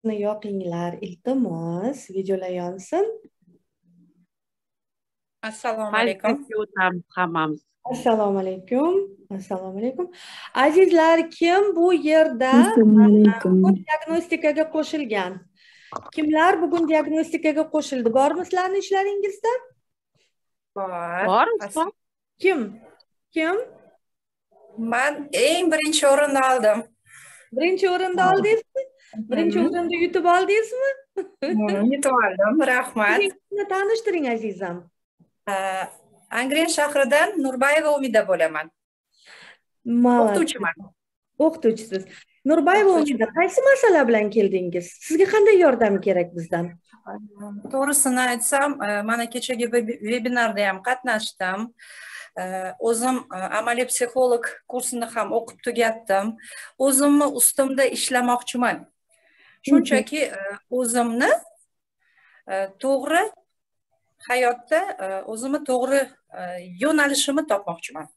yoqinglar, iltimos, videolar yonsin. Assalomu alaykum. Hammamiz. Assalomu alaykum. Assalomu alaykum. Azizlar, kim bu yerda bugun diagnostikaga qo'shilgan? Kimlar bugun diagnostikaga qo'shildi? Bormi sizlarning ishlaringizda? Bor. Kim? Men eng birinchi o'rinni oldim. Birinchi o'rinda oldingizmi? Birinchi o'rinda yutib oldingizmi? Yutib oldim, rahmat. Sizni tanishtiring azizam. Angren shahridan Nurbayeva Umida bo'laman. O'qituvchiman. O'qituvchisiz. Nurbayeva Umida, qaysi masala bilan keldingiz? Sizga qanday yordam kerak bizdan? To'g'risini aytsam, mana kechagi vebinarda ham qatnashdim. O'zim amaliy psixolog kursini ham o'qib tugatdim. O'zimni ustimda ishlamoqchiman. Shunchaki o'zimni to'g'ri hayotda o'zimni to'g'ri yo'nalishimni topmoqchiman.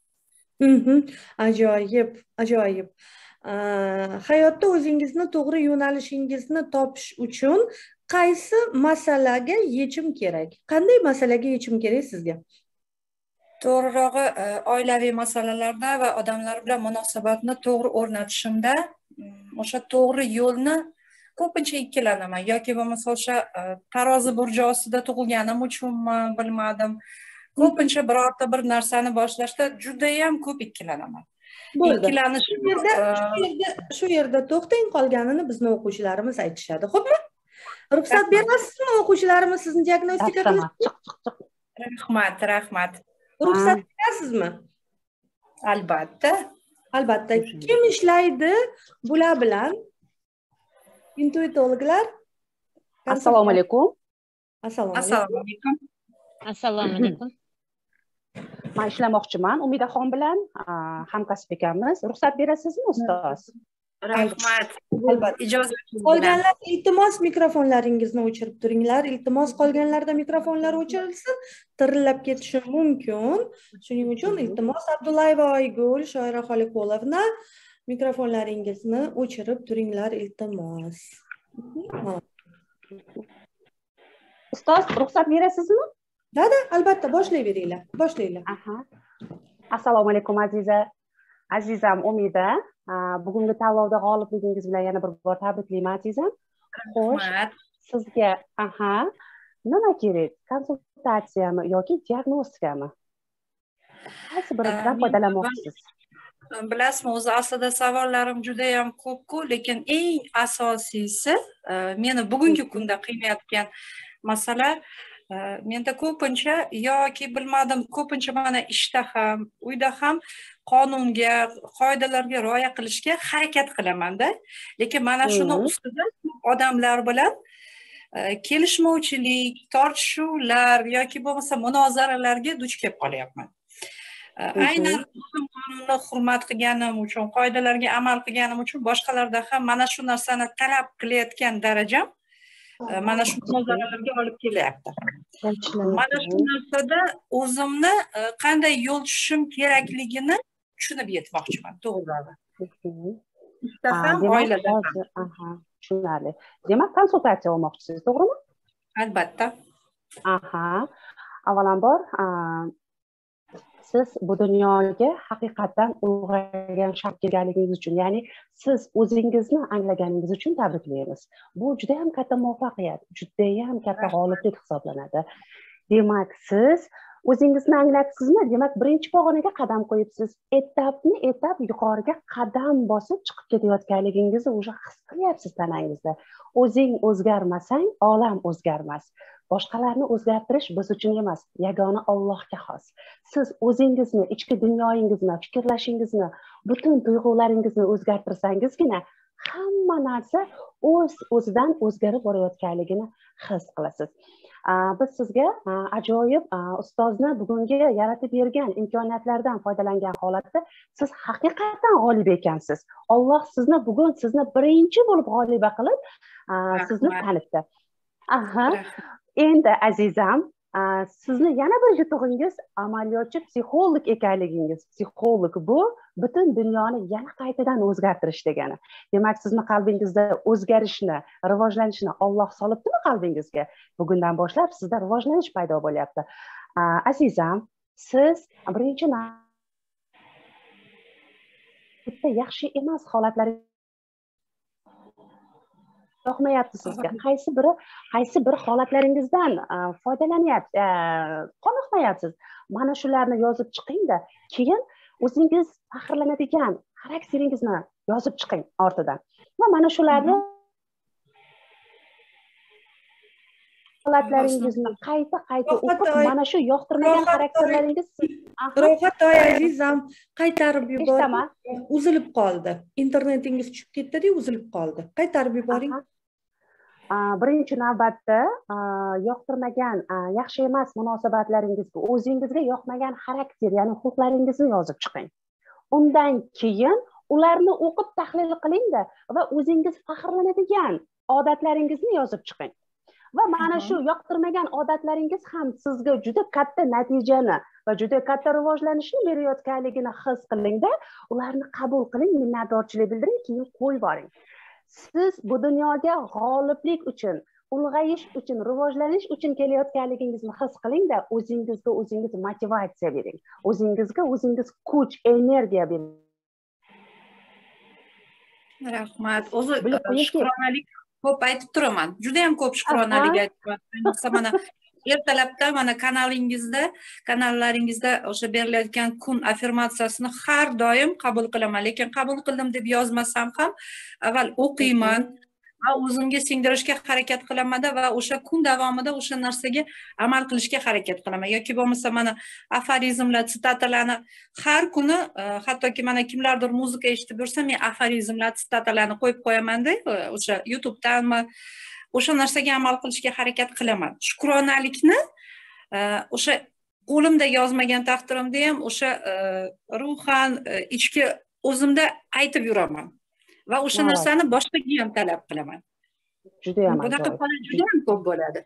Ajoyib, ajoyib. Hayotda o'zingizni to'g'ri yo'nalishingizni topish uchun qaysi masalaga yechim kerak? Qanday masalaga yechim kerak sizga? To'g'rirog'i oilaviy masalalarda va odamlar bilan munosabatni to'g'ri o'rnatishimda o'sha to'g'ri yo'lni ko'pincha ikkilanaman yoki bo'lmasa o'sha tarozi burji ostida tug'ilganim uchunmi bilmadim. Ko'pincha birorta bir narsani boshlashda juda ham ko'p ikkilanaman. Ikkilanishim shu yerda to'xtang, qolganini bizni o'quvchilarimiz aytishadi. Xo'pmi? Ruxsat berasizmi o'quvchilarimiz sizni diagnostika qilishga? Rahmat. Ruxsat berasizmi? Albatta. Albatta. Kim ishlaydi bular bilan? Intuitologlar. Assalomu alaykum. Assalomu alaykum. Assalomu alaykum. Men ishlamoqchiman Umidaxon bilan, hamkasb ekanmiz. Ruxsat berasizmi, ustoz? Rahmat. Albatta, ijozat. Qolganlar iltimos mikrofonlaringizni o'chirib turinglar. Iltimos qolganlarda mikrofonlar o'chirilsin, tirillab ketishi mumkin. Shuning uchun iltimos Abdullayeva Oygul, Shoira Xoliqolovna, mikrofonlaringizni o'chirib turinglar, iltimos. Ustoz, ruxsat berasizmi? Da, albatta, boshlayveringlar. Boshlaylar. Assalomu alaykum azizam Umida. Bugungi tanlovda g'olibligingiz bilan yana bir bor tabriklayman azizam. Xo'sh, sizga nima kerak? Konsultatsiyami yoki diagnostikami? Qaysi biridan foydalanmoqchisiz? Bilasizmi, o'zi aslida savollarim juda ham ko'p-ku, lekin eng asosiysi meni bugungi kunda qiynayotgan masala menda ko'pincha yoki bilmadim, ko'pincha mana ishda ham, uyda ham qonunga, qoidalarga rioya qilishga harakat qilaman-da. Lekin mana shuni ustida odamlar bilan kelishmovchilik, tortishuvlar yoki bo'lmasa munozaralarga duch kelib qolyapman. Aynan qonunni hurmat qilganim uchun, qoidalarga amal qilganim uchun boshqalarda ham mana shu narsani talab qilayotgan darajam mana shu munozaralarga olib kelyapti. Mana shu narsada o'zimni qanday yo'l tutishim kerakligini tushunib yetmoqchiman, to'g'rirog'i. Ishda ham, oilada ham. Tushunarli. Demak, konsultatsiya olmoqchisiz, to'g'rimi? Albatta. Avvalambor, siz bu dunyoga haqiqatdan ulg'aygan shaxs kelganligingiz uchun, ya'ni siz o'zingizni anglaganingiz uchun tabriklaymiz. Bu juda ham katta muvaffaqiyat, juda ham katta g'oliblik hisoblanadi. Demak, siz o'zingizni anglabsizmi? Demak, birinchi pog'onaga qadam qo'yibsiz. Etap yuqoriga qadam bosib chiqib ketayotganligingizni o'sha his qilyapsiz tanangizda. O'zing o'zgarmasang, olam o'zgarmas. Boshqalarni o'zgartirish biz uchun emas, yagona Allohga xos. Siz o'zingizni, ichki dunyoyingizni, fikrlashingizni, butun tuyg'ularingizni o'zgartirsangizgina hamma narsa o'zidan o'zgarib borayotganligini his qilasiz. Biz sizga ajoyib ustozni bugungi yaratib bergan imkoniyatlardan foydalangan holatda siz haqiqatan g'olib ekansiz. Alloh bugun sizni birinchi bo'lib g'oliba qilib sizni tanitdi. Endi azizam, sizni yana bir yutug'ingiz amaliyotchi psixolog ekanligingiz. Psixolog bu butun dunyoni yana qaytadan o'zgartirish degani. Demak, sizni qalbingizda o'zgarishni, rivojlanishni Alloh solibdimi qalbingizga? Bugundan boshlab sizda rivojlanish paydo bo'lyapti. Azizam, siz birinchi navbatda yaxshi emas holatlar yoqmayapti sizga. Qaysi bir holatlaringizdan foydalanyapsiz, qoniqmayapsiz. Mana shularni yozib chiqing-da, keyin o'zingiz faxrlanadigan xarakteringizni yozib chiqing ortidan. Va mana shularni holatlaringizni qayta o'qib, mana shu yoqtirmagan xarakterlaringiz Ro'xatoy azizam, qaytarib yuboring. Uzilib qoldi. Internetingiz tushib ketdi-da, uzilib qoldi. Qaytarib yuboring. Birinchi navbatda yoqtirmagan, yaxshi emas munosabatlaringizga, o'zingizga yoqmagan xarakter, ya'ni xulqlaringizni yozib chiqing. Undan keyin ularni o'qib tahlil qiling-da va o'zingiz faxrlanadigan odatlaringizni yozib chiqing. Va mana shu yoqtirmagan odatlaringiz ham sizga juda katta natijani va juda katta rivojlanishni berayotganligini his qiling-da, ularni qabul qiling, minnatdorchilik bildiring, keyin qo'yib boring. Siz bu dunyoga g'oliblik uchun, ulg'ayish uchun, rivojlanish uchun kelayotganligingizni his qiling-da, o'zingizga o'zingiz motivatsiya bering. O'zingizga o'zingiz kuch, energiya bering. Rahmat. O'zi shukronalik ko'p aytib turaman. Juda ham ko'p shukronalik aytyapman. Mana ertalabda mana kanallaringizda o'sha berilayotgan kun affirmatsiyasini har doim qabul qilaman. Lekin qabul qildim deb yozmasam ham avval o'qiyman va o'zimga singdirishga harakat qilaman va o'sha kun davomida o'sha narsaga amal qilishga harakat qilaman. Yoki bo'lmasa mana aforizmlar, sitatalarni har kuni, hattoki mana kimlardir muzika eshitib yursa, men aforizmlar, sitatalarni qo'yib qo'yaman-da, o'sha YouTube'danmi o'sha narsaga amal qilishga harakat qilaman. Shukronalikni o'sha qo'limda yozmagan taqdirimda ham o'sha ruhan ichki o'zimda aytib yuraman va o'sha narsani boshqaga ham talab qilaman. Juda ham bunaqa holat juda ham ko'p bo'ladi.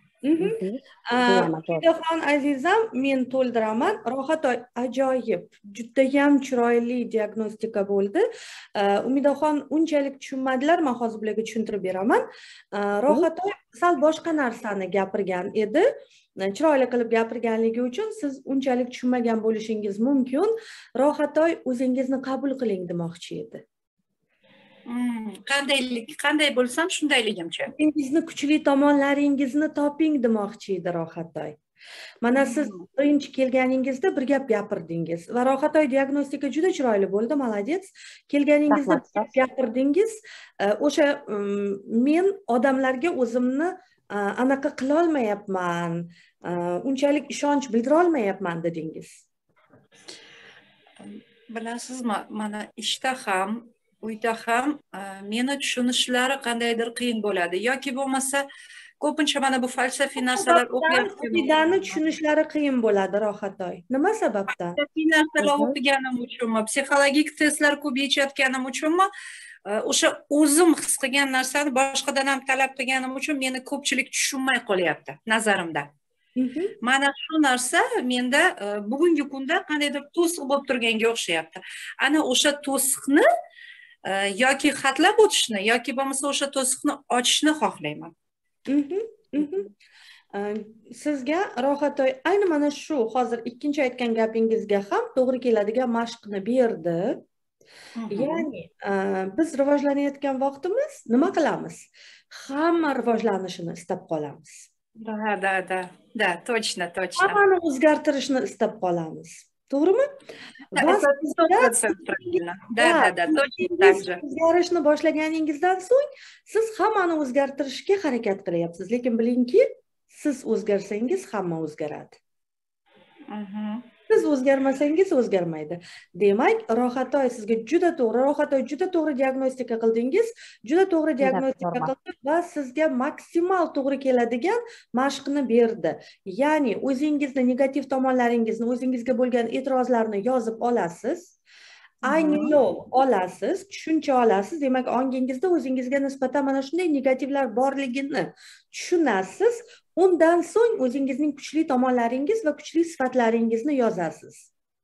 Umidaxon azizam, men to'ldiraman. Ro'xatoy ajoyib, judayam chiroyli diagnostika bo'ldi. Umidaxon unchalik tushunmadilar, men hozir ularga tushuntirib beraman. Ro'xatoy sal boshqa narsani gapirgan edi. Chiroyli qilib gapirganligi uchun siz unchalik tushunmagan bo'lishingiz mumkin. Ro'xatoy o'zingizni qabul qiling demoqchi edi. Qanday bo'lsam shundayligimcha. O'zingizni kuchli tomonlaringizni toping demoqchi edi Ro'xatoy. Mana siz birinchi kelganingizda bir gap gapirdingiz va Ro'xatoy diagnostika juda chiroyli bo'ldi, молодец. Kelganingizda gapirdingiz, o'sha men odamlarga o'zimni anaqa qila olmayapman, unchalik ishonch bildira olmayapman dedingiz. Bilasizmi, mana ishda ham uyda ham meni tushunishlari qandaydir qiyin bo'ladi yoki bo'lmasa ko'pincha mana bu falsafiy narsalar o'qiyotganimni tushunishlari qiyin bo'ladi Ro'xatoy. Nima sababdan? Falsafiy narsalar o'qiganim uchunmi, psixologik testlar ko'p yechayotganim uchunmi, o'sha o'zim his qilgan narsani boshqadan ham talab qilganim uchun meni ko'pchilik tushunmay qolyapti nazarimda. Mana shu narsa menda bugungi kunda qandaydir to'siq bo'lib turganga o'xshayapti. Ana o'sha to'siqni yoki xatlab o'tishni yoki bo'lmasa o'sha to'siqni ochishni xohlayman. Sizga Ro'xatoy ayni mana shu hozir ikkinchi aytgan gapingizga ham to'g'ri keladigan mashqni berdi. Ya'ni biz rivojlanayotgan vaqtimiz nima qilamiz? Hamma rivojlanishini istab qolamiz. Da, точно. Hammani o'zgartirishni istab qolamiz. To'g'rimi? O'zgarishni boshlaganingizdan so'ng siz hammani o'zgartirishga harakat qilyapsiz, lekin bilingki, siz o'zgarsangiz hamma o'zgaradi. Siz o'zgarmasangiz o'zgarmaydi. Demak, Ro'xatoy sizga juda to'g'ri diagnostika qildingiz, va sizga maksimal to'g'ri keladigan mashqni berdi. Ya'ni o'zingizni negativ tomonlaringizni, o'zingizga bo'lgan e'tirozlarni yozib olasiz. anglov olasiz, tushuncha olasiz. Demak, ongingizda o'zingizga nisbatan mana shunday negativlar borligini tushunasiz. Undan so'ng o'zingizning kuchli tomonlaringiz va kuchli sifatlaringizni yozasiz.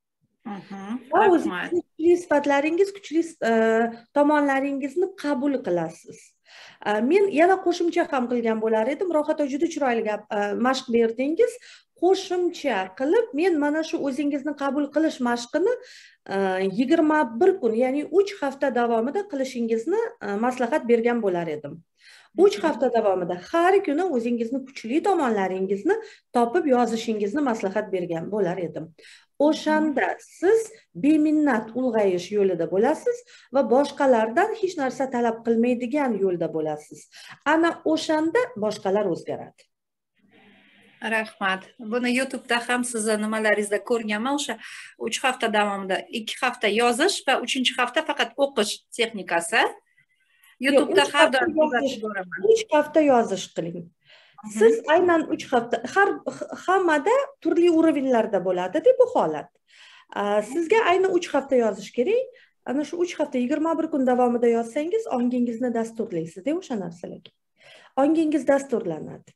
Va o'zingizning kuchli sifatlaringiz, kuchli tomonlaringizni qabul qilasiz. Men yana qo'shimcha ham qilgan bo'lar edim. Rohat juda chiroyli gap mashq berdingiz. Qo'shimcha qilib, men mana shu o'zingizni qabul qilish mashqini 21 kun, ya'ni 3 hafta davomida qilishingizni maslahat bergan bo'lar edim. 3 hafta davomida har kuni o'zingizni kuchli tomonlaringizni topib yozishingizni maslahat bergan bo'lar edim. O'shanda siz beminnat ulg'ayish yo'lida bo'lasiz va boshqalardan hech narsa talab qilmaydigan yo'lda bo'lasiz. Ana o'shanda boshqalar o'zgaradi. Rahmat. Buni YouTube'da ham sizni nimalaringizda ko'rganman. O'sha 3 hafta davomida 2 hafta yozish va 3-hafta faqat o'qish texnikasi. YouTube'da har doim kuzatib boraman. 3 hafta yozish qiling. Siz aynan 3 hafta hammada turli urovlarda bo'ladi bu holat. Sizga ayni 3 hafta yozish kerak. Ana shu 3 hafta 21 kun davomida yozsangiz, ongingizni dasturlaysiz-da o'sha narsalarga. Ongingiz dasturlanadi.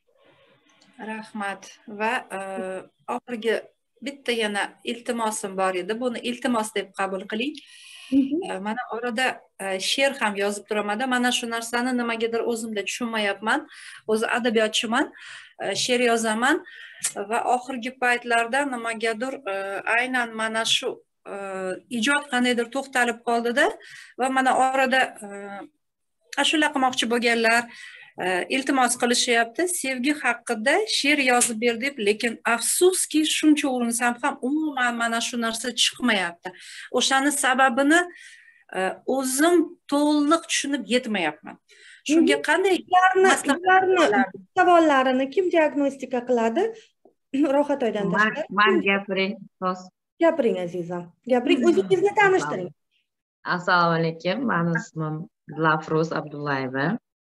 Rahmat. Va oxirgi bitta yana iltimosim bor edi. Buni iltimos deb qabul qiling. Mana orada she'r ham yozib turaman-da. Mana shu narsani nimagadir o'zimda tushunmayapman. O'zi adabiyotchiman, she'r yozaman va oxirgi paytlarda nimagadir aynan mana shu ijod qandaydir to'xtalib qoldi-da va mana orada ashula qilmoqchi bo'lganlar iltimos qilishyapti. Sevgi haqida she'r yozib ber deb, lekin afsuski shuncha urinsam ham umuman mana shu narsa chiqmayapti. O'shani sababini o'zim to'liq tushunib yetmayapman. Shunga qanday savollarini kim diagnostika qiladi? Rohat oydan tashqari. Men gapiring, xo'sh. Gapiring azizam. Gapiring, o'zingizni tanishtiring. Assalomu alaykum. Mening ismim Dilafruz Abdullayeva.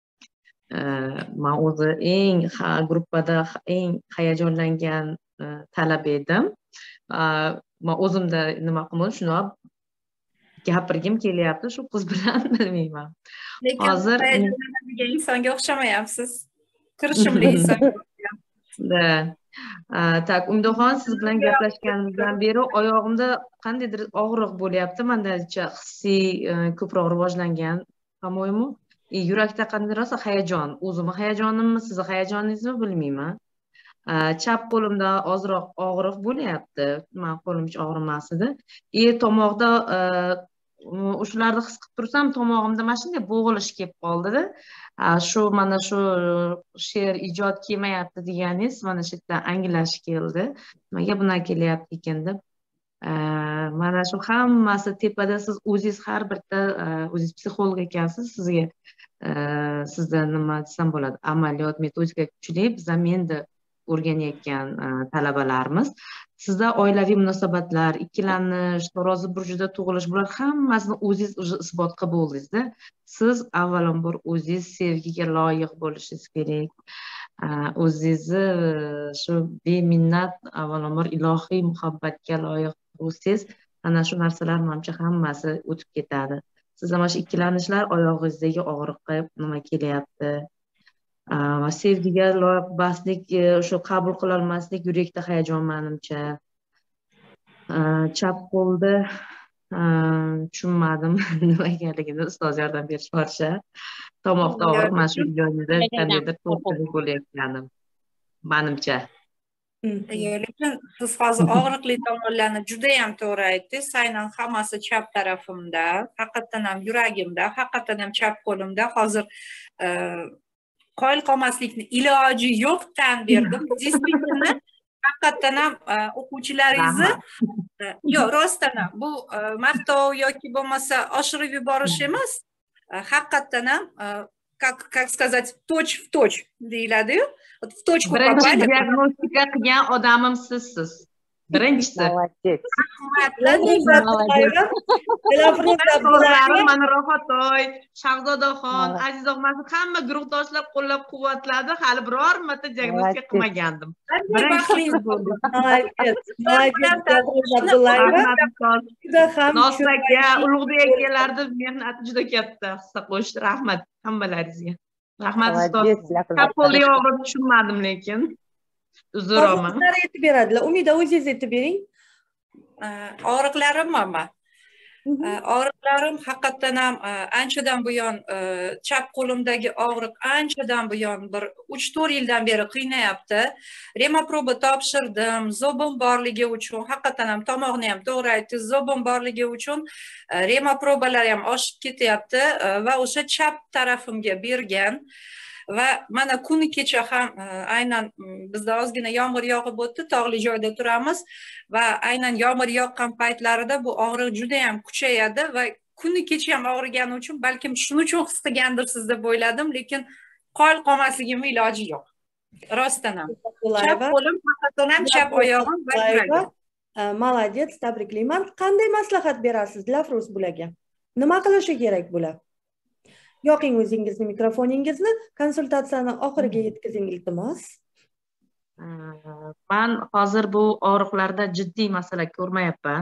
Men o'zi gruppada eng hayajonlangan talaba edim. Men o'zimda nima qildim, shuni gapirgim kelyapti shu qiz bilan, bilmayman. Lekin hozir hayajonlanadigan insonga o'xshamayapsiz. Kirishimli inson. Tak, Umidxon, siz bilan gaplashganimizdan beri oyog'imda qandaydir og'riq bo'lyapti. Mendacha hissiy ko'proq rivojlangan, по-моему. Yurakda qanday rosa hayajon, o'zimni hayajonimmi, sizni hayajoningizmi bilmayman. Chap qo'limda ozroq og'riq bo'lyapti. Men qo'lim hech og'rimas edi. Tomoqda shularni his qilib tursam, tomog'imda mana shunday bo'g'ilish kelib qoldi-da. Mana shu she'r ijod kelmayapti deganingiz mana shu yerdan anglash keldi. Nimaga bunaqa kelyapti ekan deb. Mana shu hammasi tepada siz o'zingiz har birda o'zingiz psixolog ekansiz, sizdan nima desam bo'ladi, amaliyot metodika kuchli, biz ham endi o'rganayotgan talabalarimiz. Sizda oilaviy munosabatlar, ikkilanish, tarozi burjida tug'ilish, bular hammasini o'zingiz isbot qilib bo'ldingiz-da. Siz avvalambor o'zingiz sevgiga loyiq bo'lishingiz kerak. O'zingizni shu beminnat avvalambor ilohiy muhabbatga loyiq bo'lsangiz, ana shu narsalar menimcha hammasi o'tib ketadi. Sizda mana shu ikkilanishlar, oyog'ingizdagi og'riqqa nima kelyapti? Sevgiga loyiq baslik, shu qabul qila olmaslik, yurakda hayajon menimcha. Chap qo'lda tushunmadim nima ekanligini, ustoz yordam berishmoqchi. Tomoqda og'riq, mana shu joyimda qandaydir to'lqinlik bo'layotganim menimcha. Lekin siz hozir og'riqli tomonlarni juda ham to'g'ri aytdingiz. Aynan hammasi chap tarafimda, haqiqatan ham yuragimda, haqiqatan ham chap qo'limda. Hozir qoyil qolmaslikni iloji yo'q, tan berdim. Действительно, haqiqatan ham o'quvchilaringizni yo'q, rostdan ham bu maqtov yoki bo'lmasa oshirib yuborish emas. Haqiqatan ham как сказать, точь в точь deyiladi-yu. В точку попали. Birinchi diagnostika qilgan odamim sizsiz. birinchisi Молодец. So'zlarim mana Rohatoy, Shahzodaxon, Azizoxon hamma guruhdoshlar qo'llab-quvvatladi. Hali biror marta diagnostika qilmagandim. Birinchisi bo'ldi. Nosaka, Ulug'bek akalarni mehnati juda katta hissa qo'shdi. Rahmat hammalaringizga. Rahmat ustoz. Kapol yog'ini tushunmadim lekin. Uzr-olmam. Aytib beradilar. Umida o'zingiz aytib bering. Og'riqlarimmi? Og'riqlarim haqiqatan ham anchadan buyon chap qo'limdagi og'riq anchadan buyon bir 3-4 yildan beri qiynayapti. Remoproba topshirdim. Zobim borligi uchun haqiqatan ham tomoqni ham to'g'ri aytdingiz. Zobim borligi uchun remoprobalar ham oshib ketyapti va o'sha chap tarafimga bergan. Va mana kuni kecha ham aynan bizda ozgina yomg'ir yog'ib o'tdi, tog'li joyda turamiz va aynan yomg'ir yoqqan paytlarida bu og'riq juda ham kuchayadi va kuni kecha ham og'rigani uchun balkim shuning uchun his qilgandirsiz deb o'yladim, lekin qolmasligimning iloji yo'q. Rostdan ham. Chap qo'lim, haqiqatan ham chap oyog'im va yuragim. Молодец, tabriklayman. Qanday maslahat berasiz Dilafruz bularga? Nima qilishi kerak bular? Yoqing o'zingizni mikrofoningizni, konsultatsiyani oxiriga yetkazing iltimos. Men hozir bu og'riqlarda jiddiy masala ko'rmayapman.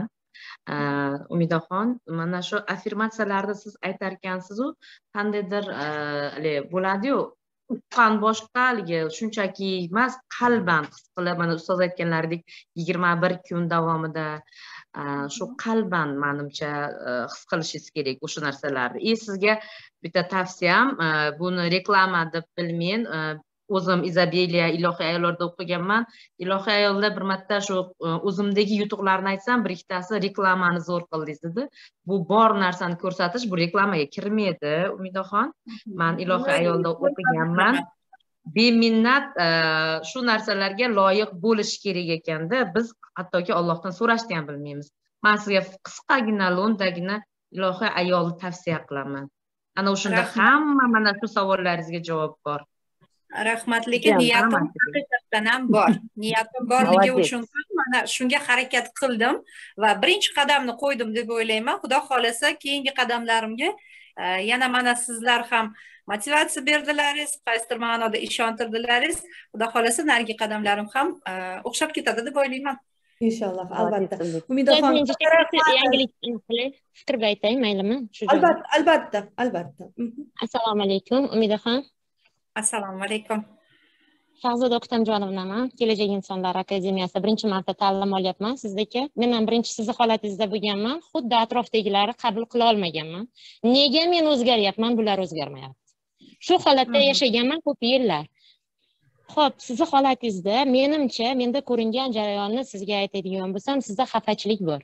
Umidaxon, mana shu affirmatsiyalarni siz aytar ekansiz-ku, qandaydir bo'ladi-yu, uqqan boshqaligi shunchaki emas, qalban his qilib, mana ustoz aytganlaridek 21 kun davomida shu qalban menimcha his qilishingiz kerak o'sha narsalarni. Sizga bitta tavsiyam, buni reklama deb bilmayin. O'zim Izabeliya ilohiy ayollarda o'qiganman. Ilohiy ayolda bir marta shu o'zimdagi yutuqlarni aytsam, bir ikkitasi reklamani zo'r qildingiz dedi. Bu bor narsani ko'rsatish, bu reklamaga kirmaydi, Umidaxon. Men ilohiy ayolda o'qiganman. Beminnat shu narsalarga loyiq bo'lish kerak ekanda, biz hattoki Allohdan so'rashni ham bilmaymiz. Men sizga qisqagina, lo'ndagina ilohiy ayolni tavsiya qilaman. Ana o'shanda hamma mana shu savollaringizga javob bor. Rahmat, lekin niyatim haqiqatan ham bor. Niyatim borligi uchun mana shunga harakat qildim va birinchi qadamni qo'ydim deb o'ylayman. Xudo xolasa keyingi qadamlarimga yana mana sizlar ham motivatsiya berdilaringiz, qaysidir ma'noda ishontirdilaringiz. Xudo xolasa narigi qadamlarim ham o'xshab ketadi deb o'ylayman. Inshaalloh, albatta. Umidaxon, yangilik fikr aytay, maylimi? Albatta. Assalomu alaykum, Umidaxon. Assalomu alaykum. Shahzoda O'ktamjonovaman, Kelajak insonlar akademiyasida birinchi marta ta'lim olyapman sizdagi. Men ham birinchi sizni holatingizda bo'lganman. Xuddi atrofdagilarni qabul qila olmaganman. Nega men o'zgaryapman, bular o'zgarmayapti? Shu holatda yashaganman ko'p yillar. Xo'p, sizni holatingizda menimcha, menda ko'ringan jarayonni sizga aytadigan bo'lsam, sizda xafachilik bor.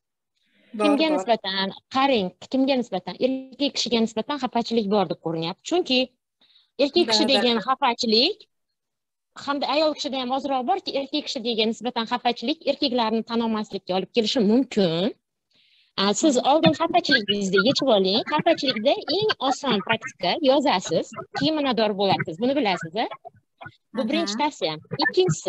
Kimga nisbatan? Qarang, kimga nisbatan? Erkak kishiga nisbatan xafachilik bor deb ko'rinyapti. Chunki erkak kishi degan xafachilik hamda ayol kishida ham ozroq borki, erkak kishi degan nisbatan xafachilik erkaklarni tan olmaslikka olib kelishi mumkin. Siz oldin xafachiligingizda yechib oling. Xafachilikda eng oson praktika yozasiz, keyin minnatdor bo'lasiz. Buni bilasiz. Bu birinchi tavsiyam. Ikkinchisi,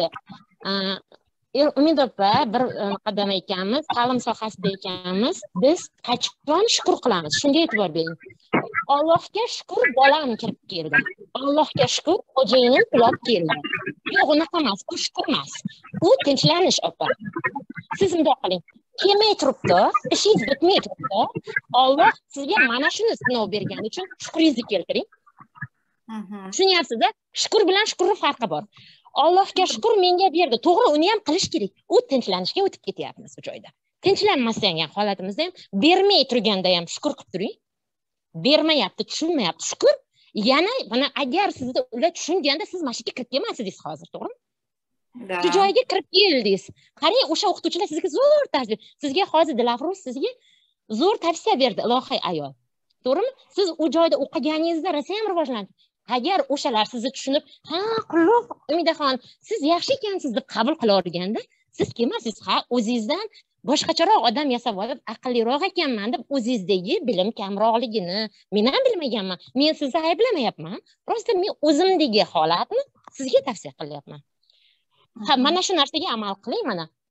Umid opa bir qadam ekanmiz, ta'lim sohasida ekanmiz. Biz qachon shukr qilamiz? Shunga e'tibor bering. Allohga shukr, bolam kirib keldi. Allohga shukr, xo'jayinim qulab keldi. Yo'q, unaqa emas, bu shukr emas. Bu tinchlanish opa. Siz bundoq qiling. Kelmay turibdi, ishingiz bitmay turibdi. Alloh sizga mana shuni sinov bergani uchun shukringizni keltiring. Tushunyapsiz-da? Shukr bilan shukrning farqi bor. Allohga shukr menga berdi. To'g'ri, uni ham qilish kerak. U tinchlanishga o'tib ketyapmiz bu joyda. Tinchlanmasdan ham holatimizda ham bermay turganda ham shukr qilib turing. Bermayapti, tushunmayapti. Shukr. Yana mana agar sizda ular tushunganda siz mashinaga kirib kelmasidingiz hozir, to'g'rimi? Shu joyga kirib keldingiz. Qarang, o'sha o'qituvchilar sizga zo'r tavsiya, sizga hozir Dilafruz sizga zo'r tavsiya berdi, ilohiy ayol. To'g'rimi? Siz u joyda o'qiganingizda rosa ham rivojlanadi. Agar o'shalar sizni tushunib, ha, qulluq Umidaxon, siz yaxshi ekansiz deb qabul qila olganda, siz kelmasiz, ha, o'zingizdan boshqacharoq odam yasab olib, aqlliroq ekanman deb o'zingizdagi bilim kamroqligini men ham bilmaganman. Men sizni ayblamayapman. Prosta men o'zimdagi holatni sizga tavsiya qilyapman. Ha, mana shu narsaga amal qiling mana.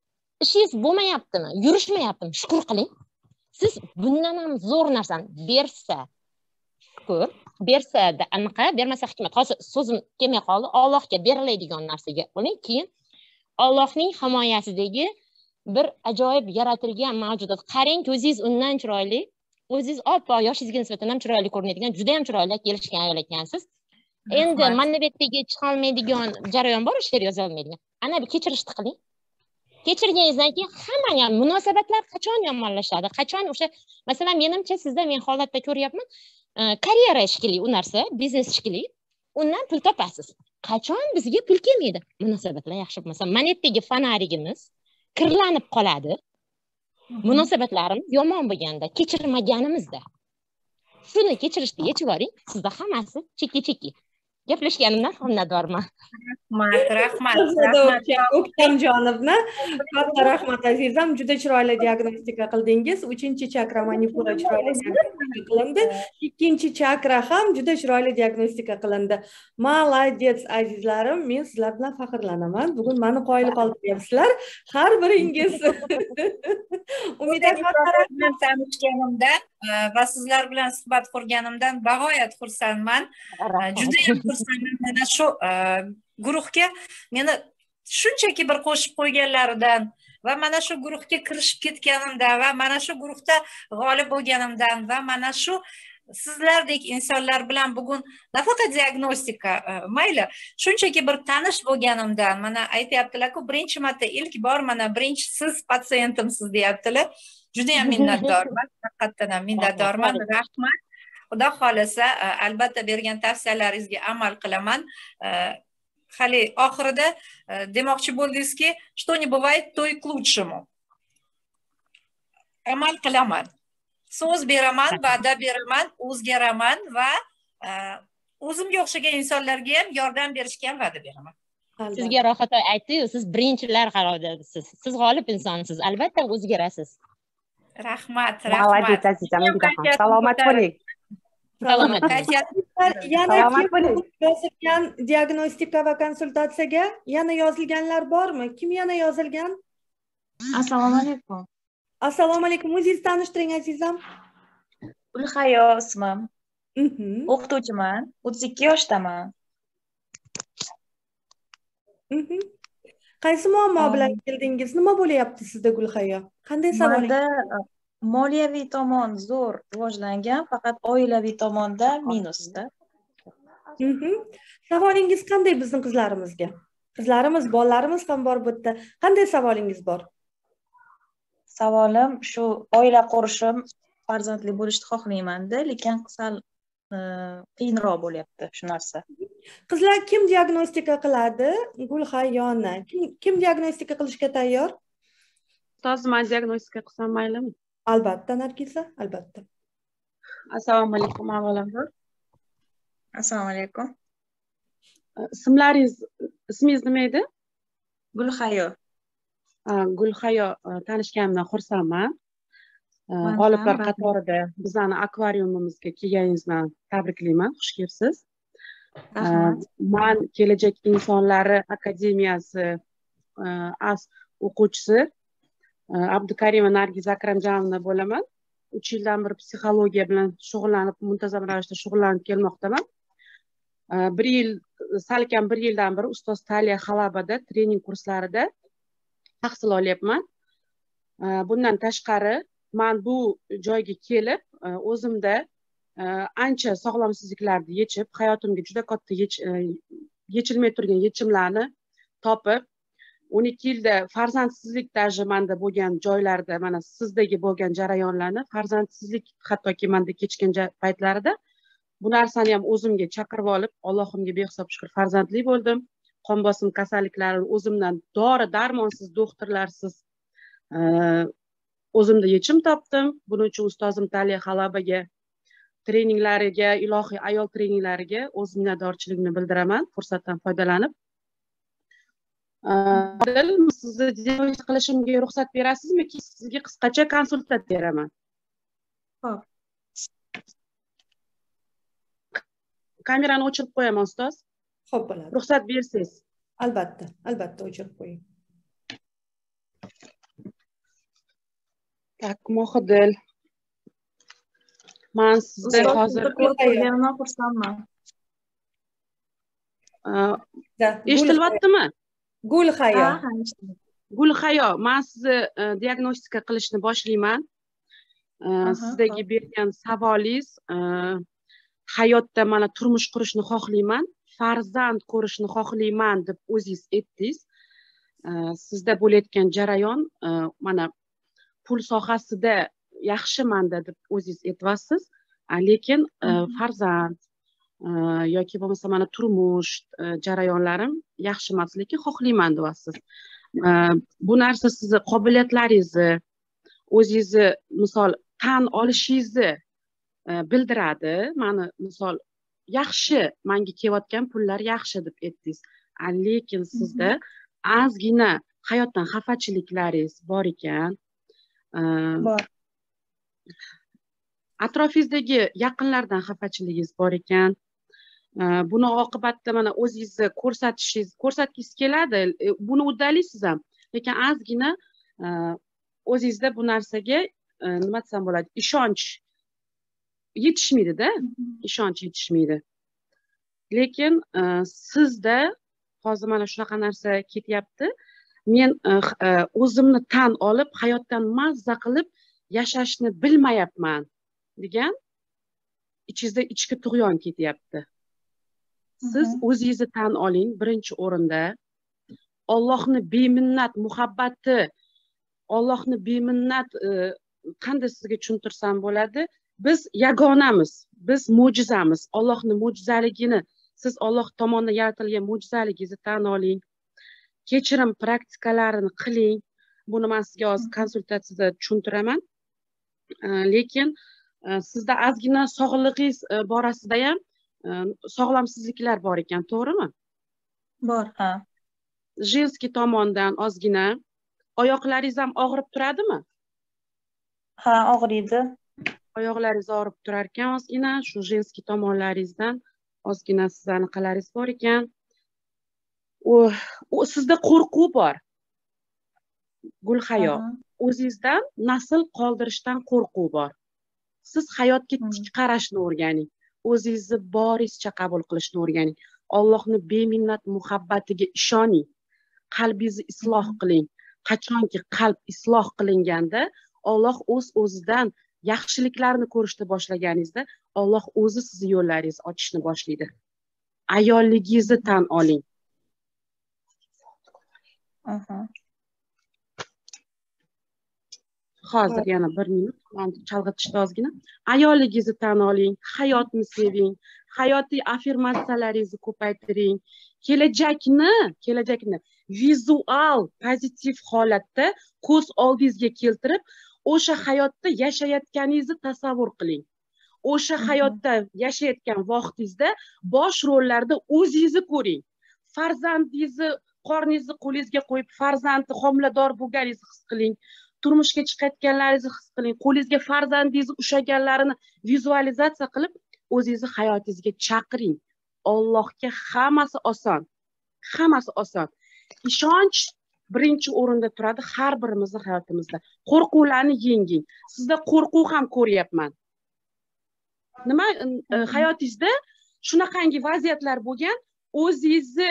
ishingiz bo'lmayaptimi, yurishmayaptimi, shukur qiling. Siz bundan ham zo'r narsani bersa shukur, bersa anaqa, bermasa hikmat. Hozir so'zim kelmay qoldi. Allohga beriladigan narsaga qiling, keyin Allohning himoyasidagi bir ajoyib yaratilgan mavjudot. Qarang, ko'zingiz undan chiroyli, o'zingiz oppoq, yoshingizga nisbatan ham chiroyli ko'rinadigan, juda ham chiroyli kelishgan ayol ekansiz. Endi mana bu yerga chiqa olmaydigan jarayon bor, she'r yoza olmaydigan. Ana bir kechirishni qiling. Kechirganingizdan keyin hamma ham munosabatlar qachon yomonlashadi, qachon o'sha, masalan, menimcha sizda men holatda ko'ryapman, karyera ishkili u narsa, biznes ishkili, undan pul topasiz. Qachon bizga pul kelmaydi? Munosabatlar yaxshi bo'lmasa, mana yerdagi fonarigimiz kirlanib qoladi. Munosabatlarimiz yomon bo'lganda, kechirmaganimizda. Shuni kechirishni yechib oling, sizda hammasi chekki-chekki. Gaplashganimdan minnatdorman. Rahmat. O'ktamjonovna, katta rahmat azizam. Juda chiroyli diagnostika qildingiz. 3-chakra manipura chiroyli diagnostika qilindi. 2-chakra ham juda chiroyli diagnostika qilindi. Молодец azizlarim, men sizlar bilan faxrlanaman. Bugun meni qoyil qoldiryapsizlar. Har biringiz. Umida bilan tanishganimdan va sizlar bilan suhbat qurganimdan bag'oyat xursandman. Juda ham xursandman mana shu guruhga meni shunchaki bir qo'shib qo'yganlaridan va mana shu guruhga kirishib ketganimdan va mana shu guruhda g'olib bo'lganimdan va mana shu sizlardek insonlar bilan bugun nafaqat diagnostika, mayli, shunchaki bir tanish bo'lganimdan, mana aytyaptilar-ku, birinchi marta ilk bor mana birinchi siz patsientimsiz deyaptilar. Juda ham minnatdorman, haqiqatdan ham minnatdorman. Rahmat. Xudo xolasa, albatta bergan tavsiyalaringizga amal qilaman. Hali oxirida demoqchi bo'ldingizki, что не бывает, то и к лучшему. Amal qilaman. So'z beraman, va'da beraman, o'zgaraman va o'zimga o'xshagan insonlarga ham yordam berishga ham va'da beraman. Sizga rohat aytdi-yu, siz birinchilar qaroridasiz. Siz g'olib insonsiz, albatta o'zgarasiz. Rahmat. Молодец, azizam. Salomat bo'ling. Salomat. Yana kim yozilgan diagnostika va konsultatsiyaga? Yana yozilganlar bormi? Kim yana yozilgan? Assalomu alaykum. Assalomu alaykum. O'zingizni tanishtiring azizam. Gulhayo ismim. O'qituvchiman. 32 yoshdaman. Qaysi muammo bilan keldingiz? Nima bo'lyapti sizda Gulhayo? Qanday savolingiz? Menda moliyaviy tomon zo'r rivojlangan, faqat oilaviy tomonda minusda. Savolingiz qanday bizning qizlarimizga? Qizlarimiz, bolalarimiz ham bor bu yerda. Qanday savolingiz bor? Savolim shu, oila qurishim, farzandli bo'lishni xohlayman-da, lekin sal qiyinroq bo'lyapti shu narsa. Qizlar kim diagnostika qiladi? Gulhayona. Kim diagnostika qilishga tayyor? Ustoz, men diagnostika qilsam maylimi? Albatta, Nargiza, albatta. Assalomu alaykum, avvalambor. Assalomu alaykum. Ismingiz nima edi? Gulhayo. Gulhayo, tanishganimdan xursandman. G'oliblar qatorida bizning akvariumimizga kelganingizdan tabriklayman. Xush kelibsiz. Men Kelajak insonlari akademiyasi o'quvchisi Abdukarima Nargiza Akramjonovna bo'laman. 3 yildan beri psixologiya bilan shug'ullanib, muntazam ravishda shug'ullanib kelmoqdaman. Salkam 1 yildan beri ustoz Taliya Xalabada trening kurslarida tahsil olyapman. Bundan tashqari, men bu joyga kelib, o'zimda ancha sog'lomsizliklarni yechib, hayotimga juda katta yechilmay turgan yechimlarni topib, 12 yilda farzandsizlik daji menda bo'lgan joylarda, mana sizdagi bo'lgan jarayonlarni, farzandsizlik hattoki menda kechgan paytlarida bu narsani ham o'zimga chaqirib olib, Allohimga behisob shukr farzandli bo'ldim. Qon bosim kasalliklarini o'zimdan dori-darmonsiz, doktorlarsiz o'zimda yechim topdim. Buning uchun ustozim Taliya Xalabaga treninglariga, ilohiy ayol treninglariga o'z minnatdorchiligimni bildiraman, fursatdan foydalanib. Sizni diagnostika qilishimga ruxsat berasizmi? Sizga qisqacha konsultatsiya beraman. Xo'p. Kamerani o'chirib qo'yaman, ustoz. Xo'p, bo'ladi. Ruxsat bersangiz. Albatta, albatta o'chirib qo'ying. Tak, Mohidil. Men sizdan hozir ko'rib turganimdan xursandman. Eshitilyaptimi? Gulhayo. Gulhayo, men sizni diagnostika qilishni boshlayman. Sizdagi bergan savolingiz hayotda mana turmush qurishni xohlayman, farzand ko'rishni xohlayman deb o'zingiz aytdingiz. Sizda bo'layotgan jarayon mana pul sohasida yaxshimanda deb o'zingiz aytyapsiz, lekin farzand yoki bo'lmasa mana turmush jarayonlarim yaxshi emas, lekin xohlayman deyapsiz. Bu narsa sizni qobiliyatlaringizni, o'zingizni misol tan olishingizni bildiradi. Mani misol yaxshi, menga kelayotgan pullar yaxshi deb aytdingiz, lekin sizda ozgina hayotdan xafachiliklaringiz bor ekan. Bor. Atrofingizdagi yaqinlardan xafachiligingiz bor ekan. Buni oqibatda mana o'zingizni ko'rsatgingiz keladi. Buni uddalaysiz ham, lekin ozgina o'zingizda bu narsaga nima desam bo'ladi, ishonch yetishmaydi-da, ishonch yetishmaydi. Lekin sizda hozir mana shunaqa narsa ketyapti. Men o'zimni tan olib, hayotdan mazza qilib yashashni bilmayapman degan ichingizda ichki tug'yon ketyapti. Siz o'zingizni tan oling. Birinchi o'rinda Allohni beminnat muhabbati, Allohni beminnat qanday sizga tushuntirsam bo'ladi? Biz yagonamiz, biz mo'jizamiz. Allohning mo'jizaligini, siz Alloh tomonidan yaratilgan mo'jizaligingizni tan oling. Kechirim praktikalarini qiling. Buni men sizga hozir konsultatsiyada tushuntiraman. Lekin sizda ozgina sog'lig'ingiz borasida ham sog'lomsizliklar bor ekan, to'g'rimi? Bor, ha. Jinskiy tomondan ozgina oyoqlaringiz ham og'rib turadimi? Ha, og'riydi. Oyoqlaringiz og'rib turar ekan ozgina, shu jinskiy tomonlaringizdan ozgina sizlarning qalaringiz bor ekan. Sizda qo'rquv bor. Gulhayo, o'zingizdan nasl qoldirishdan qo'rquv bor. Siz hayotga tik qarashni o'rganing. O'zingizni boringizcha qabul qilishni o'rganing. Allohning beminnat muhabbatiga ishoning. Qalbingizni isloh qiling. Qachonki qalb isloh qilinganda, Alloh o'zidan yaxshiliklarni ko'rishni boshlaganingizda, Alloh o'zi sizni yo'llaringizni ochishni boshlaydi. Ayolligingizni tan oling. Hozir yana 1 minut, men chalg'itishda ozgina. Ayolligingizni tan oling, hayotni seving, hayotiy affirmatsiyalaringizni ko'paytiring. Kelajakni vizual, pozitiv holatda ko'z oldingizga keltirib, o'sha hayotda yashayotganingizni tasavvur qiling. O'sha hayotda yashayotgan vaqtingizda bosh rollarda o'zingizni ko'ring. Farzandingizni qorningizni qo'lingizga qo'yib, farzandi homilador bo'lganingizni his qiling. Turmushga chiqayotganlaringizni his qiling. Qo'lingizga farzandingizni ushlaganlarini vizualizatsiya qilib, o'zingizni hayotingizga chaqiring. Allohga hammasi oson. Hammasi oson. Ishonch birinchi o'rinda turadi har birimizning hayotimizda. Qo'rquvlarni yenging. Sizda qo'rquv ham ko'ryapman. Nima hayotingizda shunaqangi vaziyatlar bo'lgan, o'zingizni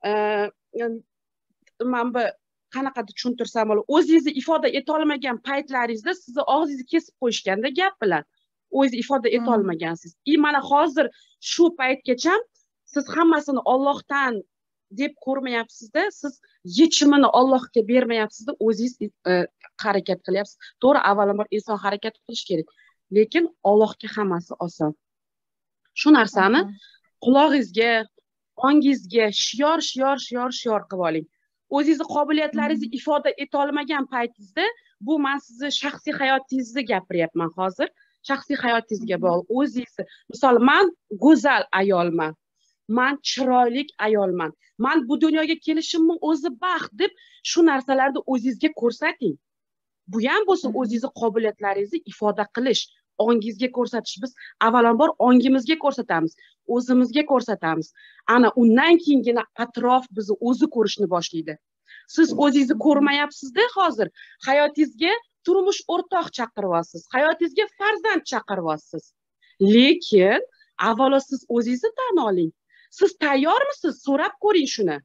men bu qanaqa tushuntirsam bo'ladi, o'zingizni ifoda eta olmagan paytlaringizda sizni og'zingizni kesib qo'yishganda gap bilan o'zingizni ifoda eta olmagansiz. Mana hozir shu paytgacha siz hammasini Allohdan deb ko'rmayapsizda, siz yechimini Allohga bermayapsizda, o'zingiz harakat qilyapsiz. To'g'ri, avvalambor inson harakat qilish kerak, lekin Allohga hammasi oson. Shu narsani qulog'ingizga, ongingizga shiyor qilib oling. O'zingizni qobiliyatlaringizni ifoda eta olmagan paytingizda, bu men sizni shaxsiy hayotingizni gapiryapman hozir. Shaxsiy hayotingizga bog'liq. O'zingizni, misol men go'zal ayolman. Men chiroyli ayolman. Men bu dunyoga kelishimning o'zi baxt deb shu narsalarni o'zingizga ko'rsating. Bu ham bo'lsa o'zingizni qobiliyatlaringizni ifoda qilish, ongingizga ko'rsatish. Biz avvalambor ongimizga ko'rsatamiz, o'zimizga ko'rsatamiz. Ana undan keyingina atrof bizni o'zi ko'rishni boshlaydi. Siz o'zingizni ko'rmayapsizda hozir. Hayotingizga turmush o'rtoq chaqiryapsiz, hayotingizga farzand chaqiryapsiz. Lekin avvalo siz o'zingizni tan oling. Siz tayyormisiz? So'rab ko'ring shuni.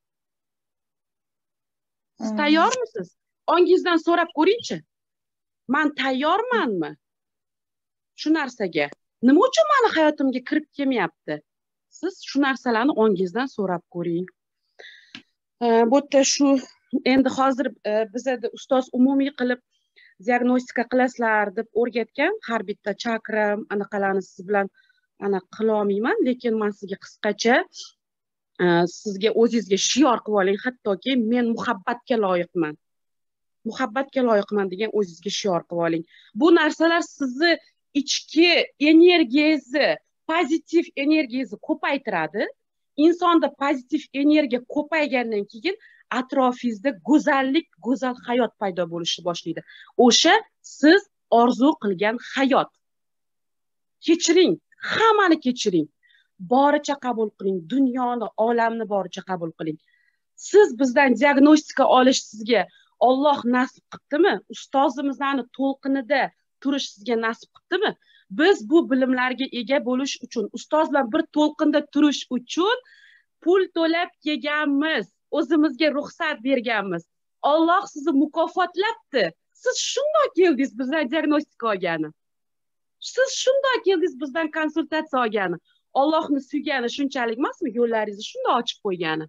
Siz tayyormisiz? Ongingizdan so'rab ko'ringchi. Men tayyormanmi? Shu narsaga. Nima uchun meni hayotimga kirib kelmayapti? Siz shu narsalarni ongingizdan so'rab ko'ring. Bu yerda shu endi hozir bizda ustoz umumiy qilib diagnostika qilasizlar deb o'rgatgan, har bitta chakra anaqalarni siz bilan qila olmayman, lekin men sizga qisqacha sizga o'zingizga shior qilib oling, hattoki men muhabbatga loyiqman. Muhabbatga loyiqman degan o'zingizga shior qilib oling. Bu narsalar sizni ichki energiyangizni, pozitiv energiyangizni ko'paytiradi. Insonda pozitiv energiya ko'paygandan keyin atrofingizda go'zallik, go'zal hayot paydo bo'lishni boshlaydi. O'sha siz orzu qilgan hayot. Kechiring, hammani kechiring. Boricha qabul qiling, dunyoni, olamni boricha qabul qiling. Siz bizdan diagnostika olish sizga Alloh nasib qildimi? Ustozimizning to'lqinida turish sizga nasib qildimi? Biz bu bilimlarga ega bo'lish uchun, ustoz bilan bir to'lqinda turish uchun pul to'lab kelganmiz. O'zimizga ruxsat berganmiz. Alloh sizni mukofotlabdi. Siz shundoq keldingiz bizdan diagnostika olgani. Siz shundoq keldingiz bizdan konsultatsiya olgani. Allohni suygani shunchalik emasmi? Yo'llaringizni shundoq ochib qo'ygani.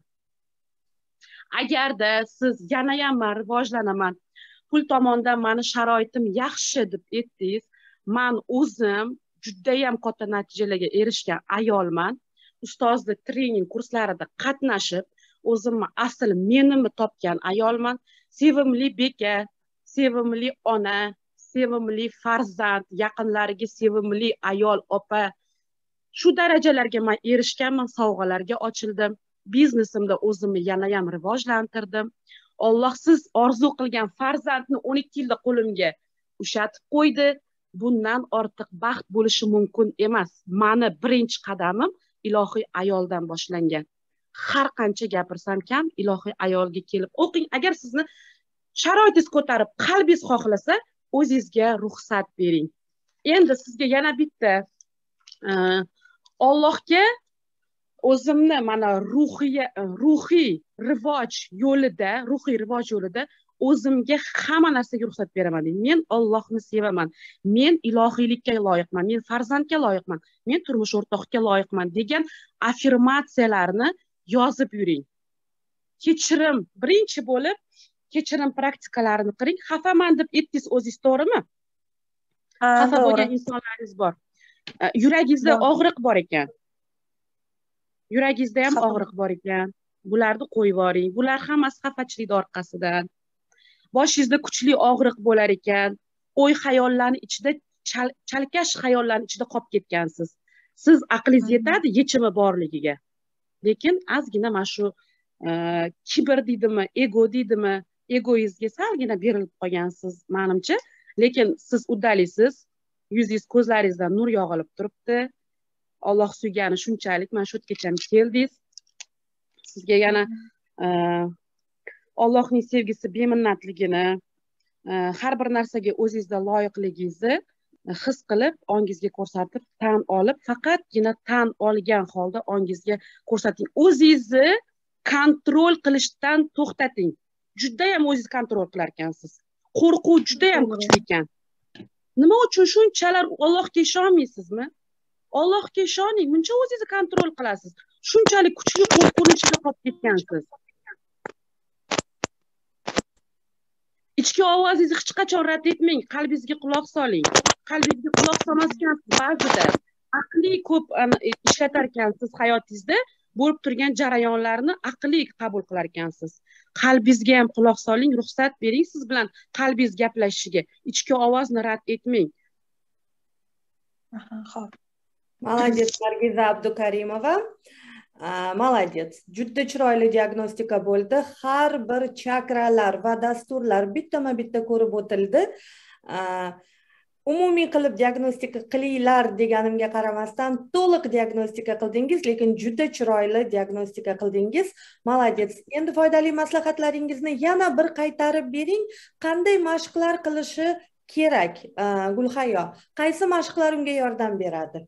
Agarda siz yana ham rivojlanaman, pul tomondan meni sharoitim yaxshi deb aytdingiz, men o'zim juda ham katta natijalarga erishgan ayolman. Ustozlik trening kurslarida qatnashib, o'zimni asl menimni topgan ayolman. Sevimli beka, sevimli ona, sevimli farzand, yaqinlariga sevimli ayol opa. Shu darajalarga men erishganman, sovg'alarga ochildim. Biznesimda o'zimni yana ham rivojlantirdim. Alloh siz orzu qilgan farzandni 12 yilda qo'limga ushatib qo'ydi. Bundan ortiq baxt bo'lishi mumkin emas. Meni birinchi qadamim ilohiy ayoldan boshlangan. Har qancha gapirsam kam, ilohiy ayolga kelib o'qing. Agar sizni sharoitingiz ko'tarib, qalbingiz xohlasa, o'zingizga ruxsat bering. Endi sizga yana bitta Allohga o'zimni mana ruhiy rivoj yo'lida o'zimga hamma narsaga ruxsat beraman. Men Allohni sevaman. Men ilohiylikka loyiqman. Men farzandga loyiqman. Men turmush o'rtoqqa loyiqman degan affirmatsiyalarni yozib yuring. Kechirim, birinchi bo'lib kechirim praktikalarini qiling. Xafaman deb aytdingiz o'zingiz, to'g'rimi? Xafa bo'lgan insonlaringiz bor. Yuragingizda og'riq bor ekan. Yuragingizda ham og'riq bor ekan. Bularni qo'yib yuboring. Bular hammasi xafachilik orqasidan. Boshingizda kuchli og'riq bo'lar ekan. O'y xayollarning ichida, chalkash xayollarning ichida qolib ketgansiz. Siz aqlingiz yetadi yechimi borligiga. Lekin ozgina mana shu kibr deydimi, ego deydimi, egoizmga salgina berilib qolgansiz, menimcha. Lekin siz uddalisiz, yuzingiz, ko'zlaringizdan nur yog'ilib turibdi. Alloh suygani shunchalik, mana shu yergacha keldingiz. Sizga yana Allohning sevgisi, beminnatligini, har bir narsaga o'zingizda loyiqligingizni his qilib, ongingizga ko'rsatib, tan olib, faqatgina tan olgan holda ongingizga ko'rsating. O'zingizni kontrol qilishdan to'xtating. Juda ham o'zingiz kontrol qilar ekansiz. Qo'rquv juda ham kuchli ekan. Nima uchun shunchalar Allohga ishonmaysizmi? Allohga ishoning, muncha o'zingizni kontrol qilasiz. Shunchalik kuchli qo'rquvning ichida qolib ketgansiz. Ichki ovozingizni hech qachon rad etmang, qalbingizga quloq soling. Qalbingizga quloq solmaskansiz, ba'zida aqliy ko'p ishlatar ekansiz hayotingizda, bo'lib turgan jarayonlarni aqliy qabul qilar ekansiz. Qalbingizga ham quloq soling, ruxsat bering siz bilan qalbingiz gaplashishiga. Ichki ovozni rad etmang. Xo'p. Молодец, Nargiza Abdukarimova. Молодец. Juda chiroyli diagnostika bo'ldi. Har bir chakralar va dasturlar bittama-bitta ko'rib o'tildi. Umumiy qilib diagnostika qilinglar deganimga qaramasdan to'liq diagnostika qildingiz, lekin juda chiroyli diagnostika qildingiz. Молодец. Endi foydali maslahatlaringizni yana bir qaytarib bering. Qanday mashqlar qilishi kerak Gulhayo? Qaysi mashqlar unga yordam beradi?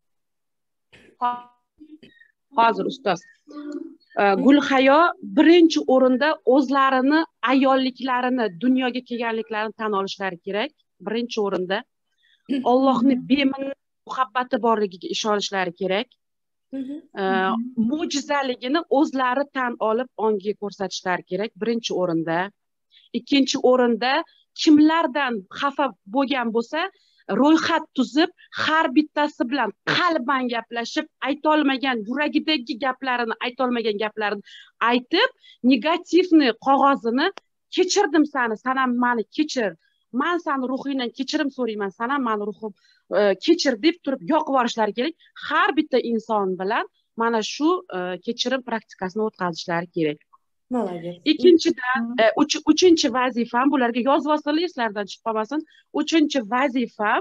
Hozir ustoz. Gulhayo birinchi o'rinda o'zlarini ayolliklarini, dunyoga kelganliklarini tan olishlari kerak. Birinchi o'rinda Allohning beminna muhabbati borligiga ishonishlari kerak. Mo'jizaligini o'zlari tan olib ongiga ko'rsatishlari kerak birinchi o'rinda. Ikkinchi o'rinda kimlardan xafa bo'lgan bo'lsa, ro'yxat tuzib, har bittasi bilan qalban gaplashib, aytolmagan yuragidagi gaplarini, aytolmagan gaplarini aytib, negativni qog'ozini kechirdim seni, sen ham meni kechir. Men seni ruhingdan kechirim so'rayman, sen ham meni ruhim kechir deb turib yoqib yuborishlari kerak. Har bitta inson bilan mana shu kechirim praktikasini o'tkazishlari kerak. Молодец. Ikkinchidan, uchinchi vazifam, bularga yozib olsanglar eslaridan chiqib qolmasin. Uchinchi vazifam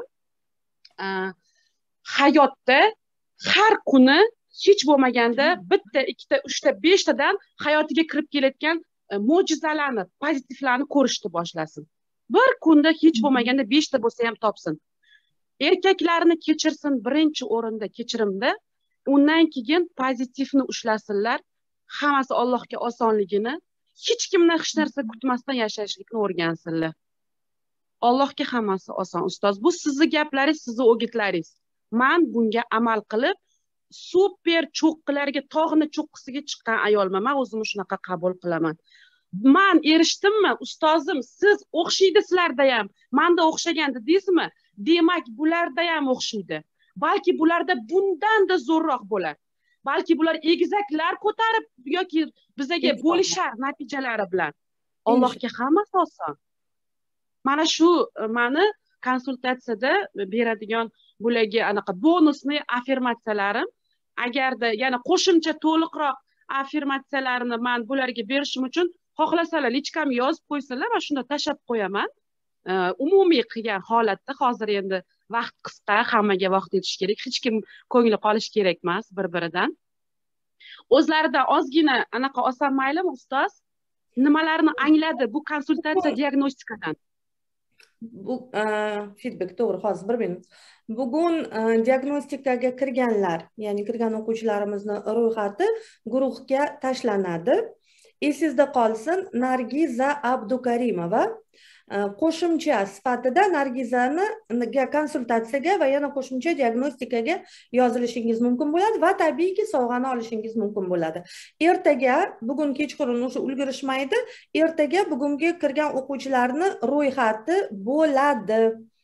hayotda har kuni hech bo'lmaganda bitta, ikkita, uchta, beshtadan hayotiga kirib kelayotgan mo'jizalarni, pozitivlarni ko'rishni boshlasin. Bir kunda hech bo'lmaganda 5 ta bo'lsa ham topsin. Erkaklarni kechirsin birinchi o'rinda kechirimda, undan keyin pozitivni ushlasinlar. Hammasi Allohga osonligini, hech kimdan hech narsa kutmasdan yashashlikni o'rgansinlar. Allohga hammasi oson ustoz. Bu sizni gaplaringiz, sizni o'gitlaringiz. Men bunga amal qilib, super cho'qqilarga, tog'ni cho'qqisiga chiqqan ayolman. Men o'zimni shunaqa qabul qilaman. Men erishdimmi, ustozim, siz o'xshaydi sizlarda ham. Menda o'xshagan dedingizmi? Demak, bularda ham o'xshaydi. Balki bularda bundan-da zo'rroq bo'lar. Balki bular egizaklar ko'tarib yoki bizga bo'lishar natijalari bilan. Allohga hammasi oson. Mana shu meni konsultatsiyada beradigan bularga anaqa bonusli affirmatsiyalarim. Agarda yana qo'shimcha to'liqroq affirmatsiyalarni men bularga berishim uchun xohlasalar lichkamga yozib qo'ysalar, men shunda tashab qo'yaman. Umumiy qilgan holatda hozir endi vaqt qisqa, hammaga vaqt yetish kerak, hech kim ko'ngli qolish kerak emas bir-biridan. O'zlaridan ozgina anaqa olsam maylimi ustoz? Nimalarni angladi bu konsultatsiya diagnostikadan? Bu feedback to'g'ri, hozir 1 minut. Bugun diagnostikaga kirganlar, ya'ni kirgan o'quvchilarimizni ro'yxati guruhga tashlanadi. Esingizda qolsin, Nargiza Abdukarimova qo'shimcha sifatida Nargizani konsultatsiyaga va yana qo'shimcha diagnostikaga yozilishingiz mumkin bo'ladi va tabiiyki sovg'ani olishingiz mumkin bo'ladi. Ertaga, bugun kechqurun o'sha ulgurishmaydi, ertaga bugungi kirgan o'quvchilarni ro'yxati bo'ladi.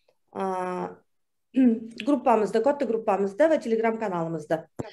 Gruppamizda, katta gruppamizda va Telegram kanalimizda.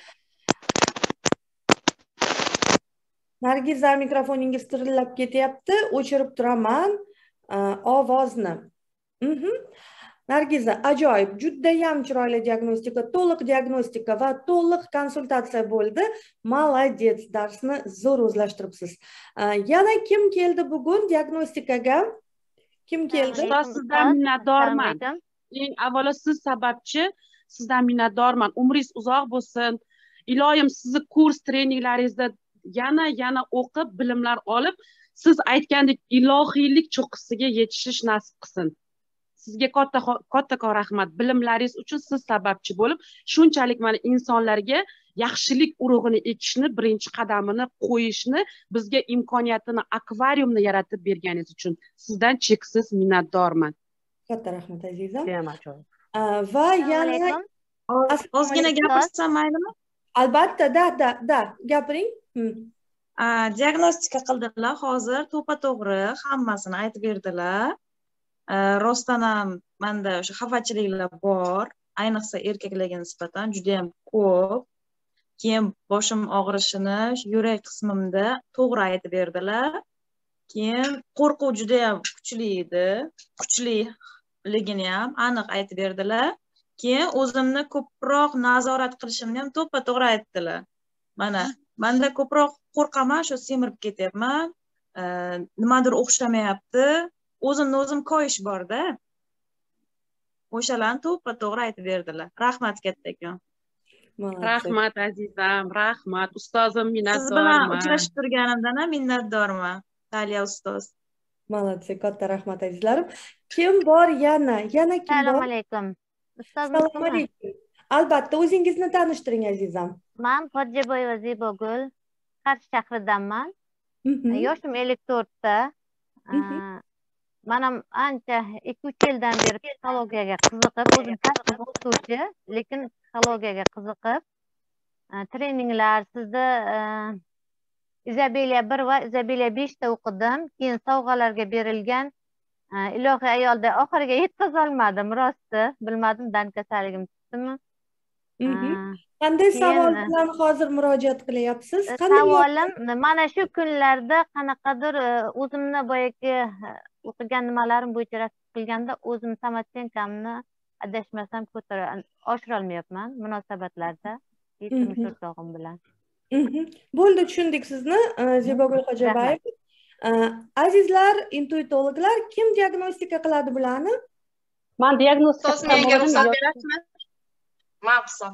Nargiza, mikrofoningiz tirillab ketyapti, o'chirib turaman ovozni. Nargiza, ajoyib, judayam chiroyli diagnostika, to'liq diagnostika va to'liq konsultatsiya bo'ldi. Молодец, darsni zo'r o'zlashtiribsiz. Yana kim keldi bugun diagnostikaga? Kim keldi? Sizdan minnatdorman. Eng avvalo siz sababchi, sizdan minnatdorman. Umringiz uzoq bo'lsin. Iloyim sizni kurs treninglaringizda yana o'qib, bilimlar olib, siz aytgandek ilohiylik cho'qqisiga yetishish nasib qilsin. Sizga kattakon rahmat. Bilimlaringiz uchun siz sababchi bo'lib, shunchalik mana insonlarga yaxshilik urug'ini ekishni, birinchi qadamini qo'yishni, bizga imkoniyatini, akvariumni yaratib berganingiz uchun sizdan cheksiz minnatdorman. Katta rahmat azizam. Va yana ozgina gapirsam maylimi? Albatta, da, gapiring. Diagnostika qildilar, hozir to'g'ri hammasini aytib berdilar. Rostdan ham menda o'sha xafachiliklar bor, ayniqsa erkaklarga nisbatan juda ham ko'p. Keyin boshim og'rishini yurak qismimda to'g'ri aytib berdilar. Keyin qo'rquv juda ham kuchli edi, kuchliligini ham aniq aytib berdilar. Keyin o'zimni ko'proq nazorat qilishimni ham to'g'ri aytdilar. Mana menda ko'proq qo'rqaman, shu semirib ketyapman, nimadir o'xshamayapti, o'zimni o'zim koyish bor-da. O'shalarni to'g'ri aytib berdilar. Rahmat kattakon. Rahmat azizam, rahmat ustozim, minnatdorman. Siz bilan uchrashib turganimdan ham minnatdorman, Taliya ustoz. Молодцы, katta rahmat azizlarim. Kim bor yana? Yana kim Assalomu bor? alaykum. Assalomu alaykum. Albatta, o'zingizni tanishtiring azizam. Men Xo'jaboyeva Zebogul, Qarshi shahridanman. Mhm. Yoshim 54da. Mana ancha 2-3 yildan beri psixologiyaga qiziqib, o'zim kasbim o'qituvchi, lekin psixologiyaga qiziqib, treninglar sizda Izabeliya 1 va Izabeliya 5 da o'qidim. Keyin sovg'alarga berilgan ilohiy ayolda oxiriga yetkazolmadim rosti. Bilmadim, dan kasalligim chiqdimi. Qanday savol Keyin bilan hozir murojaat qilyapsiz? Qanday savolim mana shu kunlarda qanaqadir o'zimni boyagi o'qigan nimalarim bo'yicha rasm qilganda o'zim samotsenkamni adashmasam oshirolmayapman munosabatlarda turmush o'rtog'im bilan. Bo'ldi, tushundik sizni, Zebogul Xo'jaboyeva. Azizlar, intuitologlar kim diagnostika qiladi bularni? Men diagnostika Ustoz, menga ruxsat berasizmi? Ma'qulsan.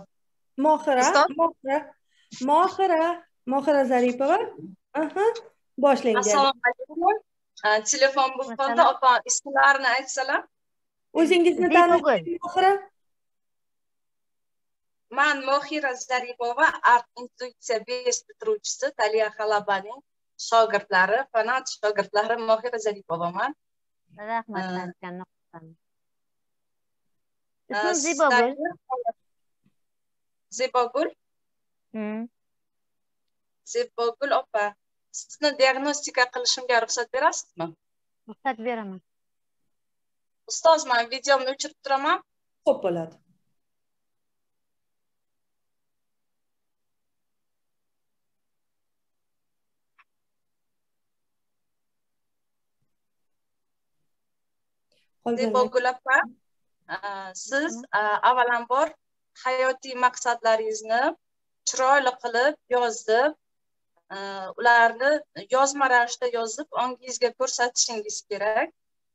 Mohira Zaripova. Boshlang. Assalomu alaykum. Telefon bo'lganda opa ismlarini aytsalar. O'zingizni tanishtiring, Mohira. Men Mohira Zaripova, Art Intuitsiya bes bitiruvchisi, Taliya Xalabaning shogirdlari, fanat shogirdlari Mohira Zaripovaman. Rahmat, tanishganimga xursandman. Ismim Zebogul. Zebogul? Zebogul opa, sizni diagnostika qilishimga ruxsat berasizmi? Ruxsat beraman. Ustoz, men videomni o'chirib turaman. Xo'p bo'ladi. Zebogul opa, siz avvalambor hayotiy maqsadlaringizni chiroyli qilib yozib, ularni yozma ravishda yozib, ongingizga ko'rsatishingiz kerak.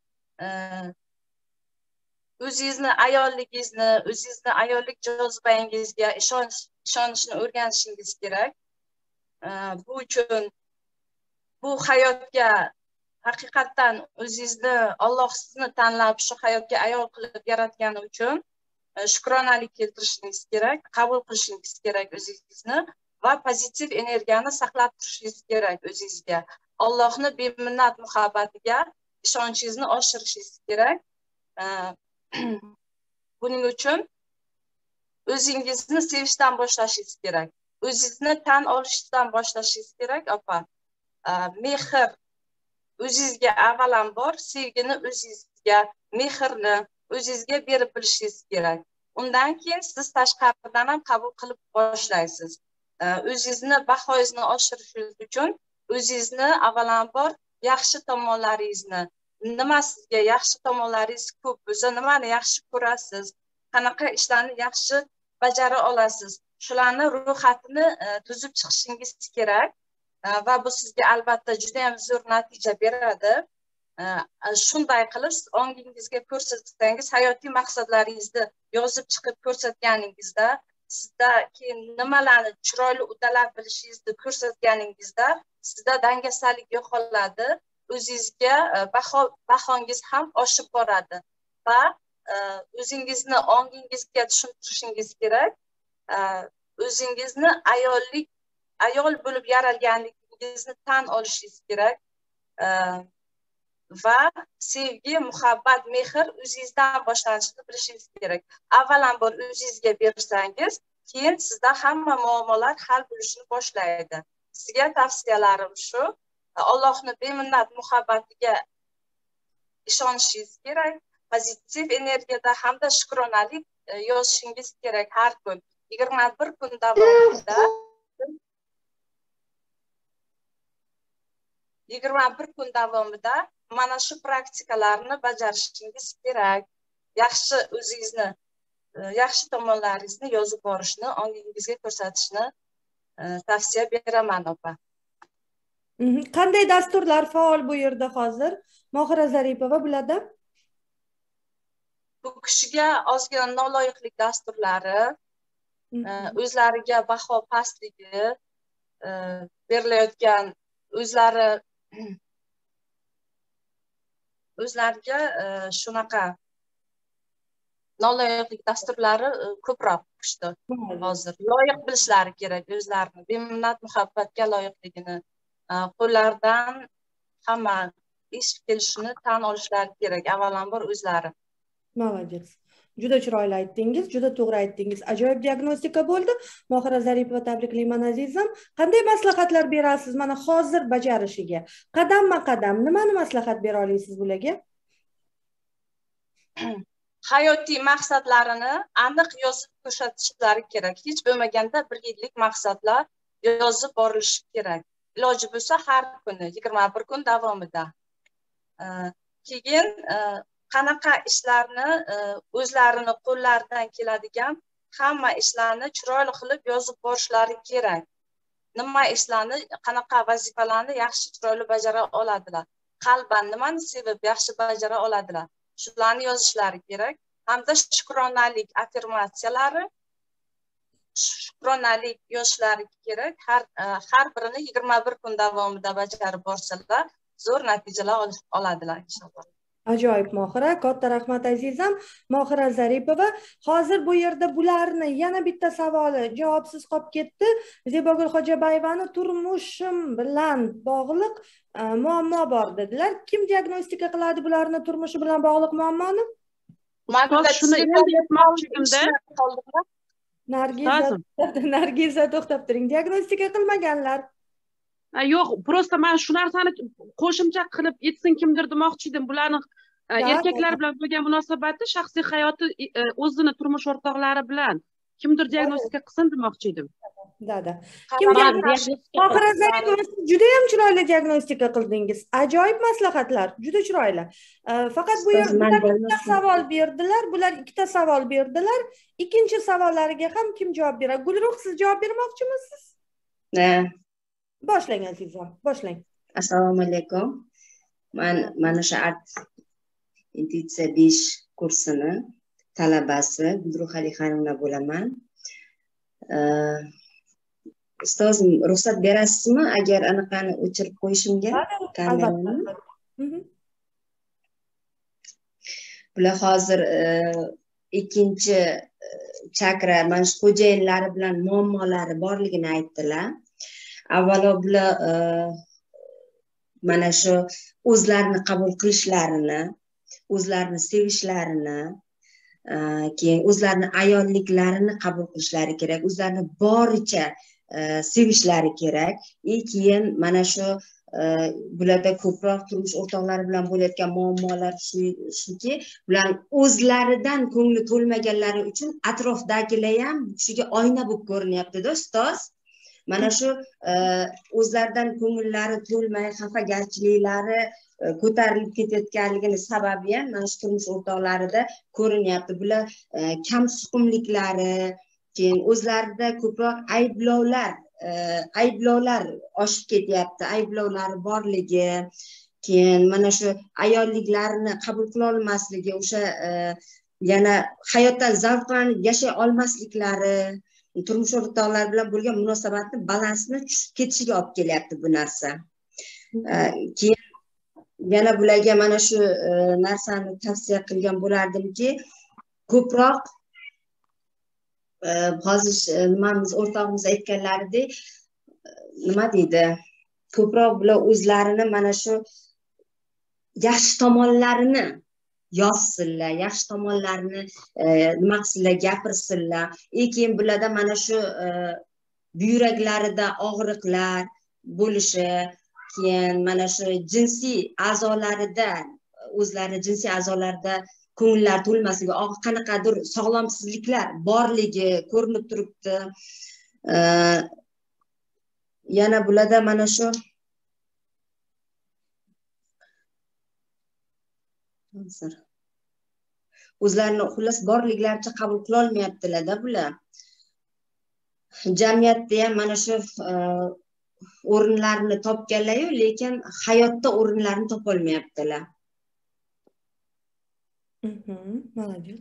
O'zingizni ayolligingizni, o'zingizni ayollik jozibangizga ishonishni o'rganishingiz kerak. Bu uchun bu hayotga haqiqatdan o'zingizni Alloh sizni tanlab shu hayotga ayol qilib yaratgani uchun shukronalik keltirishingiz kerak, qabul qilishingiz kerak o'zingizni va pozitiv energiyani saqlab turishingiz kerak o'zingizga. Allohni beminnat muhabbatiga ishonchingizni oshirishingiz kerak. Buning uchun o'zingizni sevishdan boshlashingiz kerak. O'zingizni tan olishdan boshlashingiz kerak, opa. Mehr o'zingizga avvalambor sevgini o'zingizga, mehrni o'zingizga berib bilishingiz kerak. Undan keyin siz tashqaridan ham qabul qilib boshlaysiz. O'zingizni bahoyingizni oshirishingiz uchun o'zingizni avvalambor yaxshi tomonlaringizni, nima sizga yaxshi tomonlaringiz ko'p bo'lsa, nimani yaxshi ko'rasiz, qanaqa ishlarni yaxshi bajara olasiz, shularni ro'yxatini tuzib chiqishingiz kerak. Va bu sizga albatta juda ham zo'r natija beradi. Shunday qilib ongingizga ko'rsatsangiz, hayotiy maqsadlaringizni yozib chiqib ko'rsatganingizda, sizda keyin nimalarni chiroyli uddalab bilishingizni ko'rsatganingizda, sizda dangasalik yo'qoladi, o'zingizga bahongiz ham oshib boradi va o'zingizni ongingizga tushuntirishingiz kerak. O'zingizni ayol bo'lib yaralganligingizni tan olishingiz kerak va sevgi, muhabbat, mehr o'zingizdan boshlanishini bilishingiz kerak. Avvalambor o'zingizga bersangiz, keyin sizda hamma muammolar hal bo'lishni boshlaydi. Sizga tavsiyalarim shu: Allohni beminnat muhabbatiga ishonishingiz kerak, pozitiv energiyada hamda shukronalik yozishingiz kerak har kun. 21 kun davomida 21 kun davomida mana shu praktikalarni bajarishingiz kerak. Yaxshi o'zingizni, yaxshi tomonlaringizni yozib borishni, ongingizga ko'rsatishni tavsiya beraman, opa. Qanday dasturlar faol bu yerda hozir? Mohira Zaripova biladi? Bu kishiga ozgina noloyiqlik dasturlari, o'zlariga baho pastligi, berilayotgan o'zlari o'zlariga shunaqa noloyiqlik dasturlari ko'proq chiqdi. Hozir loyiq bilishlari kerak o'zlarini, beminnat muhabbatga loyiqligini, qo'llaridan hamma ish kelishini tan olishlari kerak, avvalambor o'zlari. Молодец. Juda chiroyli aytdingiz, juda to'g'ri aytdingiz. Ajoyib diagnostika bo'ldi. Mohira Zaripova, tabriklayman azizim. Qanday maslahatlar berasiz mana hozir bajarishiga? Qadamma-qadam nimani maslahat bera olasiz bularga? Hayotiy maqsadlarini aniq yozib ko'rsatishlari kerak. Hech bo'lmaganda 1 yillik maqsadlar yozib borilishi kerak. Iloji bo'lsa har kuni 21 kun davomida. Keyin qanaqa ishlarni o'zlarini qo'llaridan keladigan hamma ishlarni chiroyli qilib yozib borishlari kerak. Nima ishlarni, qanaqa vazifalarni yaxshi chiroyli bajara oladilar. Qalban nimani sevib yaxshi bajara oladilar. Shularni yozishlari kerak. Hamda shukronalik affirmatsiyalari, shukronalik yozishlari kerak. Har birini 21 kun davomida bajarib borsalar, zo'r natijalar oladilar inshaalloh. Ajoyib Mohira, katta rahmat azizam. Mohira Zaripova, hozir bu yerda bularni yana bitta savoli javobsiz qolib ketdi. Zebogul Xo'jabayevani turmushim bilan bog'liq muammo bor dedilar. Kim diagnostika qiladi bularni turmushi bilan bog'liq muammoni? Shuni ham aytmoqchi edimda. Nargiza to'xtab turing. Diagnostika qilmaganlar. Yo'q, prosta men shu narsani qo'shimcha qilib aytsin kimdir demoqchi edim. Bularning erkaklar bilan bo'lgan munosabati, shaxsiy hayoti, o'zini turmush o'rtoqlari bilan kimdir diagnostika qilsin demoqchi edim. Da. Mohira Zaripova, juda ham chiroyli diagnostika qildingiz. Ajoyib maslahatlar, juda chiroyli. Faqat bu yerda ikkita savol berdilar. Bular ikkita savol berdilar. Ikkinchi savollariga ham kim javob beradi? Gulruh, siz javob bermoqchimisiz? Boshlang azizam, boshlang. Assalomu alaykum. Mana shu intuitsiya 5 kursini talabasi Gulruh Alixanovna bo'laman. Ustozim, ruxsat berasizmi agar anaqani o'chirib qo'yishimga? Albatta. Bular hozir ikkinchi chakra mana shu xo'jayinlari bilan muammolari borligini aytdilar. Avvalo bular mana shu o'zlarini qabul qilishlarini, o'zlarini sevishlarini, keyin o'zlarini ayolliklarini qabul qilishlari kerak, o'zlarini boricha sevishlari kerak. Keyin mana shu bularda ko'proq turmush o'rtoqlari bilan bo'layotgan muammolar shuki, ular o'zlaridan ko'ngli to'lmaganlari uchun atrofdagilar ham shuga oyna bo'lib ko'rinyapti-da, ustoz. Mana shu o'zlaridan ko'ngillari to'lmay, xafagarchiliklari ko'tarilib ketayotganligini sababi ham mana shu turmush o'rtoqlarida ko'rinyapti. Bular kamsuqumliklari, keyin o'zlarida ko'proq ayblovlar oshib ketyapti, ayblovlari borligi, keyin mana shu ayolliklarini qabul qila olmasligi, o'sha yana hayotdan zavqlanib yashay olmasliklari, turmush o'rtoqlari bilan bo'lgan munosabatni balansini tushib ketishiga olib kelyapti bu narsa. Keyin yana bularga mana shu narsani tavsiya qilgan bo'lardimki, ko'proq hozir nimamiz o'rtog'imiz aytganlaridek, nima deydi, ko'proq bular o'zlarini mana shu yaxshi tomonlarini yozsinlar, yaxshi tomonlarini nima qilsinlar, gapirsinlar. Keyin bularda mana shu buyraklarida og'riqlar bo'lishi, keyin mana shu jinsiy a'zolarida, o'zlari jinsiy a'zolarida ko'ngillar to'lmasligi, qanaqadir sog'lomsizliklar borligi ko'rinib turibdi. Yana bularda mana shu o'zlarini xullas borliklaricha qabul qila olmayaptilar-da bular. Jamiyatda ham mana shu o'rinlarini topganlar-yu, lekin hayotda o'rinlarini topa olmayaptilar. Молодец.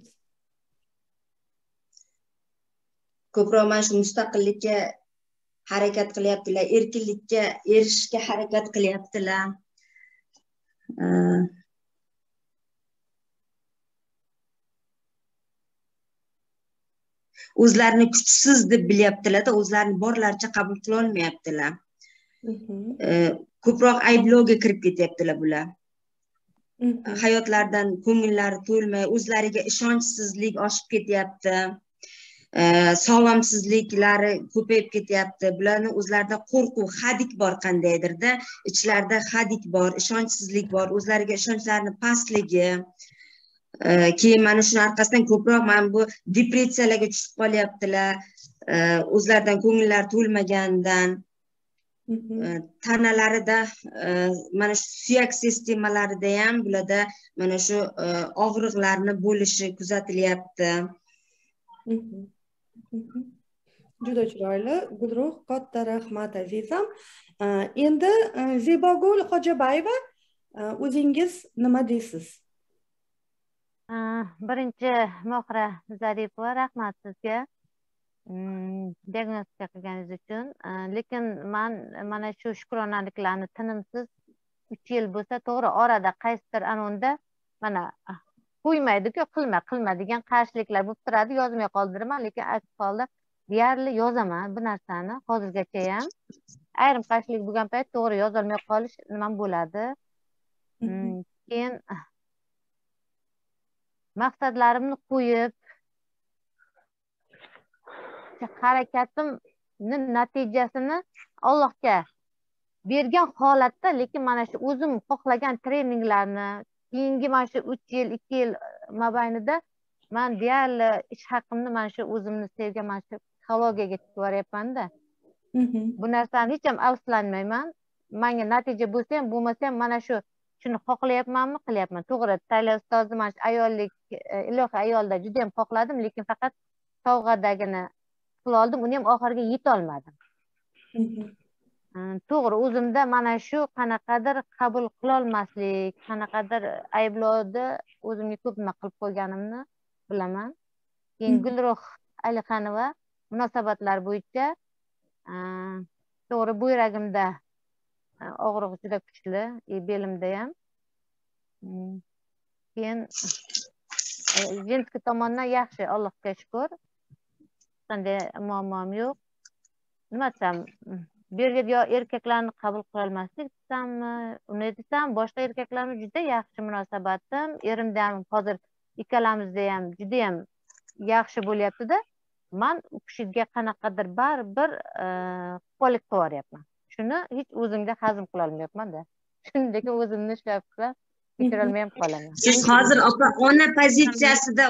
Ko'proq mana shu mustaqillikka harakat qilyaptilar, erkinlikka erishishga harakat qilyaptilar. o'zlarini kuchsiz deb bilyaptilarda, o'zlarini borlaricha qabul qila olmayaptilar. Ko'proq ayblovga kirib ketyaptilar bular. Hayotlaridan ko'ngillari to'lmay, o'zlariga ishonchsizlik oshib ketyapti. Sog'lomsizliklari ko'payib ketyapti. Bularni o'zlarida qo'rquv, hadik bor qandaydirda, ichlarida hadik bor, ishonchsizlik bor, o'zlariga ishonchlarini pastligi. Keyin mana shuni orqasidan ko'proq mana bu depressiyalarga tushib qolyaptilar. O'zlaridan ko'ngillari to'lmaganidan, tanalarida mana shu suyak sistemalarida ham bularda mana shu og'riqlarni bo'lishi kuzatilyapti. Juda chiroyli, Gulruh, katta rahmat azizam. Endi Zebogul Hojabayeva, o'zingiz nima deysiz? Birinchi Mohira Zaripova, rahmat sizga diagnostika qilganingiz uchun. Lekin men mana shu shukronaliklarni tinimsiz 3 yil bo'lsa, to'g'ri orada qaysidir anonda mana qo'ymaydi-ku, qilma degan qarshiliklar bo'lib turadi, yozmay qoldiraman, lekin aks holda deyarli yozaman bu narsani hozirgacha ham. Ayrim qarshilik bo'lgan payt to'g'ri yozolmay qolish nima bo'ladi. Keyin maqsadlarimni qo'yib, harakatimni natijasini Allohga bergan holatda, lekin mana shu o'zim xohlagan treninglarni keyingi mana shu 3 yil, 2 yil mobaynida men deyarli ish haqimni mana shu o'zimni sevgan mana shu psixologiyaga tikib yuboryapman-da. Bu narsani hech ham afsuslanmayman. Menga natija bo'lsa ham, bo'lmasa ham mana shu shuni xohlayapmanmi, qilyapman. To'g'ri, Tayla ustozni mana shu ayollik, ilohiy ayolda juda ham xohladim, lekin faqat sovg'adagini qila oldim, uni ham oxiriga yeta olmadim. To'g'ri, o'zimda mana shu qanaqadir qabul qila olmaslik, qanaqadir ayblovni o'zimga ko'p nima qilib qo'yganimni bilaman. Keyin Gulruh Alixanova munosabatlar bo'yicha to'g'ri buyragimda og'riq juda kuchli, belimda ham. Keyin jinsiy tomondan yaxshi, Allohga shukr. Qanday muammom yo'q. Nima desam, bu yerga yo erkaklarni qabul qila olmaslik desammi, uni desam, boshqa erkaklarga juda yaxshi munosabatim, erimda ham hozir ikkalamizda ham juda ham yaxshi bo'lyapti-da. Men u kishiga qanaqadir baribir qo'lik qilib yuboryapman. Shuni hech o'zimda hazm qila olmayapman-da. Shunday o'zimni ishlab kechira olmay qolaman. Siz hozir ona pozitsiyasida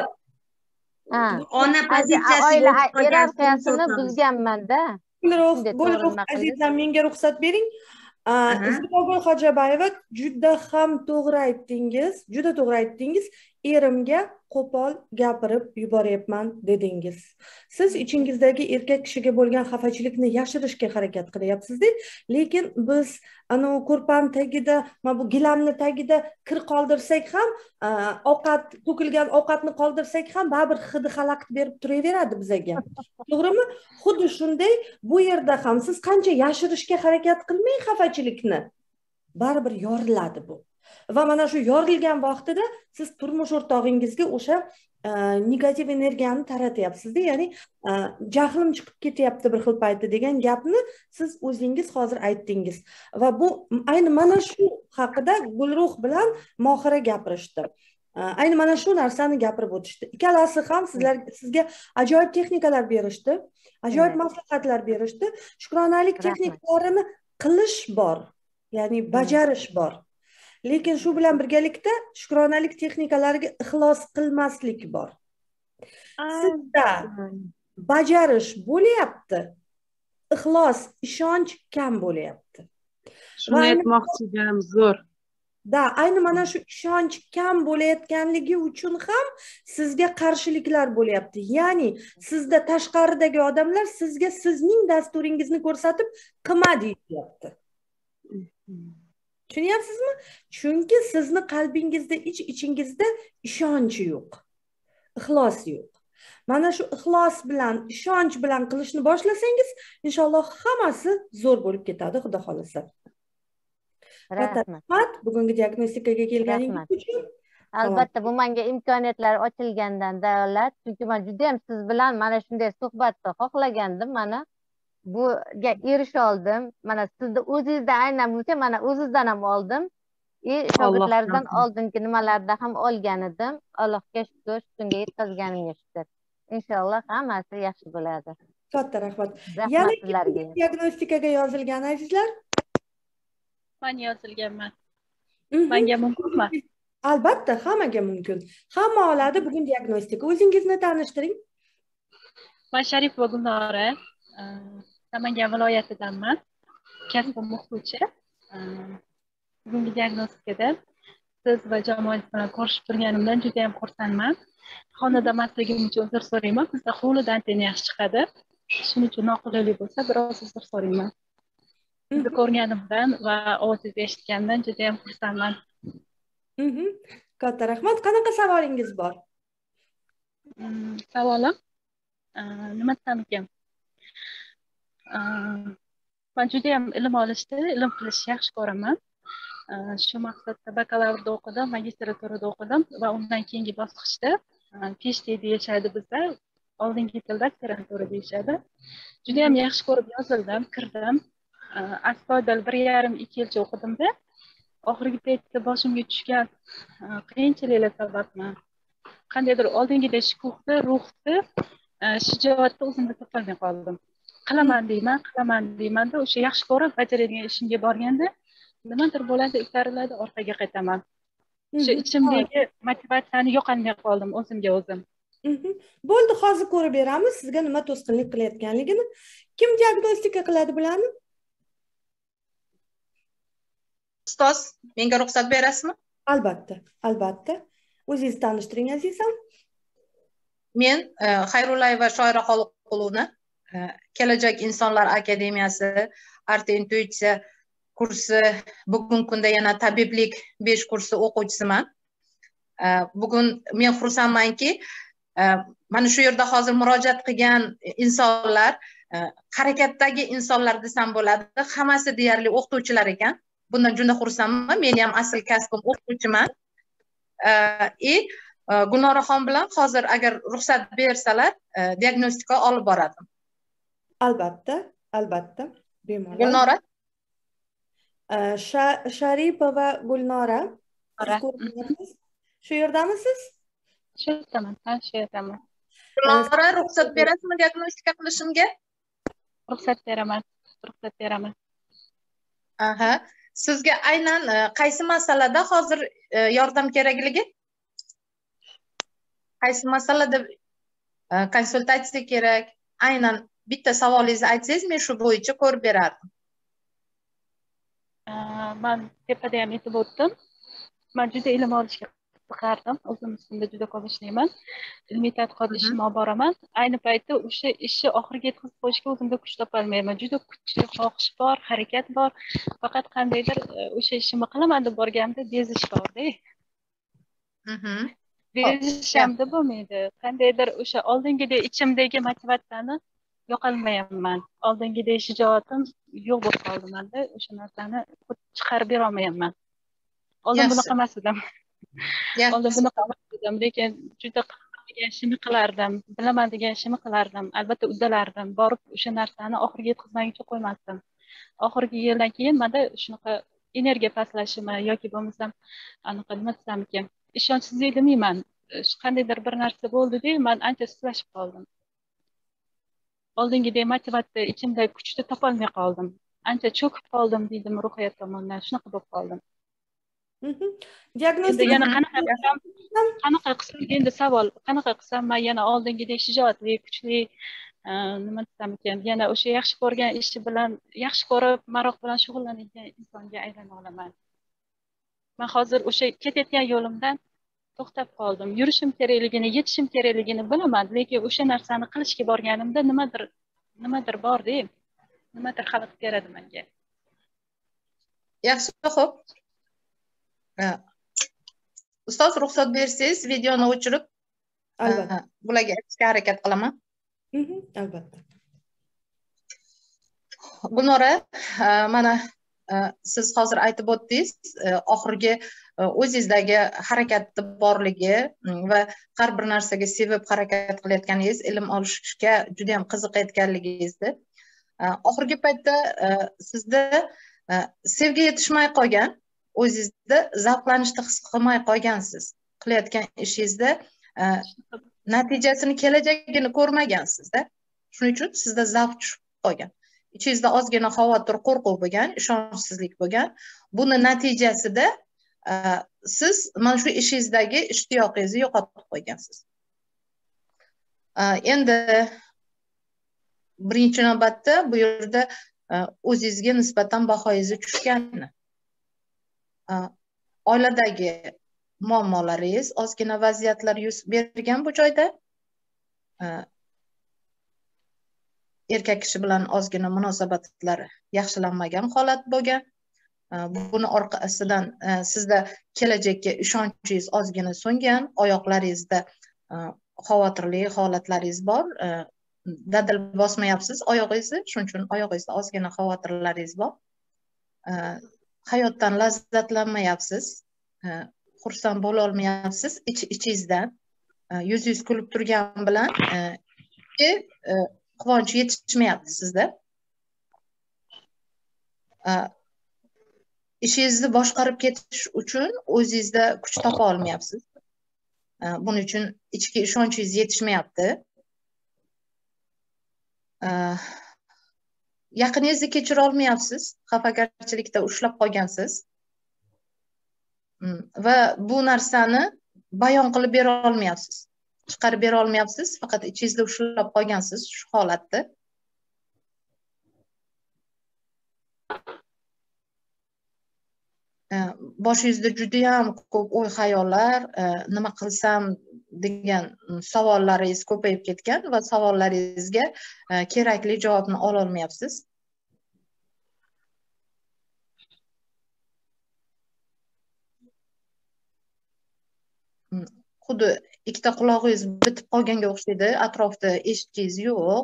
oila hierarxiyasini buzganman-da. Gulruh azizam, menga ruxsat bering. Zebogul Hojabayeva, juda ham to'g'ri aytdingiz, juda to'g'ri aytdingiz. Erimga qo'pol gapirib yuboryapman dedingiz. Siz ichingizdagi erkak kishiga bo'lgan xafachilikni yashirishga harakat qilyapsiz-da, lekin biz ana ko'rpam tagida, mana bu gilamni tagida kir qoldirsak ham, ovqat to'kilgan ovqatni qoldirsak ham baribir hidi xalaqit berib turaveradi bizga. To'g'rimi? Xuddi shunday bu yerda ham siz qancha yashirishga harakat qilmang xafachilikni, baribir yoriladi bu. Va mana shu yorilgan vaqtida siz turmush o'rtog'ingizga o'sha negativ energiyani taratyapsiz-da, ya'ni jahlim chiqib ketyapti bir xil payti degan gapni siz o'zingiz hozir aytdingiz. Va bu ayni mana shu haqida Gulruh bilan Mohira gapirishdi. Ayni mana shu narsani gapirib o'tishdi. Ikkalasi ham sizga ajoyib texnikalar berishdi, ajoyib maslahatlar berishdi. Shukronalik texnikalarini qilish bor, ya'ni bajarish bor. Lekin shu bilan birgalikda shukronalik texnikalariga ixlos qilmaslik bor. Sizda bajarish bo'lyapti, ixlos, ishonch kam bo'lyapti. Shuni aytmoqchi edim, zo'r. Ayni mana shu ishonch kam bo'layotganligi uchun ham sizga qarshiliklar bo'lyapti. Ya'ni sizda tashqaridagi odamlar sizga sizning dasturingizni ko'rsatib qilma deyapti. Tushunyapsizmi? Chunki sizni qalbingizda, ichingizda ishonch yo'q, ixlos yo'q. Mana shu ixlos bilan, ishonch bilan qilishni boshlasangiz, inshaalloh hammasi zo'r bo'lib ketadi, Xudo xolasa. Rahmat bugungi diagnostikaga kelganingiz uchun. albatta bu menga imkoniyatlar ochilgandan davlat, chunki men juda ham siz bilan mana shunday suhbatni xohlagandim. Mana buga erisha oldim. Mana sizni o'zingizda aynan bo'lsa, mana o'zingizdan ham oldim. Shogirdlarimdan oldingi nimalarda ham olgan edim. Allohga shukr, shunga yetkazganimga shukr. Inshaalloh hammasi yaxshi bo'ladi. Katta rahmat. Yana sizlarga diagnostikaga yozilgan azizlar? Men yozilganman. Menga mumkinmi? Albatta, hammaga mumkin. Hamma oladi bugun diagnostika. O'zingizni tanishtiring. Men Sharipova Gulnora, Namangan viloyatidanman. Kasbim o'qituvchi. Bugungi diagnostikada siz va jamoangiz bilan ko'rishib turganimdan juda ham xursandman. Xonadonmasligim uchun uzr so'rayman. Bizda hovlida antena yaxshi chiqadi. Shuning uchun noqulaylik bo'lsa, biroz uzr so'rayman. Sizni ko'rganimdan va ovozingizni eshitganimdan juda ham xursandman. Katta rahmat. Qanaqa savolingiz bor? Savolim nima desam ekan? Men juda ham ilm olishni, ilm qilishni yaxshi ko'raman. Shu maqsadda bakalavrda o'qidim, magistraturada o'qidim va undan keyingi bosqichda PhD deyishadi bizda, oldingi tilda doktorantura deyishadi. Juda ham yaxshi ko'rib yozildim, kirdim. Astoydil 1,5-2 yilcha o'qidimda. Oxirgi paytda boshimga tushgan qiyinchiliklar sababmi, qandaydir oldingidek shukuhni, ruhni, shijoatni o'zimda topolmay qoldim. Qilaman deymanda o'sha yaxshi ko'rib bajaradigan ishimga borganda nimadir bo'ladi, itariladi, orqaga qaytaman. O'sha ichimdagi motivatsiyani yo'qolmay qoldim o'zimga o'zim. Bo'ldi, hozir ko'rib beramiz sizga nima to'sqinlik qilayotganligini. Kim diagnostika qiladi bularni? Ustoz, menga ruxsat berasizmi? Albatta, albatta. O'zingizni tanishtiring azizam. Men Xayrullayeva Shoira Xoliqulova, Kelajak Insonlar Akademiyasi Art Intuitsiya kursi, bugungi kunda yana tabiblik 5 kursi o'quvchisiman. Bugun men xursandmanki, mana shu yerda hozir murojaat qilgan insonlar, harakatdagi insonlar desam bo'ladi, hammasi deyarli o'qituvchilar ekan. Bundan juda xursandman. Men ham asl kasbim o'qituvchiman. Gulnoraxon bilan hozir agar ruxsat bersalar, diagnostika olib boradim. Albatta, albatta. Bemalol. Gulnora? Sharipova Gulnora. Shu yerdamisiz? Shu yerdaman, shu yerdaman. Gulnora, ruxsat berasizmi diagnostika qilishimga? Ruxsat beraman, ruxsat beraman. Aha. Sizga aynan qaysi masalada hozir yordam kerakligi? Qaysi masalada konsultatsiya kerak? Aynan bitta savolingizni aytsangiz, men shu bo'yicha ko'rib berardim. Men tepada ham aytib o'tdim. Men juda ilm olishga qiziqardim. O'zim ustimda juda ko'p ishlayman. Ilmiy tadqiqot ishimni olib boraman. Ayni paytda o'sha ishni oxiriga yetkazib qo'yishga o'zimda kuch topolmayman. Juda kuchli xohish bor, harakat bor. Faqat qandaydir o'sha ishimni qilaman deb borganimda bezish bor-da. Bezish ham bo'lmaydi. Qandaydir o'sha oldingidek ichimdagi motivatsiyani yo'qolmayapman. Oldingidek shijoatim yo'q bo'lib qoldi menda. O'sha narsani chiqarib bera olmayapman. Oldin bunaqa emas edim. Oldin bunaqa emas edim, lekin juda degan ishimni qilardim, bilaman degan ishimni qilardim. Albatta uddalardim, borib o'sha narsani oxiriga yetkazmaguncha qo'ymasdim. Oxirgi yildan keyin menda shunaqa energiya pastlashimi yoki bo'lmasam anaqa nima desam ekan, ishonchsizlik demayman. Qandaydir bir narsa bo'ldi-da, men ancha sustlashib qoldim. Oldingidek motivatsiya, ichimdagi kuchni topolmay qoldim. Ancha cho'kib qoldim deydim ruhiyat tomondan, shunaqa bo'lib qoldim. Diagnostika yana qanaqa qilsam, endi savol, qanaqa qilsam men yana oldingidek shijoatli, kuchli, nima desam ekan, yana o'sha yaxshi ko'rgan ishi bilan, yaxshi ko'rib, maroq bilan shug'ullanadigan insonga aylana olaman. Men hozir o'sha ketayotgan yo'limdan to'xtab qoldim. Yurishim kerakligini, yetishim kerakligini bilaman, lekin o'sha narsani qilishga borganimda nimadir bor-da, nimadir xalaqit beradi menga. Yaxshi, xo'p. Ustoz, ruxsat bersangiz, videoni o'chirib, albatta, bularga aytishga harakat qilaman. Albatta. Gulnora, mana siz hozir aytib o'tdingiz, oxirgi o'zingizdagi harakatni borligi va har bir narsaga sevib harakat qilayotganingiz, ilm olishga juda ham qiziqayotganligingizni. Oxirgi paytda sizda sevgi yetishmay qolgan, o'zingizda zavqlanishni his qilmay qolgansiz. Qilayotgan ishingizda natijasini, kelajagini ko'rmagansiz-da. Shuning uchun sizda zavq tushib qolgan. Ichingizda ozgina xavotir, qo'rquv bo'lgan, ishonchsizlik bo'lgan. Buni natijasida siz mana shu ishingizdagi ishtiyoqingizni yo'qotib qo'ygansiz. Endi birinchi navbatda bu yerda o'zingizga nisbatan bahoyingiz tushganmi? Oiladagi muammolaringiz, ozgina vaziyatlar yuz bergan bu joyda. Erkak kishi bilan ozgina munosabatlar yaxshilanmagan holat bo'lgan. Buni orqasidan sizda kelajakka ishonchingiz ozgina so'ngan, oyoqlaringizda xavotirli holatlaringiz bor. Dadil bosmayapsiz oyog'ingizni, shuning uchun oyog'ingizda ozgina xavotirlaringiz bor. Hayotdan lazzatlanmayapsiz, xursand bo'la olmayapsiz ichingizdan. Yuzingiz kulib turgan bilan quvonch yetishmayapti sizda. Ishingizni boshqarib ketish uchun o'zingizda kuch topa olmayapsiz. Buning uchun ichki ishonchingiz yetishmayapti. Yaqiningizni kechira olmayapsiz, xafagarchilikda ushlab qolgansiz. Va bu narsani bayon qilib bera olmayapsiz. Chiqarib bera olmayapsiz, faqat ichingizda ushlab qolgansiz shu holatda. Boshingizda juda ham ko'p o'y xayollar, nima qilsam degan savollaringiz ko'payib ketgan va savollaringizga kerakli javobni ola olmayapsiz. Xuddi ikkita qulog'ingiz bitib qolganga o'xshaydi, atrofda eshitgingiz yo'q.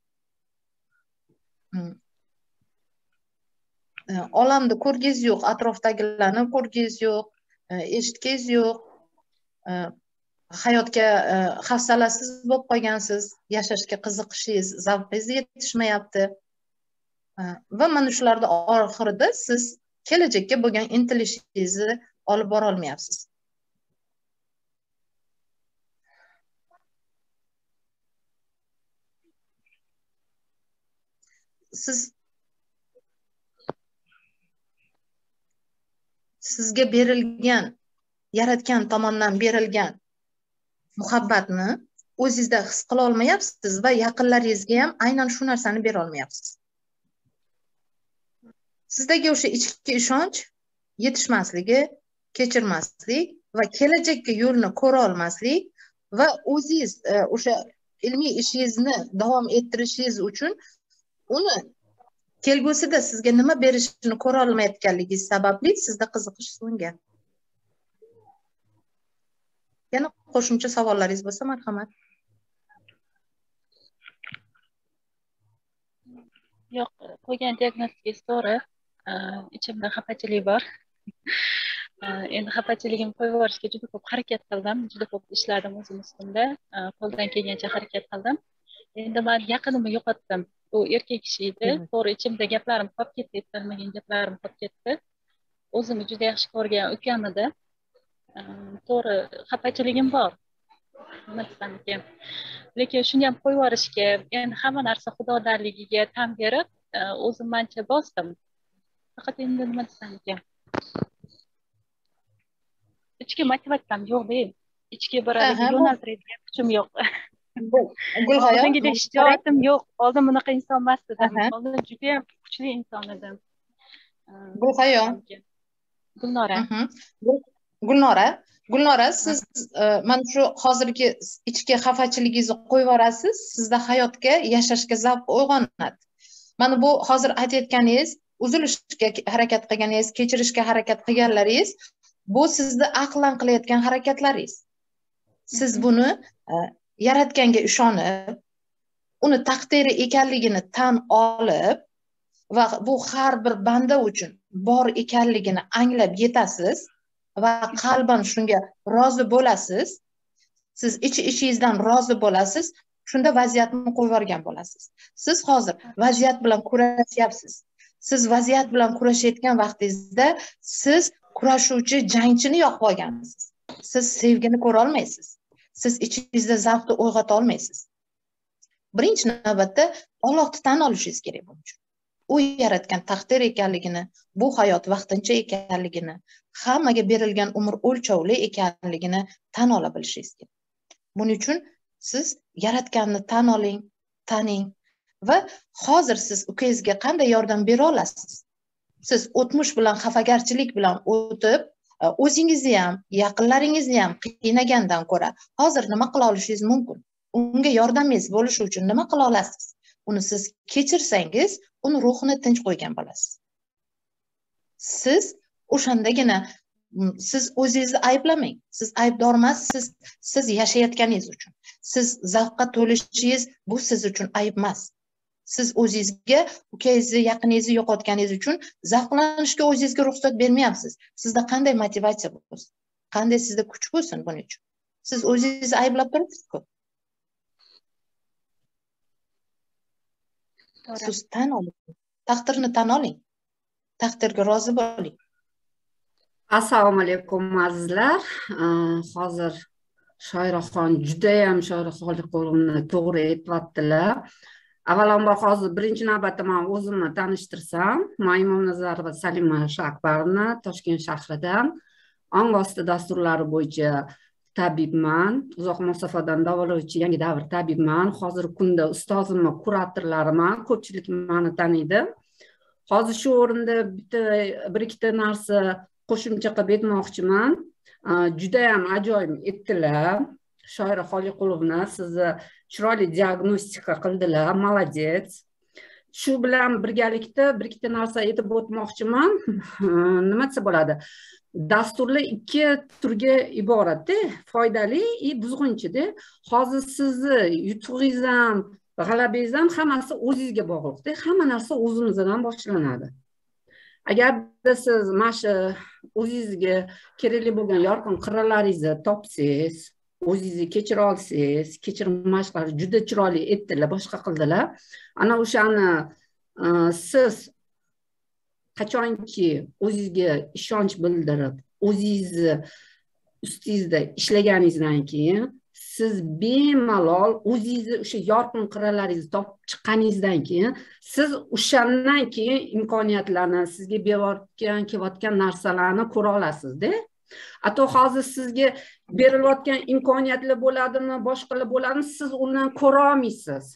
Olamni ko'rgingiz yo'q, atrofdagilarni ko'rgingiz yo'q, eshitgingiz yo'q. Hayotga hafsalasiz bo'lib qolgansiz, yashashga qiziqishingiz, zavqingiz yetishmayapti. Va mana shularning oxirida siz kelajakka bo'lgan intilishingizni olib bora olmayapsiz. Sizga berilgan, yaratgan tomonidan berilgan muhabbatni o'zingizda his qila olmayapsiz va yaqinlaringizga ham aynan shu narsani bera olmayapsiz. Sizdagi o'sha ichki ishonch yetishmasligi, kechirmaslik va kelajakka yo'lni ko'ra olmaslik va o'zingiz o'sha ilmiy ishingizni davom ettirishingiz uchun uni kelgusida sizga nima berishini ko'ra olmayotganligingiz sababli sizda qiziqish so'ngan. Yana qo'shimcha savollaringiz bo'lsa, marhamat. Yo'q, qo'ygan diagnostikangiz to'g'ri. Ichimda xafachilik bor. Endi xafachiligimni qo'yib yuborishga juda ko'p harakat qildim, juda ko'p ishladim o'zim ustimda, qo'ldan kelgancha harakat qildim. Endi men yaqinimni yo'qotdim. Bu erkak kishi edi. To'g'ri, ichimda gaplarim qolib ketdi, aytolmagan gaplarim qolib ketdi. O'zimni juda yaxshi ko'rgan ukam edi. To'g'ri, xafachiligim bor. Nima desam ekan? Lekin shuni ham qo'yib yuborishga, endi hamma narsa xudodanligiga tan berib, o'zim ancha bosdim. Faqat endi nima desam ekan? Ichki motivatsiyam yo'q-da. Ichki bir yo'naltiradigan kuchim yo'q. Oldingidek shijoatim yo'q. Oldin bunaqa inson emas edim. Oldin juda ham kuchli inson edim. Gulnora, siz mana shu hozirgi ichki xafachiligingizni qo'yib yuborasiz, sizda hayotga, yashashga zavq uyg'onadi. Mana bu hozir aytayotganingiz, uzilishga harakat qilganingiz, kechirishga harakat qilganlaringiz, bu sizni aqlan qilayotgan harakatlaringiz. Siz buni yaratganga ishonib, uni taqdiri ekanligini tan olib, va bu har bir banda uchun bor ekanligini anglab yetasiz va qalban shunga rozi bo'lasiz, siz ichingizdan rozi bo'lasiz, shunda vaziyatni qo'yib yuborgan bo'lasiz. Siz hozir vaziyat bilan kurashyapsiz. Siz vaziyat bilan kurashayotgan vaqtingizda siz kurashuvchi jangchini yoqib olgansiz. Siz sevgini ko'ra olmaysiz. Siz ichingizda zavqni uyg'ota olmaysiz. Birinchi navbatda Allohni tan olishingiz kerak buning uchun. U yaratgan taqdir ekanligini, bu hayot vaqtincha ekanligini, hammaga berilgan umr o'lchovli ekanligini tan ola bilishingiz kerak. Buning uchun siz yaratganni tan oling, taning va hozir siz ukangizga qanday yordam bera olasiz? Siz o'tmish bilan xafagarchilik bilan o'tib, o'zingizni ham, yaqinlaringizni ham qiynagandan ko'ra, hozir nima qila olishingiz mumkin? Unga yordamingiz bo'lishi uchun nima qila olasiz? Uni siz kechirsangiz, uni ruhini tinch qo'ygan bo'lasiz. Siz o'shandagina siz o'zingizni ayblamang. Siz aybdor emassiz, siz yashayotganingiz uchun. Siz zavqqa to'lishingiz bu siz uchun ayb emas. Siz o'zingizga ukangizni, yaqiningizni yo'qotganingiz uchun zavqlanishga o'zingizga ruxsat bermayapsiz. Sizda qanday motivatsiya bo'lsin? Qanday sizda kuch bo'lsin buning uchun? Siz o'zingizni ayblab turibsiz-ku. Siz tan oling. Taqdirni tan oling. Taqdirga rozi bo'ling. Assalomu alaykum azizlar. Hozir Shoiraxon judayam Shoiraxonliqovni to'g'ri aytibdilar. Avvalambor hozir birinchi navbatda men o'zimni tanishtirsam, men Imomnazarova Salima Shakbarna, Toshkent shahridan ongosti dasturlari bo'yicha tabibman, uzoq masofadan davolovchi yangi davr tabibman. Hozirgi kunda ustozimni kuratorlariman, ko'pchilik meni taniydi. Hozir shu o'rinda bir ikkita narsa qo'shimcha qilib aytmoqchiman. Juda ham ajoyib aytdilar. Shoira Xoliqulovna sizni chiroyli diagnostika qildilar. Молодец. Shu bilan birgalikda bir ikkita narsa aytib o'tmoqchiman. Nima desa bo'ladi? Dasturlar ikki turga iborat-da, foydali va buzg'unchi-da. Hozir sizni yutug'ingiz ham, g'alabangiz ham hammasi o'zingizga bog'liq-da. Hamma narsa o'zimizdan boshlanadi. Agarda siz mana shu o'zingizga kerakli bo'lgan yorqin qirralaringizni topsangiz, o'zingizni kechira olsangiz, kechirim mashqlari juda chiroyli aytdilar, boshqa qildilar. Ana o'shani siz qachonki o'zingizga ishonch bildirib, o'zingizni ustingizda ishlaganingizdan keyin siz bemalol o'zingizni o'sha yorqin qirralaringizni topib chiqqaningizdan keyin siz o'shandan keyin imkoniyatlarni, sizga kelayotgan narsalarni ko'ra olasizda. Hatto hozir sizga berilayotgan imkoniyatlar bo'ladimi, boshqalar bo'ladimi, siz undan ko'ra olmaysiz.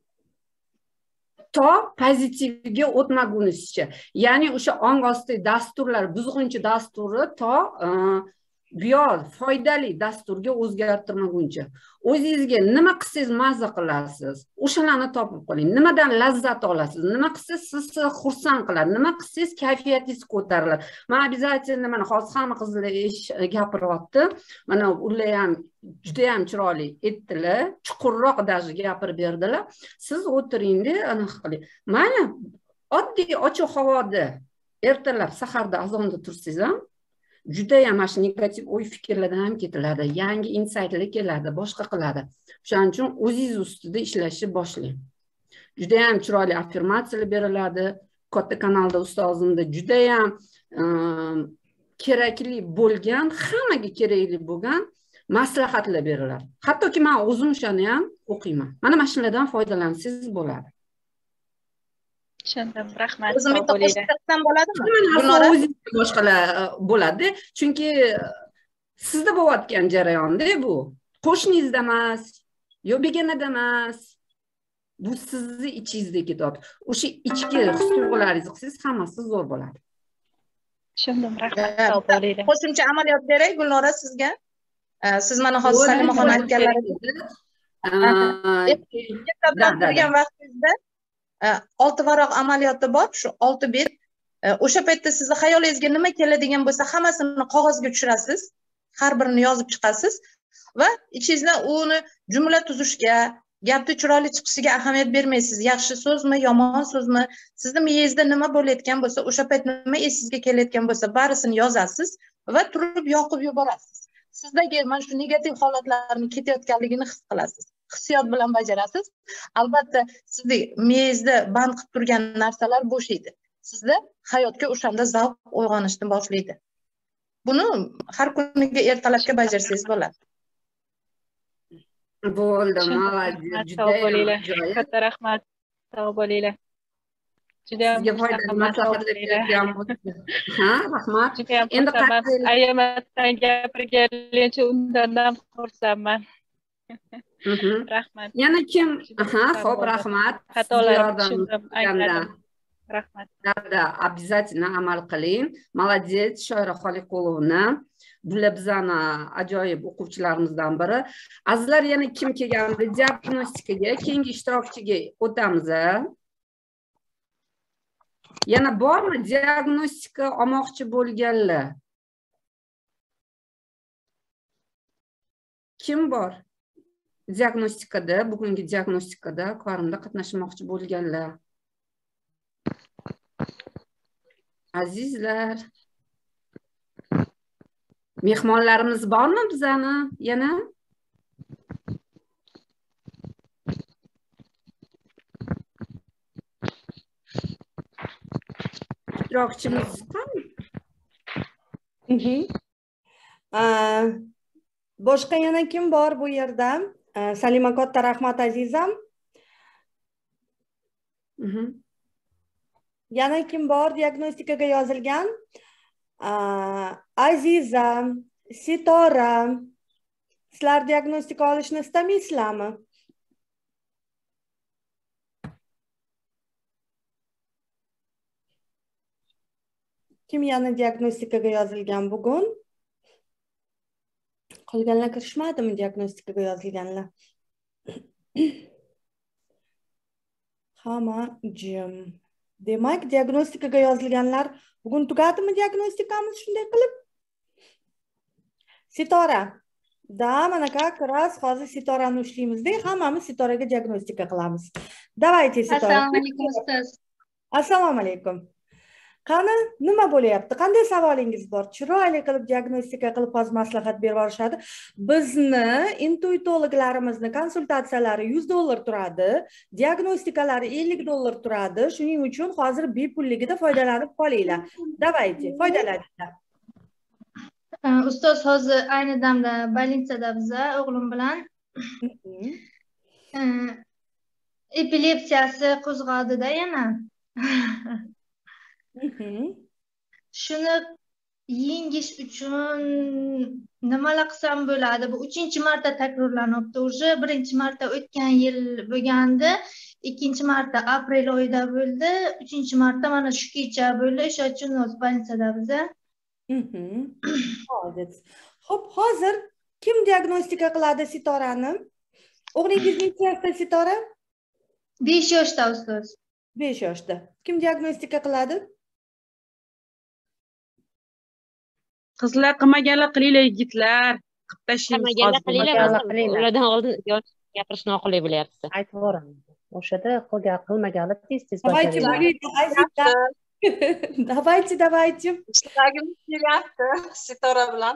To pozitivga o'tmagunizcha. Ya'ni o'sha ongosti dasturlar, buzg'unchi dasturi to buyol foydali dasturga o'zgartirmaguncha. O'zingizga nima qilsangiz mazza qilasiz, o'shalarni topib qoling. Nimadan lazzat olasiz, nima qilsangiz sizni xursand qiladi, nima qilsangiz kayfiyatingiz ko'tariladi. Men обязательно mana hozir hamma qizlar gapiryapti. Mana ular ham juda ham chiroyli aytdilar, chuqurroq даже gapirib berdilar. Siz o'tiringda, anaqa qiling. Mana oddiy ochiq havoda ertalab saharda azonda tursangiz ham juda ham mana shu negativ o'y fikrlardan ham ketiladi, yangi insightlar keladi, boshqa qiladi. Shuning uchun o'zingiz ustida ishlashni boshlang. Juda ham chiroyli affirmatsiyalar beriladi. Katta kanalda ustozimda juda ham kerakli bo'lgan, hammaga kerakli bo'lgan maslahatlar beriladi. Hattoki men o'zim shuni ham o'qiyman. Mana shulardan foydalansangiz bo'ladi. Tushundim, rahmat. O'zim bitta qo'shib bo'ladimi? O'zingizga boshqalar bo'ladi. Chunki sizda bo'layotgan jarayonda bu qo'shningizda emas, yo begonada emas. Bu sizni ichingizda ketyapti. O'sha ichki his-tuyg'ularingizni qilsangiz hammasi zo'r bo'ladi. Tushundim, rahmat. Qo'shimcha amaliyot beray Gulnora sizga. Siz mana hozir Salimaxon aytganlaringiz. Turgan vaqtingizda 6 varaq amaliyoti bor, shu 6 bet. O'sha paytda sizni xayolingizga nima keladigan bo'lsa, hammasini qog'ozga tushirasiz, har birini yozib chiqasiz va ichingizdan uni jumla tuzishga, gapni chiroyli chiqishiga ahamiyat bermaysiz. Yaxshi so'zmi, yomon so'zmi, sizni miyangizda nima bo'layotgan bo'lsa, o'sha payt nima esingizga kelayotgan bo'lsa, barisini yozasiz va turib yoqib yuborasiz. Sizdagi mana shu negativ holatlarni ketayotganligini his qilasiz. Hissiyot bilan bajarasiz. Albatta, sizni miyangizda band qilib turgan narsalar bo'shaydi. Sizda hayotga o'shanda zavq uyg'onishni boshlaydi. Buni har kuniga ertalabga bajarsangiz bo'ladi. Bo'ldi, молодец. Juda katta rahmat. Sog' bo'linglar. Juda ham sizga foydali maslahatlar bergan bo'ldi. Ha, rahmat. Juda ham Endi xursandman. Ayamatdan gapirganingcha undan ham xursandman. Rahmat. Yana kim? Aha, xo'p, rahmat. Xatolarimni tushundim, angladim. Rahmat. Да, обязательно amal qiling. Молодец, Shoira Xoliqulovna. Bular bizani ajoyib o'quvchilarimizdan biri. Azizlar, yana kim kelgandi? Diagnostikaga, keyingi ishtirokchiga o'tamiz. Yana bormi diagnostika olmoqchi bo'lganlar? Kim bor? Diagnostikada, bugungi diagnostikada akvarimda qatnashmoqchi bo'lganlar. Azizlar, mehmonlarimiz bormi bizani yana? Ishtirokchimiz qani? Boshqa yana kim bor bu yerda? Salima katta rahmat azizam. Yana kim bor diagnostikaga yozilgan? Aziza, Sitora, sizlar diagnostika olishni istamaysizlarmi? Kim yana diagnostikaga yozilgan bugun? Qolganlar kirishmadimi diagnostikaga yozilganlar? Hamma jim. Demak, diagnostikaga yozilganlar bugun tugadimi diagnostikamiz shunday qilib? Sitora. Da, mana как hozir Sitorani ushlaymiz-da, hammamiz Sitoraga diagnostika qilamiz. Давайте, Sitora. Assalomu alaykum ustoz. Assalomu alaykum. Qani, nima bo'layapti? Qanday savolingiz bor? Chiroyli qilib diagnostika qilib hozir maslahat berib borishadi. Bizni intuitologlarimizni konsultatsiyalari $100 turadi, diagnostikalari $50 turadi. Shuning uchun hozir bepulligida foydalanib qolinglar. Давайте, foydalaninglar. Ustoz, hozir ayni damda больницada biza o'g'lim bilan epilepsiyasi qo'zg'adida yana. Shuni yengish uchun nimalar qilsam bo'ladi? Bu 3-marta takrorlanyapti. Уже 1-marta o'tgan yil bo'lgandi, 2-marta aprel oyida bo'ldi, 3-marta mana shu kecha bo'ldi. O'sha uchun hozir больницada biza. Xo'p, hozir kim diagnostika qiladi Sitorani? O'g'lingiz necha yoshda Sitora? 5 yoshda ustoz. 5 yoshda. Kim diagnostika qiladi? Qizlar qilmaganlar qilinglar, yigitlar. Qilib tashlaymiz. Ulardan oldin gapirish noqulay bo'lyapti. Aytib boraman. O'shada qilmaganlar tez-tez Давайте, давайте. Ishlagim kelyapti Sitora bilan.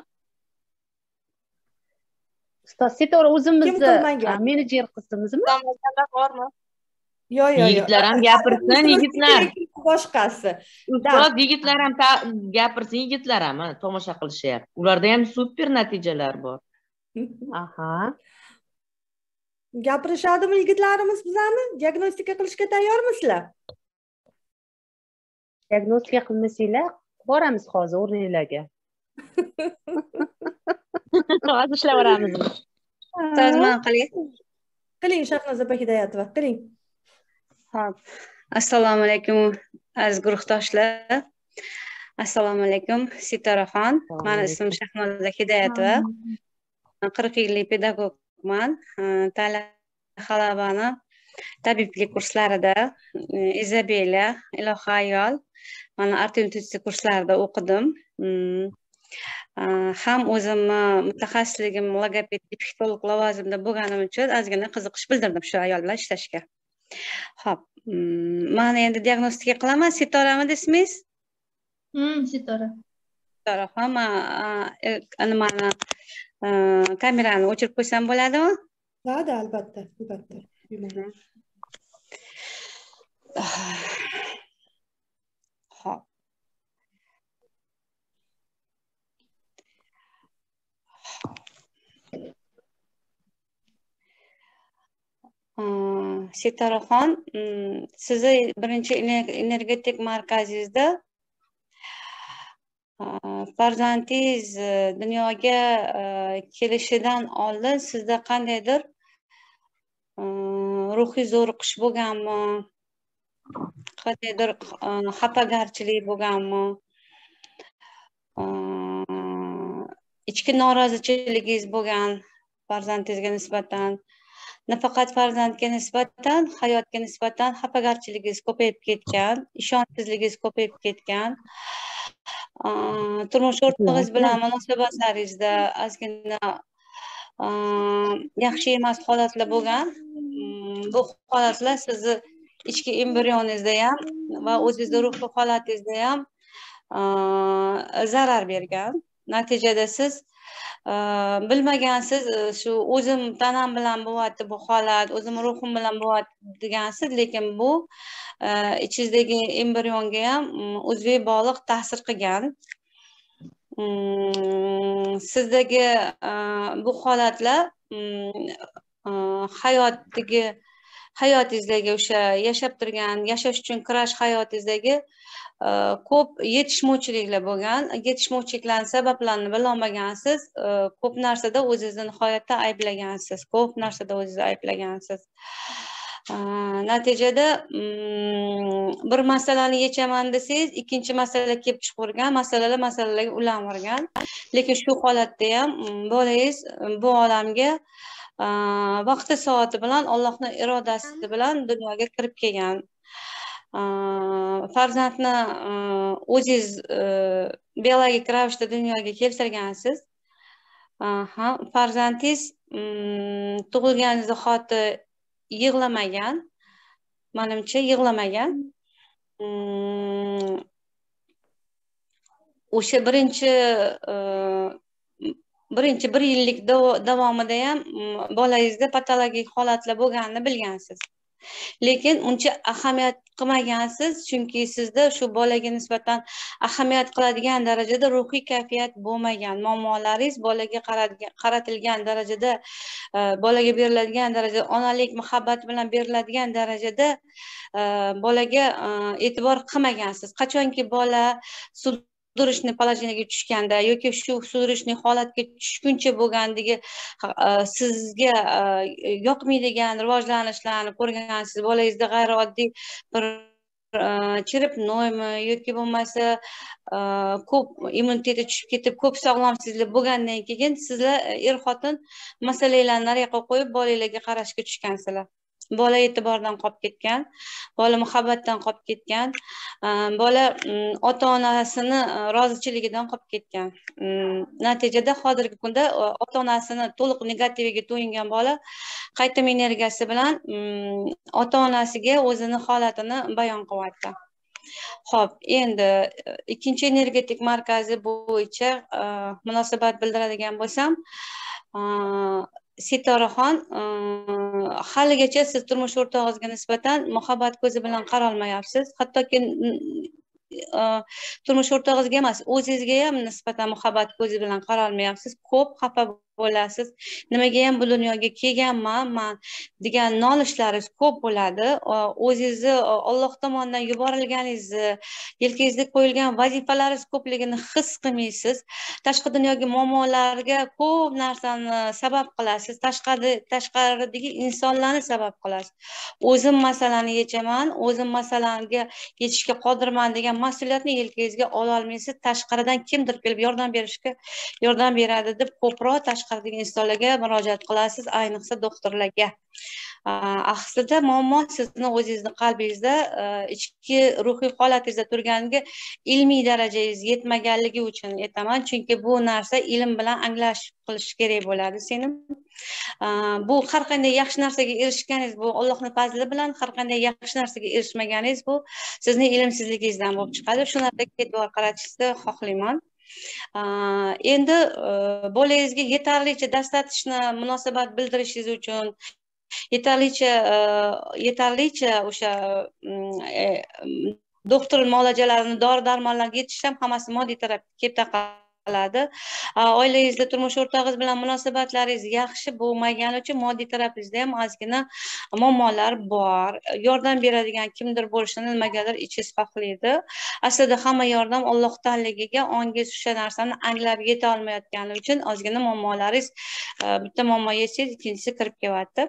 Ustoz, Sitora o'zimizni menejer qizimizmi? Qilmaganlar bormi? Yo'q. Yigitlar ham gapirsin, yigitlar. Boshqasi. Ustoz, yigitlar ham gapirsin, yigitlar ham tomosha qilishyapti. Ularda ham super natijalar bor. Aha. Gapirishadimi yigitlarimiz bizani? Diagnostika qilishga tayyormisizlar? Diagnostika qilmasanglar, boramiz hozir o'rninglarga. Hozir ishlab boramiz. Tozman qiling. Qiling, Shahnoza Hidayatova, qiling. Xo'p. Assalomu alaykum aziz guruhdoshlar. Assalomu alaykum Sitoraxon. Meni ismim Shahnoza Hidayatova. 40 yillik pedagogman. Tala Xalabani tabiblik kurslarida Izabela, Ilohi ayol, mana Artem kurslarida o'qidim. ham o'zimni mutaxassisligim logoped defektolog lavozimida bo'lganim uchun ozgina qiziqish bildirdim shu ayol bilan ishlashga. Xo'p, mana endi diagnostika qilaman. Sitorami ismingiz? Sitora. Sitora, nimani kamerani o'chirib qo'ysam bo'ladimi? Da, albatta, albatta. Xo'p. Sitoraxon, sizni birinchi energetik markazingizda farzandingiz dunyoga kelishidan oldin sizda qandaydir ruhiy zo'riqish bo'lganmi? Qandaydir xafagarchilik bo'lganmi? Ichki noroziligingiz bo'lgan farzandingizga nisbatan? Nafaqat farzandga nisbatan, hayotga nisbatan xafagarchiligingiz ko'payib ketgan, ishonchsizligingiz ko'payib ketgan. Turmush o'rtog'ingiz bilan munosabatlaringizda ozgina yaxshi emas holatlar bo'lgan. Bu holatlar sizni ichki embrioningizda ham va o'zingizning ruhiy holatingizda ham zarar bergan. Natijada siz bilmagansiz, shu o'zim tanam bilan bo'lyapti bu holat, o'zim ruhim bilan bo'lyapti degansiz, lekin bu ichingizdagi embrionga ham uzviy bog'liq ta'sir qilgan. Sizdagi bu holatlar hayotingizdagi o'sha yashab turgan, yashash uchun kurash hayotingizdagi ko'p yetishmovchiliklar bo'lgan. Yetishmovchiliklarning sabablarini bilolmagansiz, ko'p narsada o'zingizni nihoyatda ayblagansiz, ko'p narsada o'zingizni ayblagansiz. Natijada bir masalani yechaman desangiz, ikkinchi masala kelib chiqavergan, masalalarga ulanvergan. Lekin shu holatda ham bolangiz bu olamga vaqti soati bilan, Allohning irodasi bilan dunyoga kirib kelgan. Farzandni o'zingiz biologik ravishda dunyoga keltirgansiz. Farzandingiz tug'ilgan zahoti yig'lamagan, menimcha yig'lamagan. O'sha birinchi bir yillik davomida ham bolangizda patologik holatlar bo'lganini bilgansiz. Lekin uncha ahamiyat qilmagansiz, chunki sizda shu bolaga nisbatan ahamiyat qiladigan darajada ruhiy kayfiyat bo'lmagan. Muammolaringiz bolaga qaratilgan darajada, bolaga beriladigan darajada, onalik muhabbat bilan beriladigan darajada bolaga e'tibor qilmagansiz. Qachonki bola sudrashni положениyaga tushganda yoki shu sudrashni holatga tushguncha bo'lgandagi sizga yoqmaydigan rivojlanishlarni ko'rgansiz, bolangizda g'ayrioddiy bir chirib noymi yoki bo'lmasa ko'p immuniteti tushib ketib, ko'p sog'lomsizlik bo'lgandan keyin sizlar er-xotin masalalarni nariyoqqa qo'yib bolanglarga qarashga tushgansizlar. Bola e'tibordan qolib ketgan, bola muhabbatdan qolib ketgan, bola ota-onasini rozichiligidan qolib ketgan. Natijada hozirgi kunda ota-onasini to'liq negativiga to'yingan bola qaytim energiyasi bilan ota-onasiga o'zini holatini bayon qilyapti. Xo'p, endi ikkinchi energetik markazi bo'yicha munosabat bildiradigan bo'lsam, Sitoraxon, haligacha siz turmush o'rtog'ingizga nisbatan muhabbat ko'zi bilan qarolmayapsiz. Hattoki turmush o'rtog'ingizga emas, o'zingizga ham nisbatan muhabbat ko'zi bilan qarolmayapsiz. Ko'p xafa bo'lasiz. Nimaga ham bu dunyoga kelganman degan nolishlaringiz ko'p bo'ladi. O'zingizni Alloh tomonidan yuborilganingizni, yelkangizga qo'yilgan vazifalaringiz ko'pligini his qilmaysiz. Tashqi dunyoga muammolarga ko'p narsani sabab qilasiz. Tashqaridagi insonlarni sabab qilasiz. O'zim masalani yechaman, o'zim masalaga yechishga qodirman degan mas'uliyatni yelkangizga ola olmaysiz. Tashqaridan kimdir kelib yordam beradi deb ko'proq chiqaradigan insonlarga murojaat qilasiz, ayniqsa doktorlarga. Aslida muammo sizni o'zingizni qalbingizda ichki ruhiy holatingizda turganiga ilmiy darajangiz yetmaganligi uchun aytaman, chunki bu narsa ilm bilan anglashib qilish kerak bo'ladi. Sening bu har qanday yaxshi narsaga erishganingiz bu Allohning fazli bilan, har qanday yaxshi narsaga erishmaganingiz bu sizning ilmsizligingizdan bo'lib chiqadi. Shu narsaga e'tibor qaratishingizni xohlayman. Endi bolangizga yetarlicha dastatishni munosabat bildirishingiz uchun yetarlicha o'sha doktor muolajalarini, dori darmonlarga yetish ham hammasi moddiy tarafga kelib taqaladi. Oilangizda turmush o'rtog'ingiz bilan munosabatlaringiz yaxshi bo'lmagani uchun moddiy tarafingizda ham ozgina muammolar bor. Yordam beradigan kimdir bo'lishini nimagadir ichingiz xohlaydi. Aslida hamma yordam Alloh taologa, ongiz o'sha narsani anglab yeta olmayotgani uchun ozgina muammolaringiz, bitta muammo yetsangiz ikkinchisi kirib kelyapti.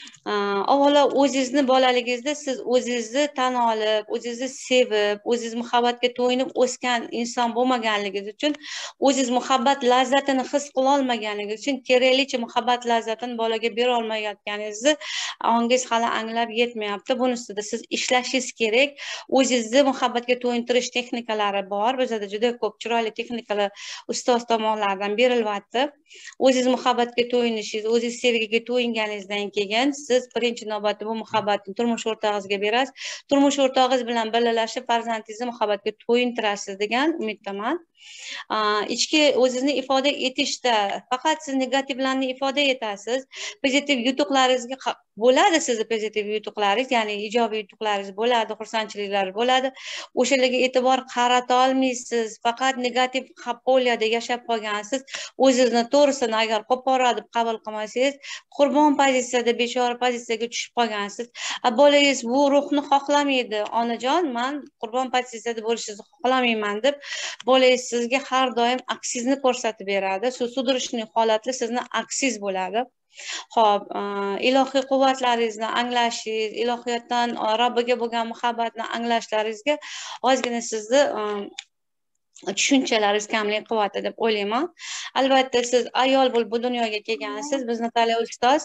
Avvalo o'zingizni bolaligingizda siz o'zingizni tan olib, o'zingizni sevib, o'zingiz muhabbatga to'yinib o'sgan inson bo'lmaganligingiz uchun, o'zingiz muhabbat lazzatini his qila olmaganligingiz uchun, keraklicha muhabbat lazzatini bolaga bera olmayotganingizni ongingiz hali anglab yetmayapti. Buni ustida siz ishlashingiz kerak. O'zingizni muhabbatga to'yintirish texnikalari bor. Bizda juda ko'p chiroyli texnikalar ustoz tomonlaridan berilyapti. O'zingiz muhabbatga to'yinishingiz, o'zingiz sevgiga to'yinganingizdan keyin siz birinchi navbatda bu muhabbatni turmush o'rtog'ingizga berasiz. Turmush o'rtog'ingiz bilan birgalashib farzandingizni muhabbatga to'yintirasiz degan umiddaman. Ichki o'zingizni ifoda etishda faqat siz negativlarni ifoda etasiz. Pozitiv yutuqlaringizga bo'ladi, sizni pozitiv yutuqlaringiz, ya'ni ijobiy yutuqlaringiz bo'ladi, xursandchiliklar bo'ladi. O'shalarga e'tibor qarata olmaysiz. Faqat negativ poliyada yashab qolgansiz. O'zingizni to'g'risini agar qo'pora deb qabul qilmasangiz, qurbon pozitsiyada, bechora pozitsiyaga tushib qolgansiz. Bolangiz bu ruhni xohlamaydi. Onajon, men qurbon pozitsiyada bo'lishingizni xohlamayman deb bolangiz sizga har doim aksizni ko'rsatib beradi. Sudrashning holati sizni aksiz bo'ladi. Xo'p, ilohiy quvvatlaringizni anglashingiz, ilohiyatdan Robbiga bo'lgan muhabbatni anglashlaringizga ozgina sizni tushunchalaringiz kamlik qilyapti deb o'ylayman. Albatta siz ayol bo'lib bu dunyoga kelgansiz. Biz Nataliya ustoz,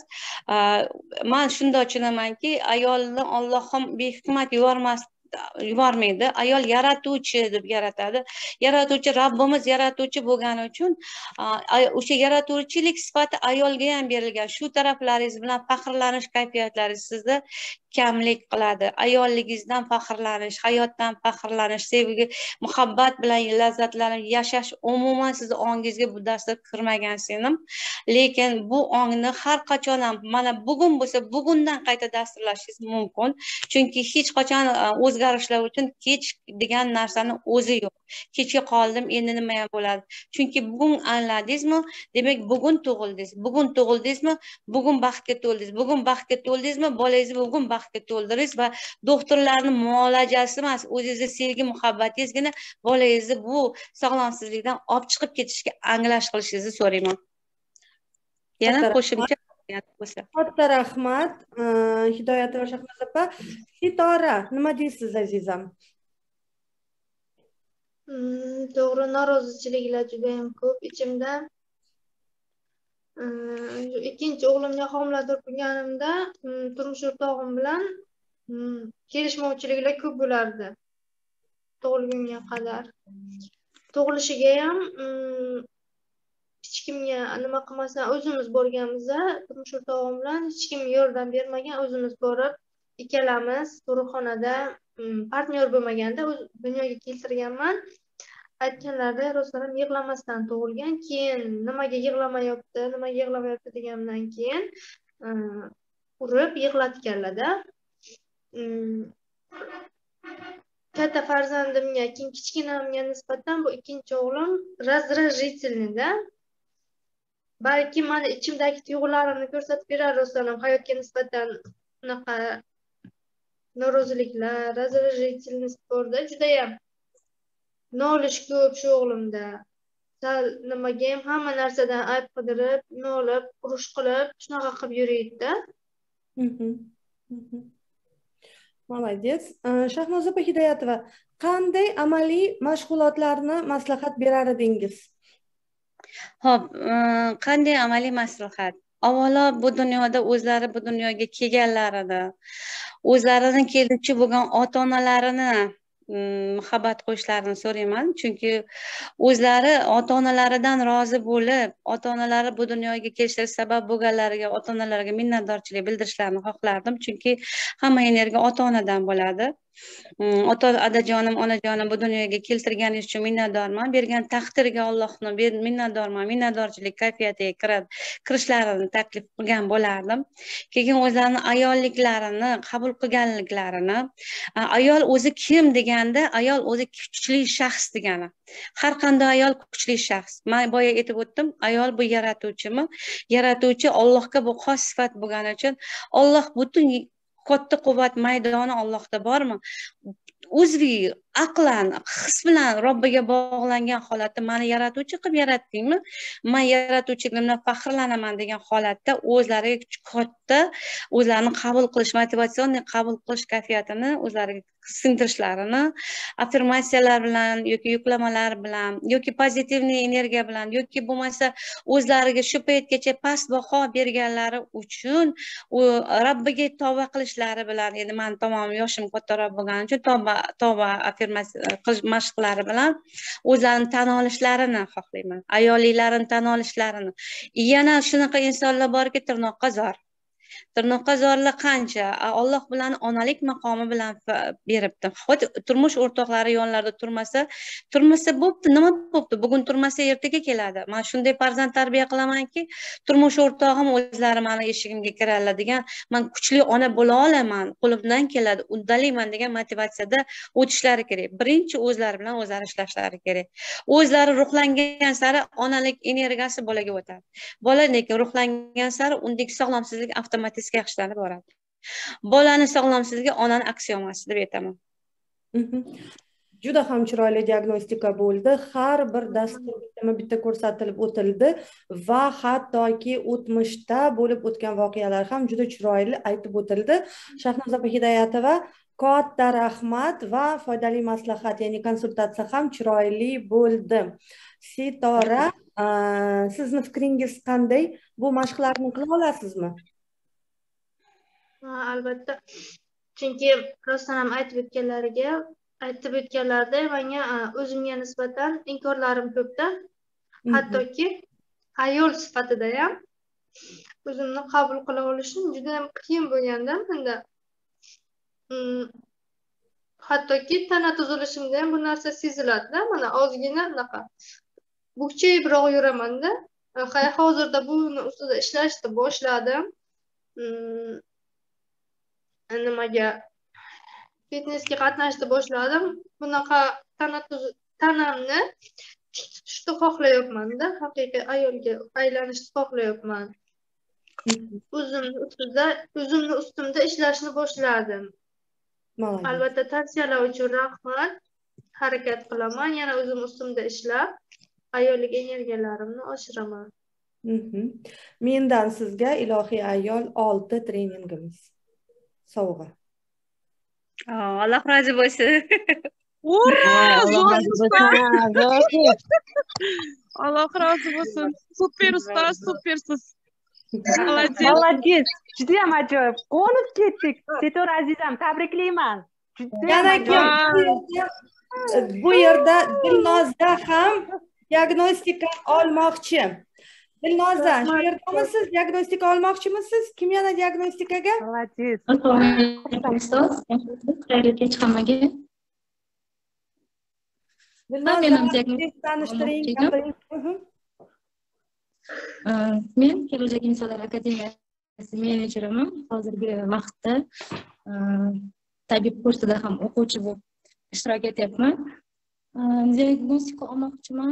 men shunday tushunamanki, ayolni Allohim behikmat yubormaydi. Ayol yaratuvchi deb yaratadi. Yaratuvchi Robbimiz yaratuvchi bo'lgani uchun o'sha yaratuvchilik sifati ayolga ham berilgan. Shu taraflaringiz bilan faxrlanish kayfiyatlaringiz sizda kamlik qiladi. Ayolligingizdan faxrlanish, hayotdan faxrlanish, sevgi, muhabbat bilan lazzatlanib yashash umuman sizni ongingizga bu darsda kirmagan senim. Lekin bu ongni har qachon ham mana bugun bo'lsa bugundan qayta dasturlashingiz mumkin. Chunki hech qachon o'zgarishlar uchun kech degan narsani o'zi yo'q. Kechga qoldim, endi nima ham bo'ladi? Chunki bugun angladingizmi? Demak, bugun tug'ildingiz. Bugun tug'ildingizmi? Bugun baxtga to'ldingiz. Bugun baxtga to'ldingizmi? Bolangizni bugun baxtga to'ldiringiz va doktorlarning muolajasi emas, o'zingizni sevgi muhabbatingizgina bolangizni bu sog'lomsizlikdan olib chiqib ketishga anglash qilishingizni so'rayman. Yana qo'shimcha bo'lsa. Katta rahmat. Hidoyatova Shahnoz opa. Sitora, nima deysiz azizam? To'g'ri, norozichiliklar juda ham ko'p ichimda. Ikkinchi o'g'limga homilador bo'lganimda turmush o'rtog'im bilan kelishmovchiliklar ko'p bo'lardi. Tug'ilgunga qadar. Tug'ilishiga ham hech kimga nima qilmasdan o'zimiz borganmizda, turmush o'rtog'im bilan hech kim yordam bermagan, o'zimiz borib ikkalamiz tug'ruqxonada partnyor bo'lmaganda dunyoga keltirganman. Aytganlarida rostdan yig'lamasdan tug'ilgan. Keyin nimaga yig'lamayapti degandan keyin urib yig'latganlarda. Katta farzandimga, keyin kichkinamga nisbatan bu ikkinchi o'g'lim раздражительныйda. Balki mana ichimdagi tuyg'ularimni ko'rsatib berar rostdan hayotga nisbatan unaqa noroziliklar, раздражительность borda, juda ham nolish ko'p shu o'g'limda. Sal nimaga ham hamma narsadan ayb qidirib, nolib, urush qilib, shunaqa qilib yuraydi-da. Молодец. Shahnoz opa Hidoyatova, qanday amaliy mashg'ulotlarni maslahat berar edingiz? Ho'p, qanday amaliy maslahat? Avvalo bu dunyoda o'zlari bu dunyoga kelganlarida o'zlarini keluvchi bo'lgan ota-onalarini muhabbat qo'yishlarini so'rayman. Chunki o'zlari ota-onalaridan rozi bo'lib, ota-onalari bu dunyoga kelishlari sabab bo'lganlariga ota-onalarga minnatdorchilik bildirishlarini xohlardim. Chunki hamma energiya ota-onadan bo'ladi. Otajonim, onajonim bu dunyoga keltirganingiz uchun minnatdorman. Bergan taqdirga Allohni minnatdorman. Minnatdorchilik kayfiyatiga kirishlarini taklif qilgan bo'lardim. Keyin o'zlarini ayolliklarini qabul qilganliklarini, ayol o'zi kim deganda, ayol o'zi kuchli shaxs degani. Har qanday ayol kuchli shaxs. Men boya aytib o'tdim, ayol bu yaratuvchimi? Yaratuvchi Allohga bu xos sifat bo'lgani uchun Alloh butun katta quvvat maydoni Allohda bormi? Uzviy, aqlan, his bilan Robbiga bog'langan holatda meni yaratuvchi qilib yaratdingmi? Men yaratuvchiligimdan faxrlanaman degan holatda o'zlariga katta o'zlarini qabul qilish, motivatsion qabul qilish kayfiyatini o'zlariga singdirishlarini affirmatsiyalar bilan yoki yuklamalar bilan yoki pozitivniy energiya bilan yoki bo'lmasa o'zlariga shu paytgacha past baho berganlari uchun u Robbiga tavba qilishlari bilan, endi men tamom yoshim kattaroq bo'lgani uchun tavba affirmatsiya qilish mashqlari bilan o'zlarini tan olishlarini xohlayman. Ayolliklarini tan olishlarini. Yana shunaqa insonlar borki, tirnoqqa zor. Tirnoqqa zorlar qancha? Alloh bilan onalik maqomi bilan beribdi. Xuddi turmush o'rtoqlari yonlarida turmasa bo'pti, nima bo'pti? Bugun turmasa ertaga keladi. Men shunday farzand tarbiya qilamanki, turmush o'rtog'im o'zlari meni eshigimga kiradilar degan, men kuchli ona bo'la olaman, qo'limdan keladi, uddalayman degan motivatsiyada o'tishlari kerak. Birinchi o'zlari bilan o'zlari ishlashlari kerak. O'zlari ruhlangan sari onalik energiyasi bolaga o'tadi. Bola lekin ruhlangan sari undagi sog'lomsizlik avtomatik yaxshilanib boradi. Bolani sog'lomsizligi onani aksiyomasi deb aytaman. Juda ham chiroyli diagnostika bo'ldi. Har bir dastur bitta ko'rsatilib o'tildi va hattoki o'tmishda bo'lib o'tgan voqealar ham juda chiroyli aytib o'tildi. Shahnoza opa Hidoyatova, katta rahmat va foydali maslahat, ya'ni konsultatsiya ham chiroyli bo'ldi. Sitora, sizni fikringiz qanday? Bu mashqlarni qila olasizmi? Albatta. Chunki rostdan ham aytib o'tganlarida menga o'zimga nisbatan inkorlarim ko'pda. Hattoki ayol sifatida ham o'zimni qabul qila olishim juda ham qiyin bo'lganda menda. Hattoki tana tuzilishimda ham bu narsa seziladi-da. Mana ozgina bunaqa bukchayibroq yuramanda. Hozirda buni ustida ishlashni boshladim. Nimaga fitnessga qatnashni boshladim. Bunaqa tanamni tik tutishni xohlayapman-da, haqiqiy ayolga aylanishni xohlayapman. O'zimni ustimda ishlashni boshladim. Albatta tavsiyalar uchun rahmat. Harakat qilaman, yana o'zim ustimda ishlab, ayollik energiyalarimni oshiraman. Mendan sizga ilohiy ayol 6 treningimiz sovg'a. Alloh rozi bo'lsin. Alloh rozi bo'lsin. Super ustoz, supersiz. Молодец. Juda ham ajoyib. Qo'nib ketdik. Sitora azizam, tabriklayman. Yana bu yerda Dilnoza ham diagnostika olmoqchi. Dilnoza, shu yerdamisiz? Diagnostika olmoqchimisiz? Kim yana diagnostikaga? Молодец. Ustoz, xayrli kech hammaga. Men Kelajak insonlar akademiyasi menejeriman. Hozirgi vaqtda tabib kursida ham o'quvchi bo'lib ishtirok etyapman. Diagnostika olmoqchiman.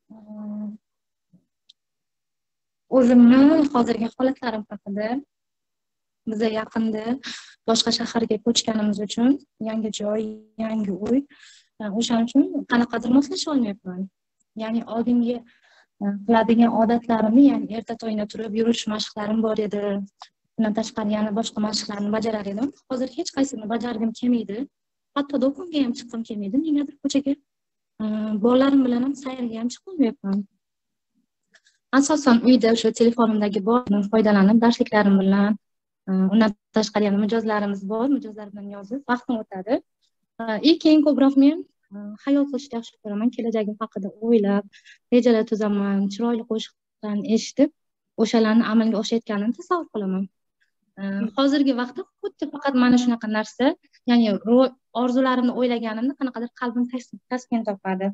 O'zimni hozirgi holatlarim haqida, biza yaqinda boshqa shaharga ko'chganimiz uchun yangi joy, yangi uy, o'shaning uchun qanaqadir moslasha olmayapman. Ya'ni oldingi qiladigan odatlarimni, ya'ni erta tongda turib yurish mashqlarim bor edi. Bundan tashqari yana boshqa mashqlarni bajarar edim. Hozir hech qaysini bajargim kelmaydi. Hatto do'konga ham chiqqim kelmaydi. Negadir ko'chaga bolalarim bilan ham sayrga ham chiqolmayapman. asosan uyda o'sha telefonimdagi bordan foydalanib darsliklarim bilan undan tashqari yana mijozlarimiz bor, mijozlar bilan yozib vaqtim o'tadi. Keyin ko'proq men hayol qilishni yaxshi ko'raman, kelajagim haqida o'ylab rejalar tuzaman, chiroyli qo'shiqlarni eshitib o'shalarni amalga oshayotganini tasavvur qilaman. Hozirgi vaqtda xuddi faqat mana shunaqa narsa, ya'ni orzularimni o'ylaganimda qanaqadir qalbim taskin topadi.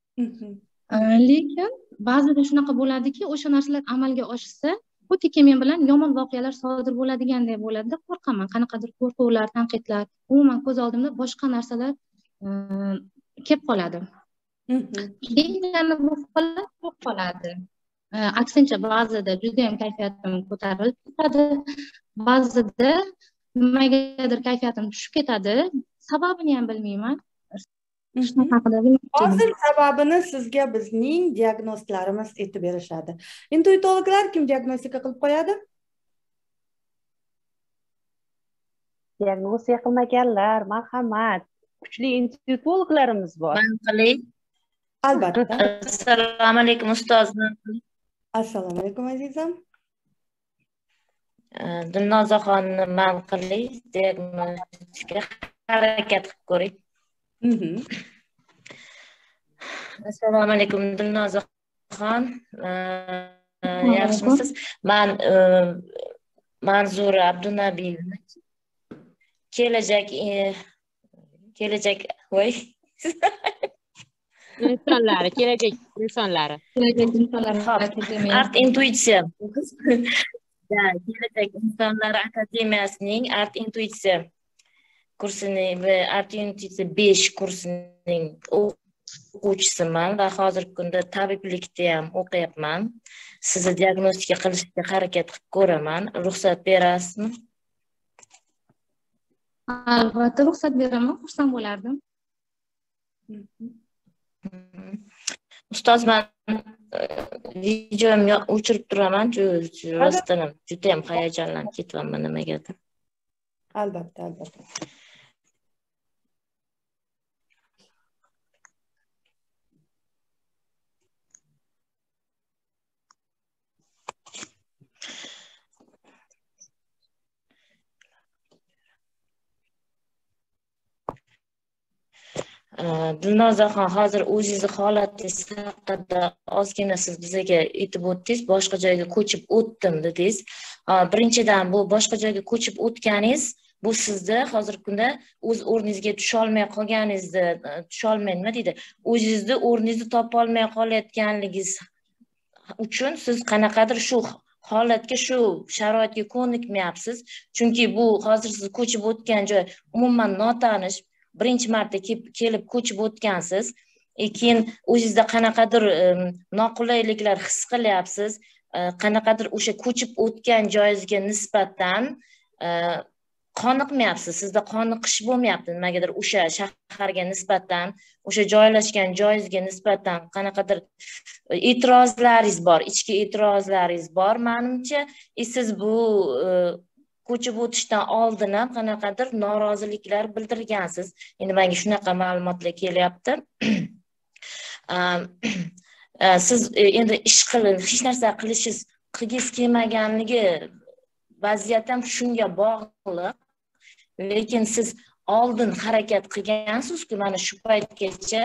Lekin ba'zida shunaqa bo'ladiki, o'sha narsalar amalga oshsa, xuddiki men bilan yomon voqealar sodir bo'ladigandek bo'ladida, qo'rqaman. Qanaqadir qo'rquvlar, tanqidlar, umuman ko'z oldimda boshqa narsalar kelib qoladi. Keyin yana bu holat yo'q qoladi. Aksincha ba'zida juda ham kayfiyatim ko'tarilib ketadi, ba'zida nimagadir kayfiyatim tushib ketadi, sababini ham bilmayman. Hozir sababini sizga bizning diagnostlarimiz aytib berishadi. Intuitologlar kim diagnostika qilib qo'yadi? Diagnostika qilmaganlar, marhamat. Kuchli intuitologlarimiz bor. Man qilay. Albatta. Assalomu alaykum ustozim. Assalomu alaykum azizam. Dilnozaxonni man qilay, diagnostika harakat qilib ko'ring. Assalomu alaykum Dilnozaxon. Yaxshimisiz? Men Manzura Abdunabiyevna. Kelajak voy. insonlari, kelajak insonlari. Art intuitsiya. Kelajak insonlari akademiyasining art intuitsiya kursining va art intuitsiya 5 kursining o'quvchisiman va hozirgi kunda tabiblikda ham o'qiyapman. Sizni diagnostika qilishga harakat qilib ko'raman. Ruxsat berasizmi? Albatta ruxsat beraman, xursand bo'lardim. Ustoz, men videomni o'chirib turaman, rostdan ham juda ham hayajonlanib ketyapman nimagadir. Albatta, albatta. Dilnozaxon, hozir o'zingizni holatingiz haqida ozgina siz bizga aytib o'tdingiz, boshqa joyga ko'chib o'tdim dedingiz. Birinchidan bu boshqa joyga ko'chib o'tganingiz, bu sizni hozirgi kunda o'z o'rningizga tusha olmay qolganingizni, nima deydi, o'zingizni o'rningizni topa olmay qolayotganligingiz uchun siz qanaqadir shu holatga, shu sharoitga ko'nikmayapsiz. Chunki bu hozir siz ko'chib o'tgan joy umuman notanish, birinchi marta kelib ko'chib o'tgansiz. Keyin o'zingizda qanaqadir noqulayliklar his qilyapsiz. Qanaqadir o'sha ko'chib o'tgan joyingizga nisbatan qoniqmayapsiz. Sizda qoniqish bo'lmayapti nimagadir o'sha shaharga nisbatan, o'sha joylashgan joyingizga nisbatan qanaqadir e'tirozlaringiz bor, ichki e'tirozlaringiz bor menimcha. Siz bu ko'chib o'tishdan oldin ham qanaqadir noroziliklar bildirgansiz. Endi menga shunaqa ma'lumotlar kelyapti. Siz endi ish qilin, hech narsa qilgingiz kelmaganligi vaziyat ham shunga bog'liq. Lekin siz oldin harakat qilgansiz-ku, mana shu paytgacha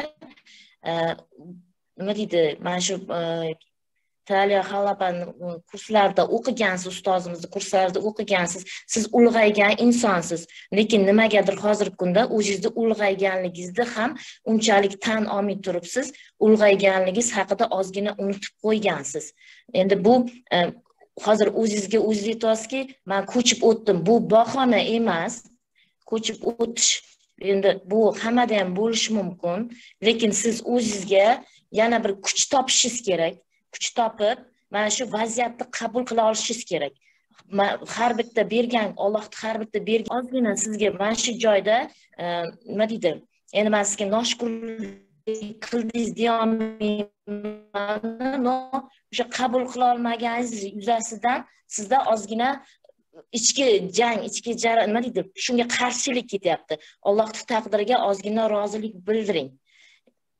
nima deydi, mana shu Taliya Xalapan kurslarida o'qigansiz, ustozimizning kurslarida o'qigansiz. Siz ulg'aygan insonsiz. Lekin nimagadir hozirgi kunda o'zingizni ulg'ayganligingizni ham unchalik tan olmay turibsiz. Ulg'ayganligingiz haqida ozgina unutib qo'ygansiz. Endi bu hozir o'zingizga o'zingiz aytasiz-ki, men ko'chib o'tdim. Bu bahona emas. Ko'chib o'tish endi bu hammada ham bo'lishi mumkin. Lekin siz o'zingizga yana bir kuch topishingiz kerak. Kuch topib, mana shu vaziyatni qabul qila olishingiz kerak. Har bitta bergan, Allohning har bitta bergan ozgina sizga mana shu joyda nima deydi? Endi men sizga noshukrlik qildingiz deyolmayman. O'sha qabul qila olmaganingiz yuzasidan sizda ozgina ichki jang, ichki nima deydi? Shunga qarshilik ketyapti. Allohning taqdiriga ozgina rozilik bildiring.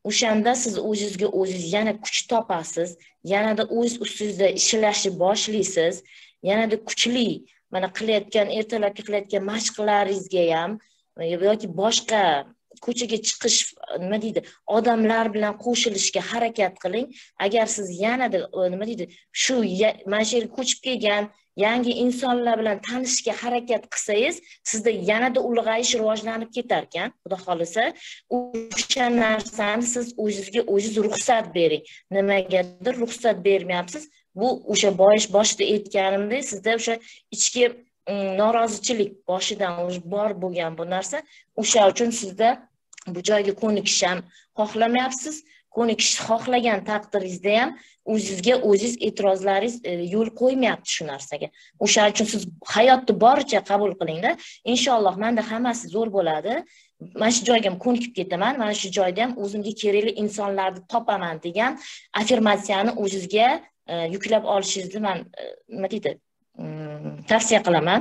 o'shanda siz o'zingizga o'zingiz yana kuch topasiz, yanada o'z ustingizda ishlashni boshlaysiz, yanada kuchli mana qilayotgan ertalabki qilayotgan mashqlaringizga ham yoki boshqa ko'chaga chiqish nima deydi odamlar bilan qo'shilishga harakat qiling. Agar siz yanada nima deydi shu mana shu yerga ko'chib kelgan yangi insonlar bilan tanishishga harakat qilsangiz, sizda yanada ulg'ayish rivojlanib ketar ekan. Xudo xolisa, o'sha narsani siz o'zingizga o'zingiz ruxsat bering. Nimagadir ruxsat bermayapsiz. Bu o'sha boshida aytganimdek, sizda o'sha ichki norozichilik boshidan bor bo'lgan bu narsa. O'sha uchun sizda bu joyga ko'nikish ham xohlamayapsiz. Ko'nikish xohlagan taqdiringizda ham o'zingizga o'zingiz e'tirozlaringiz yo'l qo'ymayapti shu narsaga. O'sha uchun siz hayotni boricha qabul qilingda. Inshaalloh menda hammasi zo'r bo'ladi. Mana shu joyga ham ko'nikib ketaman. Mana shu joyda ham o'zimga kerakli insonlarni topaman degan affirmatsiyani o'zingizga yuklab olishingizni men nima deydi tavsiya qilaman.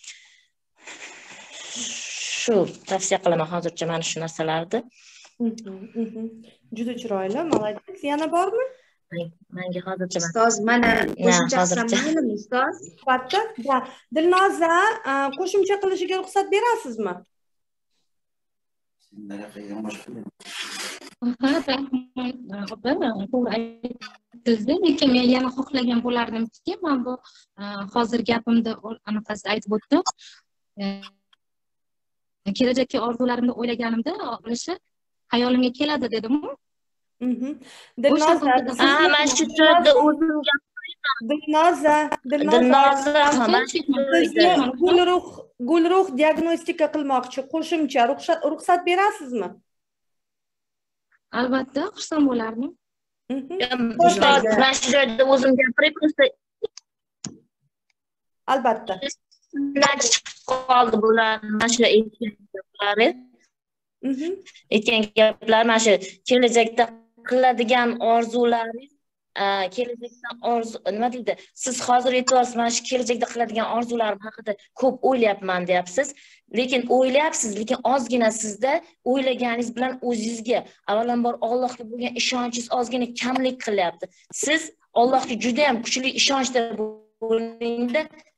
Shu tavsiya qilaman hozircha mana shu narsalarni. Juda chiroyli, молодец. Yana bormi? Menga hozircha ustoz mana qo'shimcha qilsam maylimi ustoz? Albatta. Dilnoza, qo'shimcha qilishiga ruxsat berasizmi? Lekin men yana xohlagan bo'lardimki, men bu hozir gapimda anaqasida aytib o'tdim. Kelajakka orzularimni o'ylaganimda o'sha hayolimga keladi dedim-ku. Dilnoza, Gulruh diagnostika qilmoqchi, qo'shimcha ruxsat berasizmi? Albatta, xursand bo'lardim. Mana shu joyda o'zim gapirib albatta. Qoldi bular mana shu aytgan gaplari. Aytgan gaplar mana shu kelajakda qiladigan orzularingiz, kelajakdan nima deydi? Siz hozir aytyapsiz, mana shu kelajakda qiladigan orzularim haqida ko'p o'ylayapman deyapsiz. Lekin o'ylayapsiz, lekin ozgina sizda o'ylaganingiz bilan o'zingizga avvalambor Allohga bo'lgan ishonchingiz ozgina kamlik qilyapti. Siz Allohga juda ham kuchli ishonchda bo'lingda,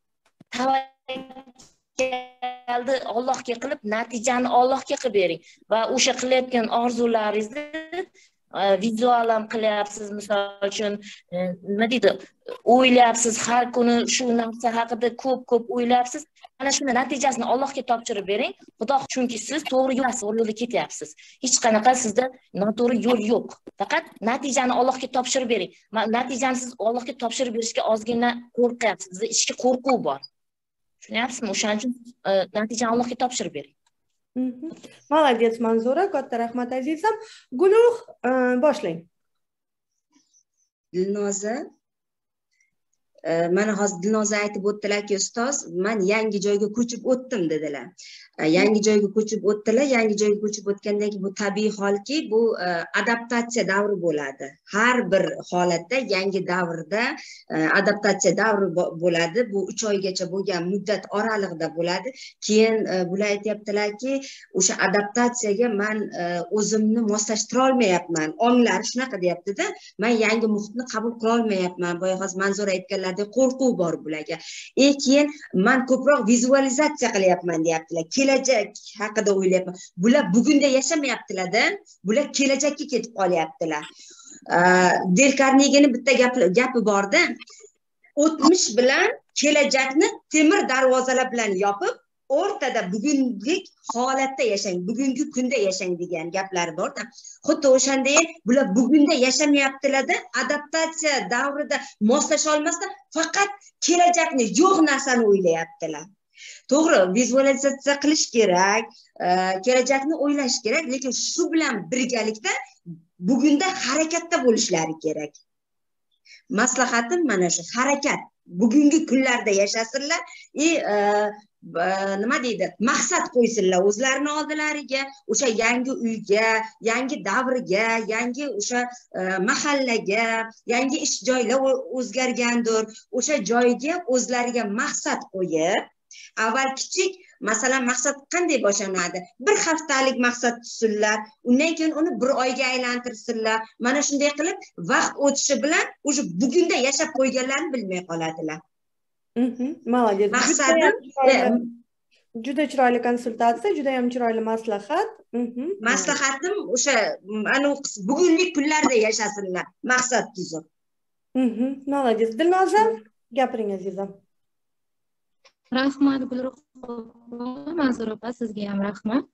tavakkalni Allohga qilib, natijani Allohga qilib bering va o'sha qilayotgan orzularingizni vizual ham qilyapsiz, misol uchun nima deydi, o'ylayapsiz, har kuni shu narsa haqida ko'p o'ylayapsiz. Mana shuni natijasini Allohga topshirib bering. Xudo, chunki siz to'g'ri yo'lda ketyapsiz. Hech qanaqa sizda noto'g'ri yo'l yo'q. Faqat natijani Allohga topshirib bering. Natijani siz Allohga topshirib berishga ozgina qo'rqyapsiz. Sizda ichki qo'rquv bor. Tushunyapsizmi? O'shaning uchun natijani Allohga topshirib bering. Молодец, Manzura, katta rahmat azizam. Gulruh, boshlang. Dilnoza, mana hozir Dilnoza aytib o'tdilarki, ustoz, men yangi joyga ko'chib o'tdim dedilar. Yangi joyga ko'chib o'tdilar. Yangi joyga ko'chib o'tgandan keyin bu tabiiy holki, bu adaptatsiya davri bo'ladi. Har bir holatda yangi davrda adaptatsiya davri bo'ladi. Bu 3 oygacha bo'lgan muddat oralig'ida bo'ladi. Keyin bular aytibdilarki, o'sha adaptatsiyaga men o'zimni moslashtira olmayapman. Onglar shunaqa deyapti-da, men yangi muhitni qabul qila olmayapman. Boya hozir Manzura aytganlaridek qo'rquv bor bularga. Keyin men ko'proq vizualizatsiya qilyapman deyaptilar. Kelajak haqida o'ylayapman. Bular bugunda yashamayaptilar-da, bular kelajakka ketib qolyaptilar. Del Carnegie'ning bitta gapi bor-da. O'tmish bilan kelajakni temir darvozalar bilan yopib, o'rtada bugungi holatda yashang, bugungi kunda yashang degan gaplari bor-da. Xuddi o'shanday bular bugunda yashamayaptilar-da, adaptatsiya davrida moslasha olmasdan faqat kelajakni, yo'q narsani o'ylayaptilar. To'g'ri, vizualizatsiya qilish kerak, kelajakni o'ylash kerak, lekin shu bilan birgalikda bugunda harakatda bo'lishlari kerak. Maslahatim mana shu, harakat. Bugungi kunlarda yashasinlar, nima deydi, maqsad qo'ysinlar o'zlarini oldilariga, o'sha yangi uyga, yangi davriga, yangi o'sha mahallaga, yangi ish joylar o'zgargandir, o'sha joyga o'zlariga maqsad qo'yib, avval kichik masalan maqsad qanday boshlanadi? Bir haftalik maqsad tuzsinlar, undan keyin uni bir oyga aylantirsinlar. Mana shunday qilib vaqt o'tishi bilan o'sha bugunda yashab qo'yganlarni bilmay qoladilar. Молодец. Maqsadim Juda chiroyli konsultatsiya, juda ham chiroyli maslahat. Maslahatim o'sha ana bugungi kunlarda yashasinlar, maqsad tuzib. Молодец. Dilnoza, gapiring azizam. Rahmat Gulruh Manzur opa, sizga ham rahmat.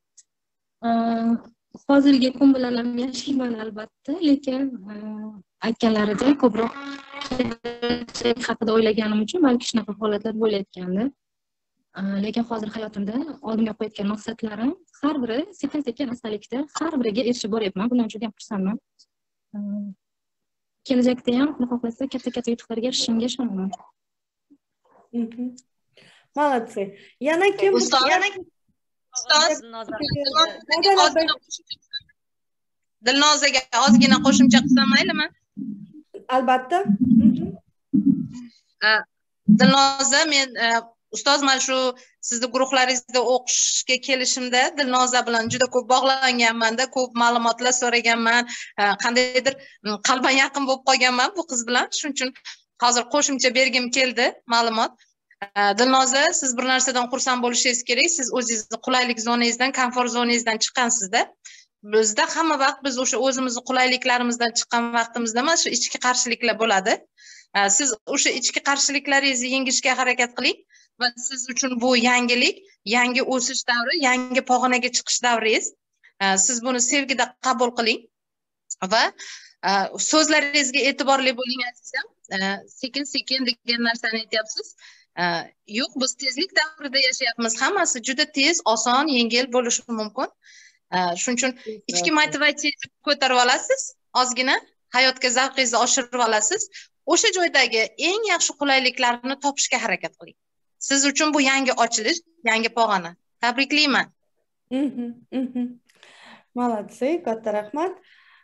Hozirgi kun bilan ham yashayman albatta, lekin aytganlaridek ko'proq haqida o'ylaganim uchun balki shunaqa holatlar bo'layotgandi. Lekin hozir hayotimda oldimga qo'yayotgan maqsadlarim har biri sekin-sekin astalikda har biriga erishib boryapman. Bundan juda ham xursandman. Kelajakda ham Xudo xohlasa katta-katta yutuqlarga erishishimga ishonaman. Молодцы. Yana kim? Ustoz Dilnozaga ozgina qo'shimcha qilsam maylimi? Albatta. Dilnoza, men ustoz mana shu sizni guruhlaringizda o'qishga kelishimda Dilnoza bilan juda ko'p bog'langanman-da, ko'p ma'lumotlar so'raganman, qandaydir qalban yaqin bo'lib qolganman bu qiz bilan. Shuning uchun hozir qo'shimcha bergim keldi ma'lumot. Dilnoza, siz bir narsadan xursand bo'lishingiz kerak. Siz o'zingizni qulaylik zonangizdan, komfort zonangizdan chiqqansizda. Bizda hamma vaqt biz o'sha o'zimizni qulayliklarimizdan chiqqan vaqtimizda emas, shu ichki qarshiliklar bo'ladi. Siz o'sha ichki qarshiliklarni yengishga harakat qiling va siz uchun bu yangilik, yangi o'sish davri, yangi pog'onaga chiqish davringiz. Siz buni sevgida qabul qiling va so'zlaringizga e'tiborli bo'ling azizam. Sekin-sekin degan narsani aytyapsiz. Yo'q, biz tezlik davrida yashayapmiz. Hammasi juda tez, oson, yengil bo'lishi mumkin. Shuning uchun ichki motivatsiyangizni ko'tarib olasiz, ozgina hayotga zavqingizni oshirib olasiz. O'sha joydagi eng yaxshi qulayliklarni topishga harakat qiling. Siz uchun bu yangi ochilish, yangi pog'ona. Tabriklayman. Молодцы, katta rahmat.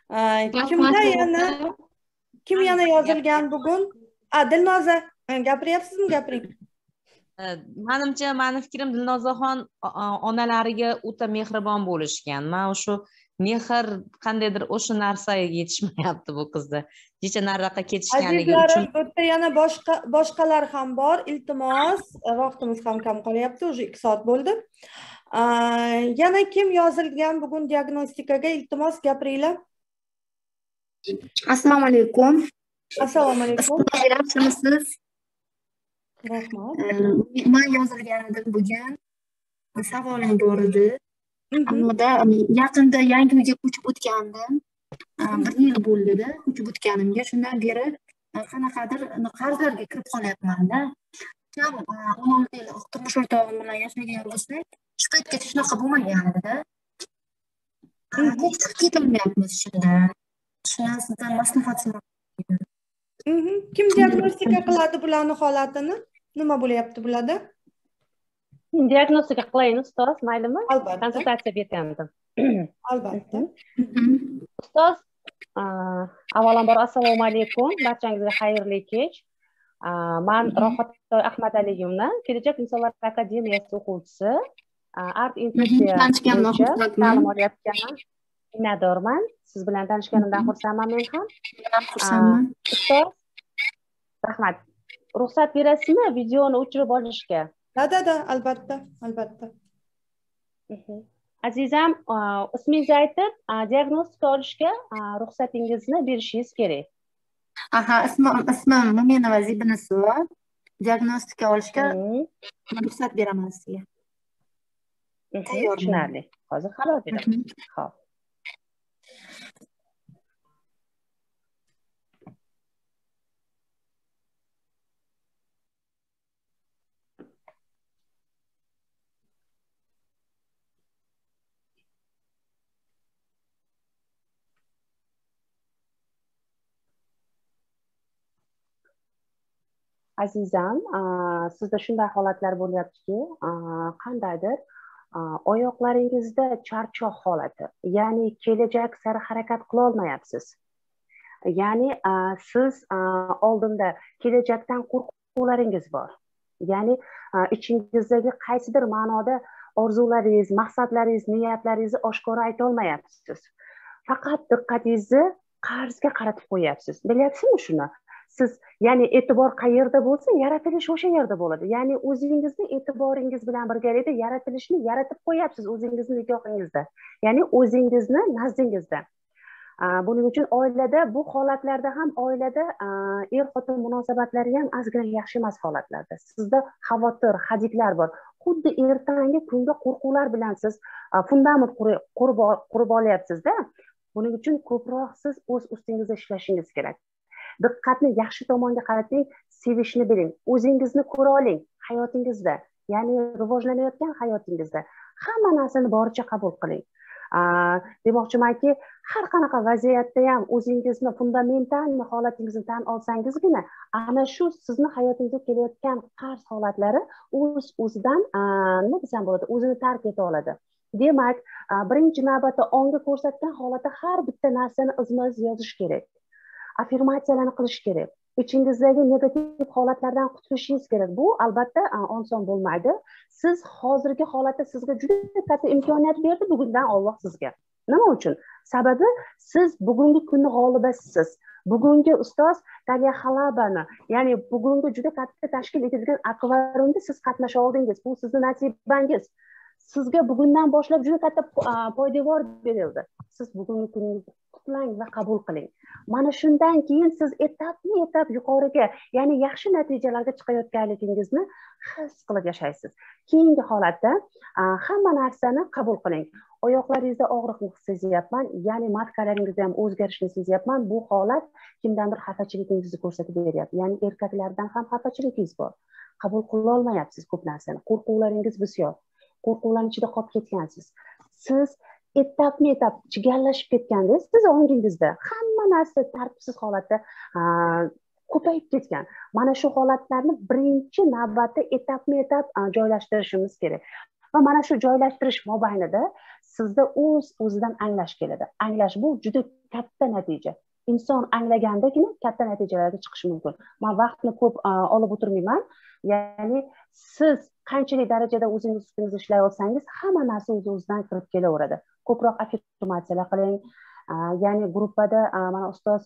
Kim yana yozilgan bugun? Dilnoza, gapiryapsizmi? Gapiring. Menimcha, meni fikrim Dilnozaxon onalariga o'ta mehribon bo'lishgan. Men o'sha mehr qandaydir o'sha narsaga yetishmayapti bu qizda. Necha nariroqqa ketishganligi uchun. Azizlarim, bu yerda yana boshqalar ham bor. Iltimos, vaqtimiz ham kam qolyapti, уже 2 soat bo'ldi. Yana kim yozilgan bugun diagnostikaga? Iltimos, gapiringlar. Assalomu alaykum. Assalomu alaykum. Yaxshimisiz? Rahmat. Men yozilgandim bugun. Savolim bor edi. Yaqinda yangi uyga ko'chib o'tgandim. 1 yil bo'ldi-da ko'chib o'tganimga. Shundan beri qanaqadir qarzlarga kirib qolyapman-da. Ham 16 yil turmush o'rtog'im bilan yashagan bo'lsak, shu paytgacha shunaqa bo'lmagan-da. Hech ketolmayapmiz shundan. Shundan sizdan maslahat so'ramoqchiman. Kim diagnostika qiladi bularni holatini? Nima bo'lyapti bularda? Diagnostika qilayin ustoz, maylimi? Albatta. Konsultatsiya bergandim. Albatta. Ustoz, avvalambor assalomu alaykum. Barchangizga xayrli kech. Men Rohattoy Ahmadaliyevna, Kelajak insonlar akademiyasi o'quvchisi, art intuitsiya ta'lim olayotgan minnatdorman. Siz bilan tanishganimdan xursandman men ham. Xursandman. Ustoz, rahmat. Ruxsat berasizmi videoni o'chirib olishga? Da, albatta, albatta. Azizam, ismingizni aytib, diagnostika olishga ruxsatingizni berishingiz kerak. Ismim Mo'minova Zibinasova. Diagnostika olishga ruxsat beraman sizga. Tushunarli. Hozir xabar beraman. Xo'p. Azizam, sizda shunday holatlar bo'lyaptiki, qandaydir oyoqlaringizda charchoq holati, ya'ni kelajak sari harakat qila olmayapsiz. Ya'ni siz oldinda kelajakdan qo'rquvlaringiz bor. Ya'ni ichingizdagi qaysidir ma'noda orzularingiz, maqsadlaringiz, niyatlaringizni oshkora ayta olmayapsiz. Faqat diqqatingizni qarzga qaratib qo'yapsiz. Bilyapsizmi shuni? Siz ya'ni e'tibor qayerda bo'lsa, yaratilish o'sha yerda bo'ladi. Ya'ni o'zingizni e'tiboringiz bilan birgalikda yaratilishni yaratib qo'yapsiz o'zingizni nigohingizda. Ya'ni o'zingizni nazdingizda. Buning uchun oilada bu holatlarda ham oilada er-xotin munosabatlari ham ozgina yaxshi emas holatlarda. Sizda xavotir, hadiklar bor. Xuddi ertangi kunga qo'rquvlar bilan siz fundament qurib olyapsiz-da. Buning uchun ko'proq siz o'z ustingizda ishlashingiz kerak. Diqqatni yaxshi tomonga qarating, sevishni biling, o'zingizni ko'ra oling hayotingizda, ya'ni rivojlanayotgan hayotingizda. Hamma narsani boricha qabul qiling. Demoqchimanki, har qanaqa vaziyatda ham o'zingizni fundamental holatingizni tan olsangizgina, ana shu sizni hayotingizga kelayotgan qarz holatlari o'zidan nima desam bo'ladi, o'zini tark eta oladi. Demak, birinchi navbatda onga ko'rsatgan holatda har bitta narsani izma-iz yozish kerak. Affirmatsiyalarni qilish kerak. Ichingizdagi negativ holatlardan qutulishingiz kerak. Bu albatta oson bo'lmaydi. Siz hozirgi holatda sizga juda katta imkoniyat berdi bugundan Alloh sizga. Nima uchun? Sababi siz bugungi kunni g'olibasiz. Bugungi ustoz Taliya Xalabani, ya'ni bugungi juda katta tashkil etilgan akvariumda siz qatnasha oldingiz. Bu sizning nasibangiz. Sizga bugundan boshlab juda katta poydevor berildi. Siz bugungi kuningizni qutlang va qabul qiling. Mana shundan keyin siz etap yuqoriga, ya'ni yaxshi natijalarga chiqayotganligingizni his qilib yashaysiz. Keyingi holatda hamma narsani qabul qiling. Oyoqlaringizda og'riqni sezyapman, ya'ni matkalaringizda ham o'zgarishni sezyapman. Bu holat kimdandir xafachiligingizni ko'rsatib beryapti. Ya'ni erkaklardan ham xafachiligingiz bor. Qabul qila olmayapsiz ko'p narsani. Qo'rquvlaringiz bisyor. Qo'rquvlarning ichida qolib ketgansiz. Siz etap chigallashib ketgandingiz, siz ongingizda hamma narsa tartibsiz holatda ko'payib ketgan. Mana shu holatlarni birinchi navbatda etap joylashtirishimiz kerak. Va mana shu joylashtirish mobaynida sizda o'zidan anglash keladi. Anglash bu juda katta natija. Inson anglagandagina katta natijalarga chiqishi mumkin. Men vaqtni ko'p olib o'tirmayman. Ya'ni siz qanchalik darajada o'zingiz ustingizda ishlay olsangiz, hamma narsa o'z-o'zidan kirib kelaveradi. Ko'proq affirmatsiyalar qiling. Ya'ni gruppada mana ustoz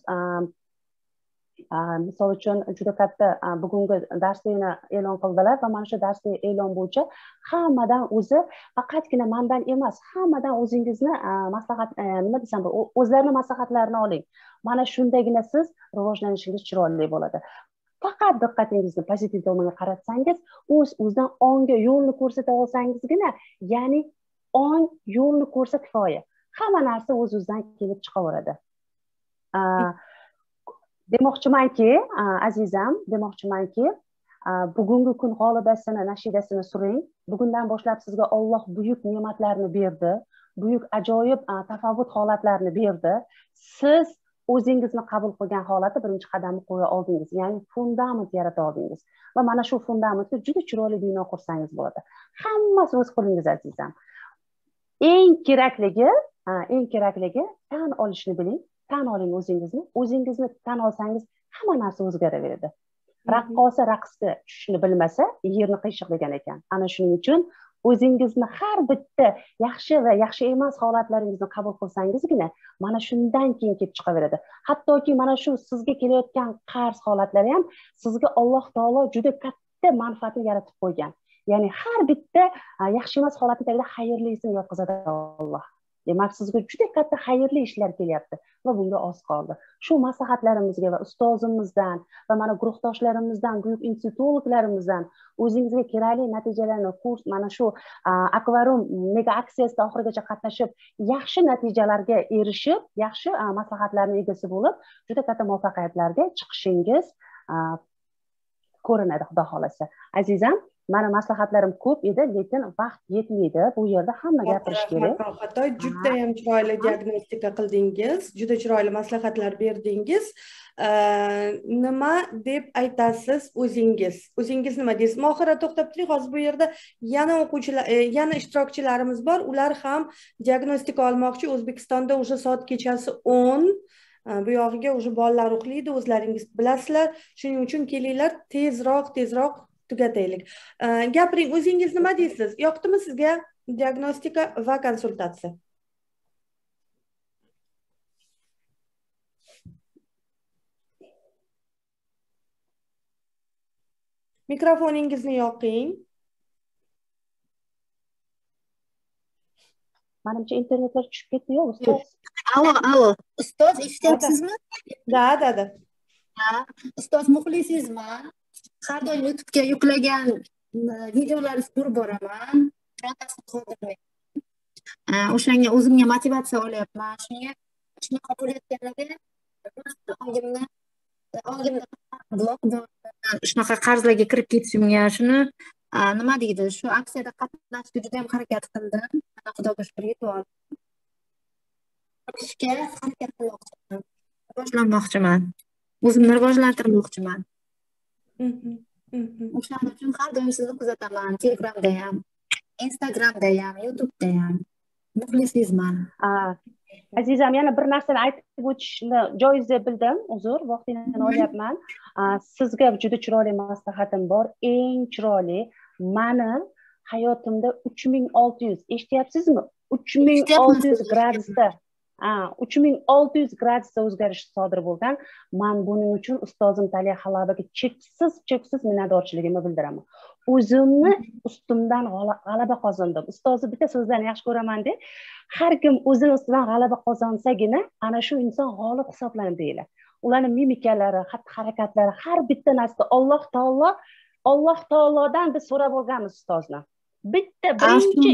misol uchun juda katta bugungi darslikni e'lon qildilar va mana shu darslik e'lon bo'yicha hammadan o'zi faqatgina mendan emas, hammadan o'zingizni maslahat nima desam, o'zlarining maslahatlarini oling. Mana shundagina siz rivojlanishingiz chiroyli bo'ladi. Faqat diqqatingizni pozitiv tomonga qaratsangiz, o'zidan onga yo'lni ko'rsata olsangizgina, ya'ni ong yo'lni ko'rsa kifoya. Hamma narsa o'z-o'zidan kelib chiqaveradi. Demoqchimanki, azizam, bugungi kun g'olibasini, nashidasini suring. Bugundan boshlab sizga Alloh buyuk ne'matlarni berdi, buyuk ajoyib tafovut holatlarni berdi. Siz o'zingizni qabul qilgan holatda birinchi qadamni qo'ya oldingiz, ya'ni fundament yarata oldingiz. Va mana shu fundamentga juda chiroyli bino qursangiz bo'ladi. Hammasi o'z qo'lingiz, azizam. Eng kerakligi tan olishni biling. Tan oling o'zingizni tan olsangiz hamma narsa o'zgaraveradi. Raqqosa raqsga tushishni bilmasa, yerni qiyshiq degan ekan. Ana shuning uchun o'zingizni har bitta yaxshi va yaxshi emas holatlaringizni qabul qilsangizgina, mana shundan keyin kelib chiqaveradi. Hattoki mana shu sizga kelayotgan qarz holatlari ham sizga Alloh taolo juda katta manfaatni yaratib qo'ygan. Ya'ni har bitta yaxshi emas holatning tagida xayrlisini yotqizadi Alloh. Demak, sizga juda katta xayrli ishlar kelyapti va bunga oz qoldi. Shu maslahatlarimizga va ustozimizdan va mana guruhdoshlarimizdan, buyuk institutlarimizdan o'zingizga kerakli natijalarni kurs, mana shu akvarium mega aksiyasida oxirigacha qatnashib, yaxshi natijalarga erishib, yaxshi maslahatlarning egasi bo'lib, juda katta muvaffaqiyatlarga chiqishingiz ko'rinadi, Xudo xolasa. Azizam, mana maslahatlarim ko'p edi, lekin vaqt yetmaydi. Bu yerda hamma gapirish kerak. Xatoy, juda ham chiroyli diagnostika qildingiz, juda chiroyli maslahatlar berdingiz. Nima deb aytasiz o'zingiz? O'zingiz nima deysiz? Mohira, to'xtab turing. Hozir bu yerda yana o'quvchilar, yana ishtirokchilarimiz bor. Ular ham diagnostika olmoqchi. O'zbekistonda o'sha soat kechasi 10. Bu yog'iga o'sha bolalar uxlaydi, o'zlaringiz bilasizlar. Shuning uchun kelinglar, tezroq tugataylik. Gapiring, o'zingiz nima deysiz? Yoqdimi sizga? diagnostika va konsultatsiya. Mikrofoningizni yoqing. Manimcha internetlar tushib ketdi-yu, ustoz. Allo, ustoz eshityapsizmi? Da. Ustoz muxlisingizman. Har doim YouTube'ga yuklagan videolaringizni ko'rib boraman. Birontasini qoldirmayman. O'shanga o'zimga motivatsiya olyapman. Shunaqa bo'layotganlarga ongimda blok shunaqa qarzlarga kirib ketishimga shuni nima deydi, shu aksiyada qatnashishga juda ham harakat qildim. Xudoga shukr yetib oldim. Ishga harakat qilmoqchiman. Rivojlanmoqchiman. O'zimni rivojlantirmoqchiman. O'shaning uchun har doim sizni kuzataman. Telegramda ham, Instagramda ham, YouTube'da ham. Muxlisingizman. Azizam, yana bir narsani aytib o'tishni joiz deb bildim. Uzr, vaqtingizni olyapman. Sizga juda chiroyli maslahatim bor. Eng chiroyli mani hayotimda 3600, eshityapsizmi? 3600 gradusda 3600 gradusda o'zgarish sodir bo'lgan. Men buning uchun ustozim Taliya Halabaga cheksiz minnatdorchiligimni bildiraman. O'zimni ustimdan g'alaba qozondim. Ustozni bitta so'zlarni yaxshi ko'raman-da. Har kim o'zini ustidan g'alaba qozonsagina, ana shu inson g'olib hisoblanadi deyiladi. Ularning mimikalari, xatti-harakatlari, har bitta narsa Alloh taolodan biz so'rab olganmiz ustozni. Bitta birinchi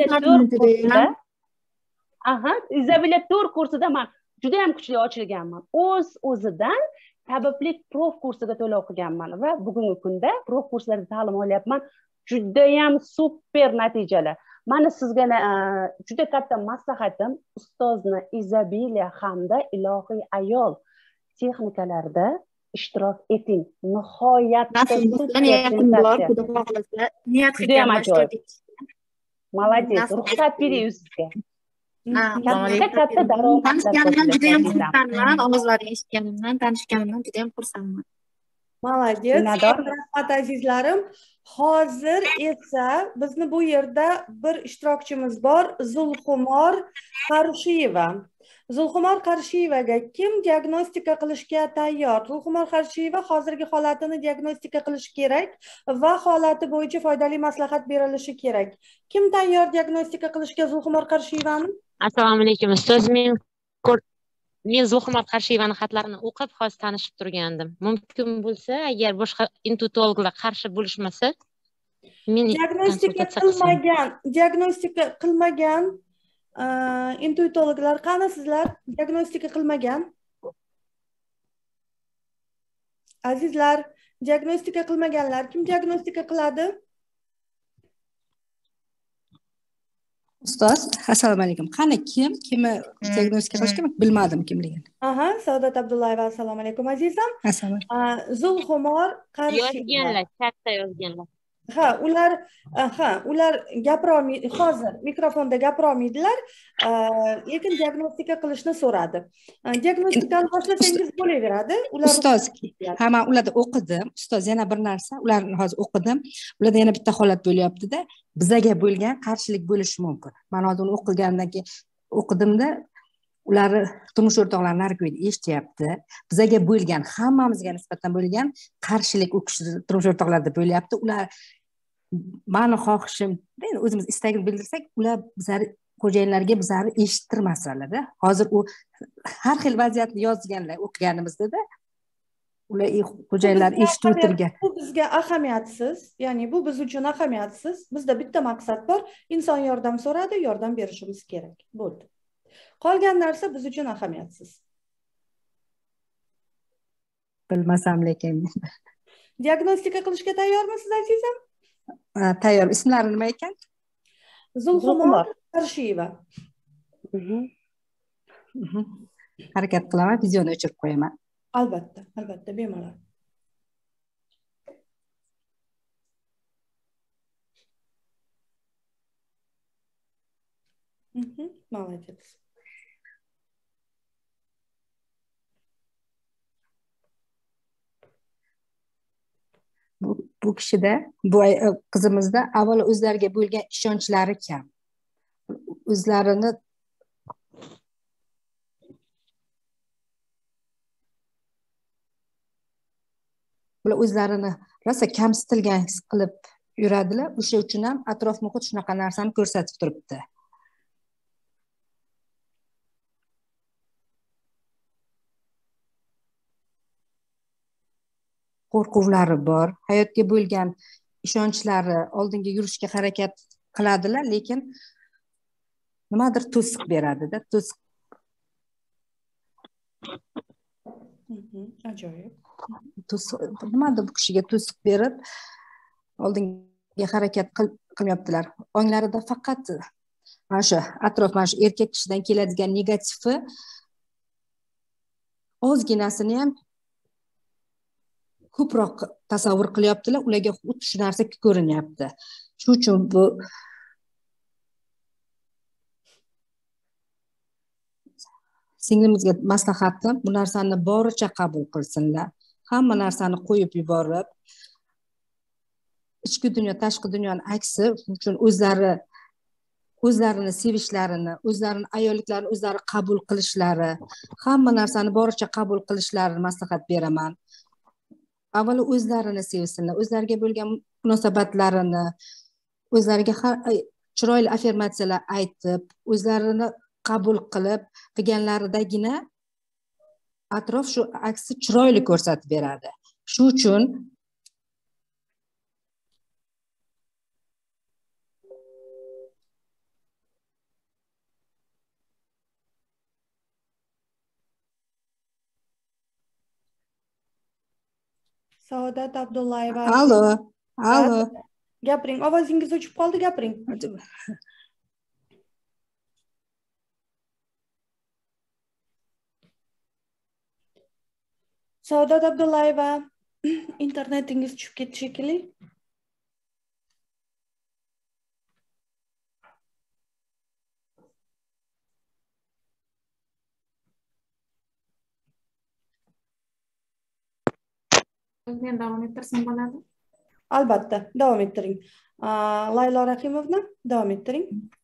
Izabella 4 kursida men juda ham kuchli ochilganman. O'zidan tabiblik prof kursiga to'la o'qiganman va bugungi kunda prof kurslarda ta'lim olyapman. Juda ham super natijalar. Mana sizga juda katta maslahatim, ustozni Izabella hamda ilohiy ayol texnikalarida ishtirok eting. Nihoyatda niyatim bor, xudo xohlasa. Niyat qilganman. Молодец, ruxsat bering sizga. Katta daromad. Tanishganimdan juda ham xursandman. Ovozlarini eshitganimdan, tanishganimdan juda ham xursandman. Молодец. Rahmat azizlarim. Hozir esa bizni bu yerda bir ishtirokchimiz bor, Zulxumor Qarshiyeva. Zulxumor Qarshiyevaga kim diagnostika qilishga tayyor? Zulxumor Qarshiyeva hozirgi holatini diagnostika qilish kerak va holati bo'yicha foydali maslahat berilishi kerak. Kim tayyor diagnostika qilishga Zulxumor Qarshiyevani? Assalomu alaykum ustoz. Men Zulxumor Qarshiyevani xatlarini o'qib, hozir tanishib turgandim. Mumkin bo'lsa, agar boshqa intutologlar qarshi bo'lishmasa, men diagnostika qilmagan intuitologlar qani sizlar? Diagnostika qilmagan azizlar, diagnostika qilmaganlar kim diagnostika qiladi? Ustoz, assalomu alaykum. Qani kimni diagnostika qilishga bilmadim kimligini. Saodat Abdullayeva, assalomu alaykum azizam. Assalomu alaykum. Zulxumor Qarshiyeva. Yozganlar, chatda yozganlar. Ular gapirolmaydi, hozir mikrofonda gapirolmaydilar, lekin diagnostika qilishni so'radi. Diagnostikani boshlasangiz bo'laveradi. Ustoz, men ularda o'qidim. Ustoz, yana bir narsa, ularni hozir o'qidim. Ularda yana bitta holat bo'lyapti-da, bizaga bo'lgan qarshilik bo'lishi mumkin. Men hozir uni o'qigandan keyin o'qidimda, ular turmush o'rtoqlari narkoid eshityapti. Bizaga bo'lgan, hammamizga nisbatan bo'lgan qarshilik u kishi turmush o'rtoqlarida bo'lyapti. Ular mani xohishimda, o'zimiz istagini bildirsak, ular bizlar xo'jayinlarga bizlarni eshittirmaslar-da. Hozir u har xil vaziyatni yozganlar o'qiganimizda-da. Ular xo'jayinlar eshitib o'tirgan. Bu bizga ahamiyatsiz, ya'ni bu biz uchun ahamiyatsiz. Bizda bitta maqsad bor, inson yordam so'radi, yordam berishimiz kerak. Bo'ldi. Qolgan narsa biz uchun ahamiyatsiz. Bilmasam lekin. Diagnostika qilishga tayyormisiz azizam? Tayyor. Ismlari nima ekan? Zulxumor Qarshiyeva. Harakat qilaman, videoni o'chirib qo'yaman. Albatta, bemalol. Молодец. Bu kishida, bu qizimizda avvalo o'zlariga bo'lgan ishonchlari kam. o'zlarini bular o'zlarini rosa kamsitilgan his qilib yuradilar. O'sha uchun ham atrof muhit shunaqa narsani ko'rsatib turibdi. Qo'rquvlari bor, hayotga bo'lgan ishonchlari, oldinga yurishga harakat qiladilar, lekin nimadir to'siq beradida, to'siq. Ajoyib. Nimadir bu kishiga to'siq berib, oldinga harakat qilmayaptilar. Onglarida faqat mana shu atrof, mana shu erkak kishidan keladigan negativi ozginasini ham ko'proq tasavvur qilyaptilar, ularga xuddi shu narsa ko'rinyapti. Shuning uchun bu singlimizga maslahatim, bu narsani boricha qabul qilsinlar. Hamma narsani qo'yib yuborib, ichki dunyo, tashqi dunyoni aksi uchun o'zlarini sevishlarini, o'zlarini ayolliklarini o'zlari qabul qilishlari, hamma narsani boricha qabul qilishlarini maslahat beraman. Avvalo o'zlarini sevsinlar, o'zlariga bo'lgan munosabatlarini, o'zlariga chiroyli affirmatsiyalar aytib, o'zlarini qabul qilib qilganlaridagina atrof shu aksi chiroyli ko'rsatib beradi. Shu uchun Saodat Abdullayeva. Alo. Gapiring, ovozingiz o'chib qoldi, gapiring. Saodat Abdullayeva, internetingiz tushib ketdi shekilli. Men davom ettirsam bo'ladi? Albatta, davom ettiring. Laylo Rahimovna, davom ettiring.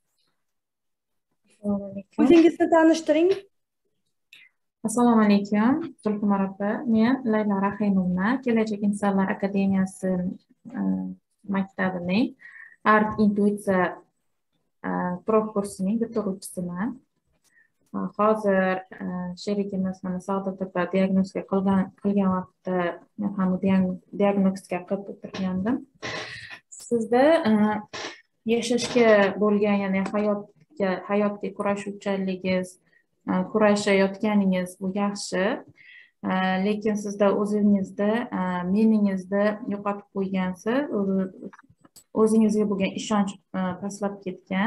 O'zingizni tanishtiring. Assalomu alaykum, Zulqumar opa. Men Laylo Rahimovna, Kelajak insonlar akademiyasi maktabining Art intuitsiya prof kursining bitiruvchisiman. Hozir sherigimiz mana Saodat opa diagnostika qilgan vaqtda men ham diagnostika qilib o'tirgandim. Sizda yashashga bo'lgan, ya'ni hayotga kurashuvchanligingiz, kurashayotganingiz bu yaxshi, lekin sizda o'zingizda meningizni yo'qotib qo'ygansiz, o'zingizga bo'lgan ishonch pastlab ketgan.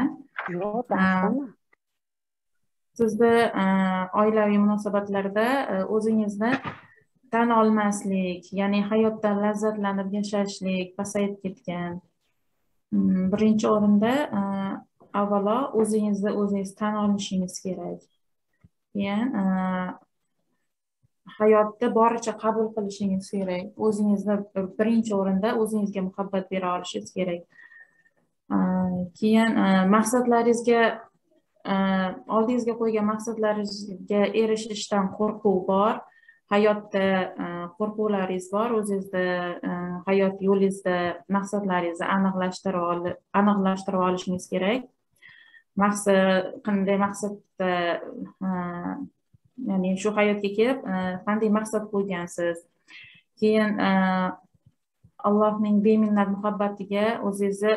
Sizda oilaviy munosabatlarda o'zingizni tan olmaslik, ya'ni hayotdan lazzatlanib yashashlik pasayib ketgan. Birinchi o'rinda avvalo o'zingizni o'zingiz tan olishingiz kerak. Keyin hayotni boricha qabul qilishingiz kerak. O'zingizni birinchi o'rinda o'zingizga muhabbat bera olishingiz kerak. Keyin maqsadlaringizga, oldingizga qo'ygan maqsadlaringizga erishishdan qo'rquv bor. Hayotda qo'rquvlaringiz bor, o'zingizda hayot yo'lingizda maqsadlaringizni aniqlashtirib olishingiz kerak. Qanday maqsadda, ya'ni shu hayotga kelib qanday maqsad qo'ygansiz. Keyin Allohning beminnat muhabbatiga o'zingizni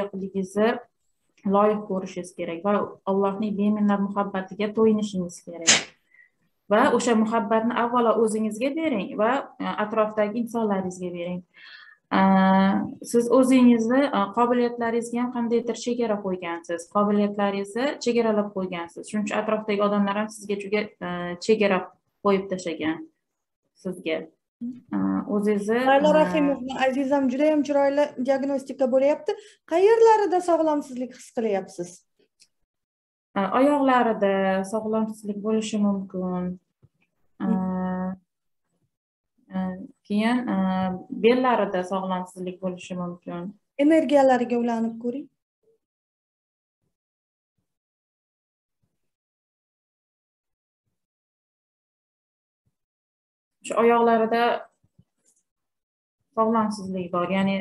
loyiq ko'rishingiz kerak va Allohning beminnat muhabbatiga to'yinishingiz kerak. Va o'sha muhabbatni avvalo o'zingizga bering va atrofdagi insonlaringizga bering. Siz o'zingizni qobiliyatlaringizga ham qandaydir chegara qo'ygansiz, qobiliyatlaringizni chegaralab qo'ygansiz. Shuning uchun atrofdagi odamlar ham sizga juda chegara qo'yib tashlagan sizga. O'zingizni Laylo Rahimovna, azizam, juda ham chiroyli diagnostika bo'lyapti. Qayerlarida sog'lomsizlik his qilyapsiz? Oyoqlarida sog'lomsizlik bo'lishi mumkin. Keyin bellarida sog'lomsizlik bo'lishi mumkin. Energiyalariga ulanib ko'ring. shu oyoqlarida sog'lomsizlik bor, ya'ni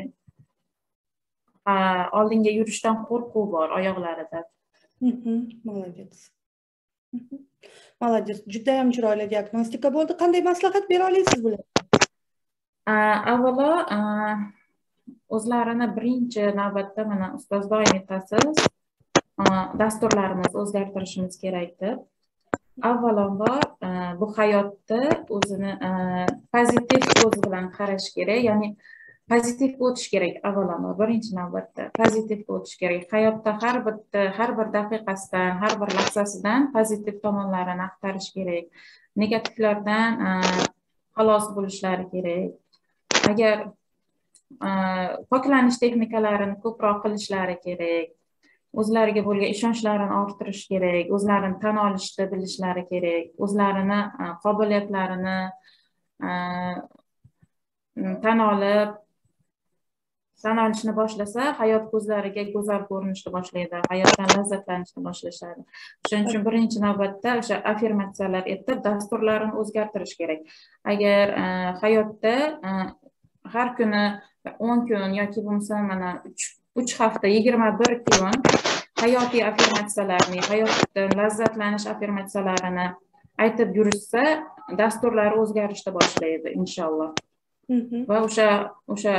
oldinga yurishdan qo'rquv bor oyoqlarida. Молодец. Молодец. Judayam chiroyli diagnostika bo'ldi. Qanday maslahat bera olasiz bularga? Avvalo, o'zlarini birinchi navbatda mana ustoz doim aytasiz, dasturlarimizni o'zgartirishimiz kerak deb. Avvalambor bu hayotda o'zini pozitiv ko'z bilan qarash kerak, ya'ni pozitiv o'tish kerak. Avvalambor birinchi navbatda pozitiv o'tish kerak. Hayotda har bir daqiqasidan, har bir lahzasidan pozitiv tomonlarini axtarish kerak. Negativlardan xalos bo'lishlari kerak. Agar poklanish texnikalarini ko'proq qilishlari kerak. O'zlariga bo'lgan ishonchlarini orttirish kerak, o'zlarini tan olishni bilishlari kerak, o'zlarini qobiliyatlarini tan olishni boshlasa, hayot ko'zlariga go'zal ko'rinishni boshlaydi, hayotdan lazzatlanishni boshlashadi. Shuning uchun birinchi navbatda o'sha affirmatsiyalar aytib, dasturlarini o'zgartirish kerak. Agar hayotda har kuni 10 kun yoki bo'lmasa mana 3 hafta 21 kun hayotiy affirmatsiyalarni, hayotdan lazzatlanish affirmatsiyalarini aytib yurishsa, dasturlari o'zgarishni boshlaydi inshaalloh. Va o'sha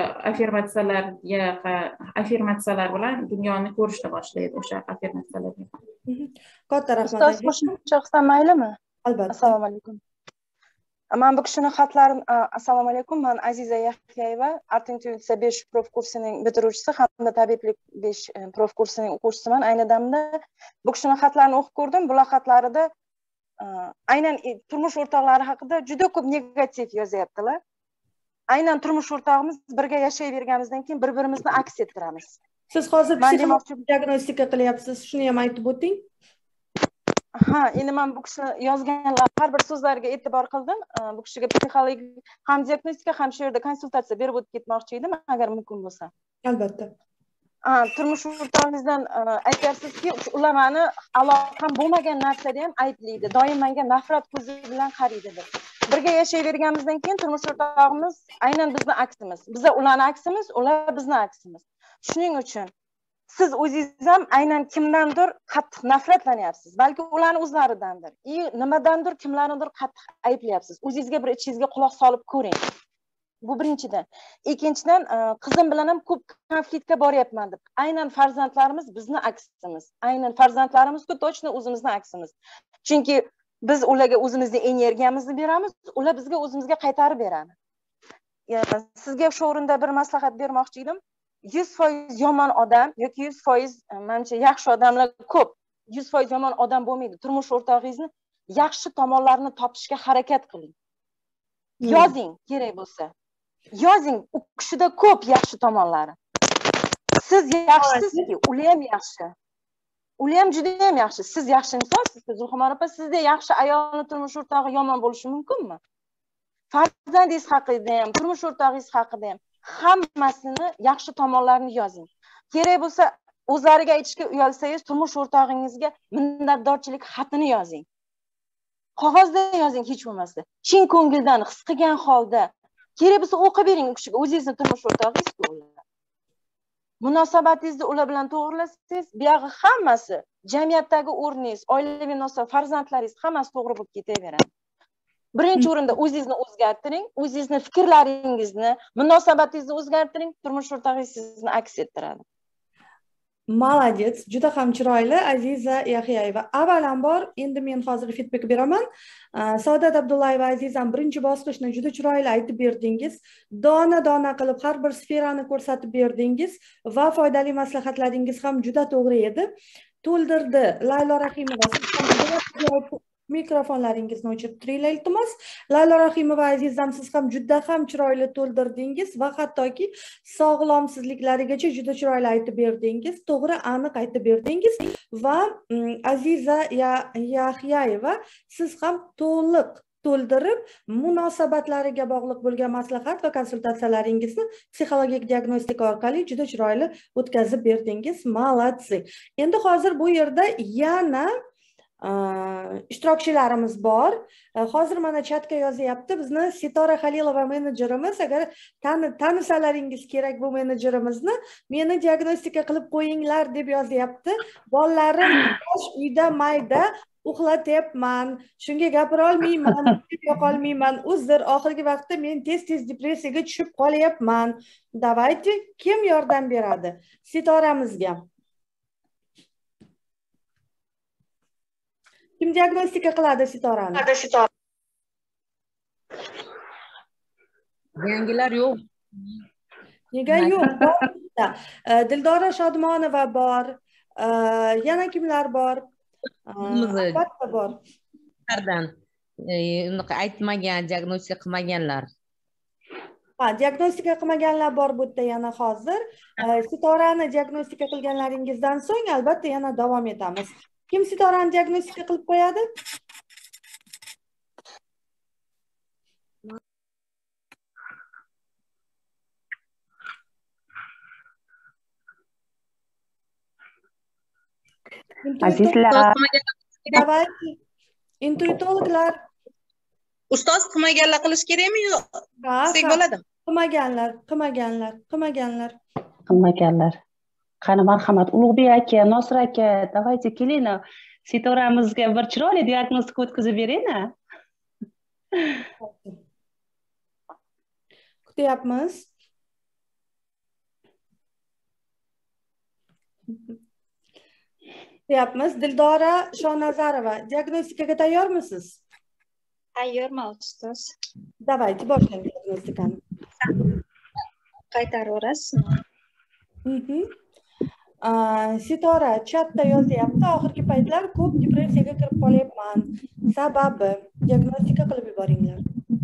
affirmatsiyalar bilan dunyoni ko'rishni boshlaydi, o'sha affirmatsiyalarga. Katta rahmat. Ustoz, qo'shimcha qilsam maylimi? Albatta. Assalomu alaykum. Men bu kishining xatlarini, assalomu alaykum, men Aziza Yaxyayeva, Art Intuitsiya 5 prof kursining bitiruvchisi hamda tabiblik 5 prof kursining o'quvchisiman. Ayni damda bu kishining xatlarini o'qib ko'rdim. Bular xatlarida aynan turmush o'rtoqlari haqida juda ko'p negativ yozyaptilar. Aynan turmush o'rtog'imiz birga yashayverganimizdan keyin bir-birimizni aks ettiramiz. Siz hozir psixologik diagnostika qilyapsiz, shuni ham aytib o'ting. Endi men bu kishi yozganlar har bir so'zlariga e'tibor qildim. Bu kishiga psixologik ham diagnostika ham shu yerda konsultatsiya berib o'tib ketmoqchi edim, agar mumkin bo'lsa. Albatta. Turmush o'rtog'ingizdan aytyapsizki, ular meni aloqam bo'lmagan narsada ham ayblaydi, doim menga nafrat ko'zi bilan qaraydi deb. Birga yashayverganimizdan keyin turmush o'rtog'imiz aynan bizni aksimiz. Biz ularni aksimiz, ular bizni aksimiz. Shuning uchun siz o'zingiz ham aynan kimdandir qattiq nafratlanyapsiz. Balki ularning o'zlaridandir. Nimadandir kimlarnidir qattiq ayblayapsiz. O'zingizga bir ichingizga quloq solib ko'ring. Bu birinchidan. Ikkinchidan, qizim bilan ham ko'p konfliktga boryapman deb. Aynan farzandlarimiz bizni aksimiz. Aynan farzandlarimiz-ku точно o'zimizni aksimiz. Chunki biz ularga o'zimizning energiyamizni beramiz, ular bizga o'zimizga qaytarib beradi. Sizga shu o'rinda bir maslahat bermoqchi edim. 100% yomon odam yoki 100% menimcha yaxshi odamlar ko'p. 100% yomon odam bo'lmaydi. Turmush o'rtog'ingizni yaxshi tomonlarini topishga harakat qiling. Yozing, kerak bo'lsa. Yozing, u kishida ko'p yaxshi tomonlari. Siz yaxshisizki, ular ham yaxshi. Ular ham juda ham yaxshi. Siz yaxshi insonsiz, Zulxumor opa, sizda yaxshi ayolni turmush o'rtog'i yomon bo'lishi mumkinmi? Farzandingiz haqida ham, turmush o'rtog'ingiz haqida ham hammasini yaxshi tomonlarini yozing. Kerak bo'lsa, o'zlariga aytishga uyalsangiz, turmush o'rtog'ingizga minnatdorchilik xatini yozing. Qog'ozda yozing hech bo'lmasa. Chin ko'ngildan his qilgan holda. Kerak bo'lsa o'qib bering u kishiga, o'zingizning turmush o'rtog'ingiz-ku ular. Munosabatingizni ular bilan to'g'rilasangiz, buyog'i hammasi, jamiyatdagi o'rningiz, oilaviy munosabat, farzandlaringiz hammasi to'g'ri bo'lib ketaveradi. Birinchi o'rinda o'zingizni o'zgartiring, o'zingizning fikrlaringizni, munosabatingizni o'zgartiring, turmush o'rtog'ingiz sizni aks ettiradi. Молодец, juda ham chiroyli Aziza Yaxyayeva. Avvalambor, endi men hozir feedback beraman. Saodat Abdullayeva Azizam, birinchi bosqichni juda chiroyli aytib berdingiz. Dona-dona qilib har bir sferani ko'rsatib berdingiz va foydali maslahatlaringiz ham juda to'g'ri edi. To'ldirdi Laylo Rahimova. Mikrofonlaringizni o'chirib turinglar iltimos. Laylo Rahimova Azizam, siz ham juda ham chiroyli to'ldirdingiz va hattoki sog'lomsizliklarigacha juda chiroyli aytib berdingiz, to'g'ri, aniq aytib berdingiz va Aziza Yaxyayeva, siz ham to'liq to'ldirib, munosabatlariga bog'liq bo'lgan maslahat va konsultatsiyalaringizni psixologik diagnostika orqali juda chiroyli o'tkazib berdingiz. Молодцы. Endi hozir bu yerda yana ishtirokchilarimiz bor. Hozir mana chatga yozyapti. Bizni Sitora Halilova menejerimiz, agar tanisalaringiz kerak bu menejerimizni, meni diagnostika qilib qo'yinglar deb yozyapti. Bolalarim uyda mayda uxlatyapman, shunga gapira olmayman, yoqolmayman. Uzr, oxirgi vaqtda men tez depressiyaga tushib qolyapman. Davaychi, kim yordam beradi Sitoramizga? Kim diagnostika qiladi Sitorani? Yangilar yo'q. Nega yo'q? Dildora Shodmonova bor. Yana kimlar bor? Albatta bor. Unaqa aytmagan, diagnostika qilmaganlar. Diagnostika qilmaganlar bor bu yerda yana hozir. Sitorani diagnostika qilganlaringizdan so'ng albatta yana davom etamiz. Kim Sitorani diagnostika qilib qo'yadi? Azizlar. Intuitologlar. Ustoz qilmaganlar qilish kerakmi yo? Qilsak bo'ladimi? Qilmaganlar. Qani marhamat, Ulug'bek aka, Nosir aka, davaychi kelinglar. Sitoramizga bir chiroyli diagnostika o'tkazib beringlar. Kutyapmiz. Dildora Shonazarova, diagnostikaga tayyormisiz? Tayyorman ustoz. Davaychi boshlang diagnostikani. Qaytaraverasizmi? Sitora chatda yozyapti, oxirgi paytlar ko'p depressiyaga kirib qolyapman. Sababi diagnostika qilib yuboringlar.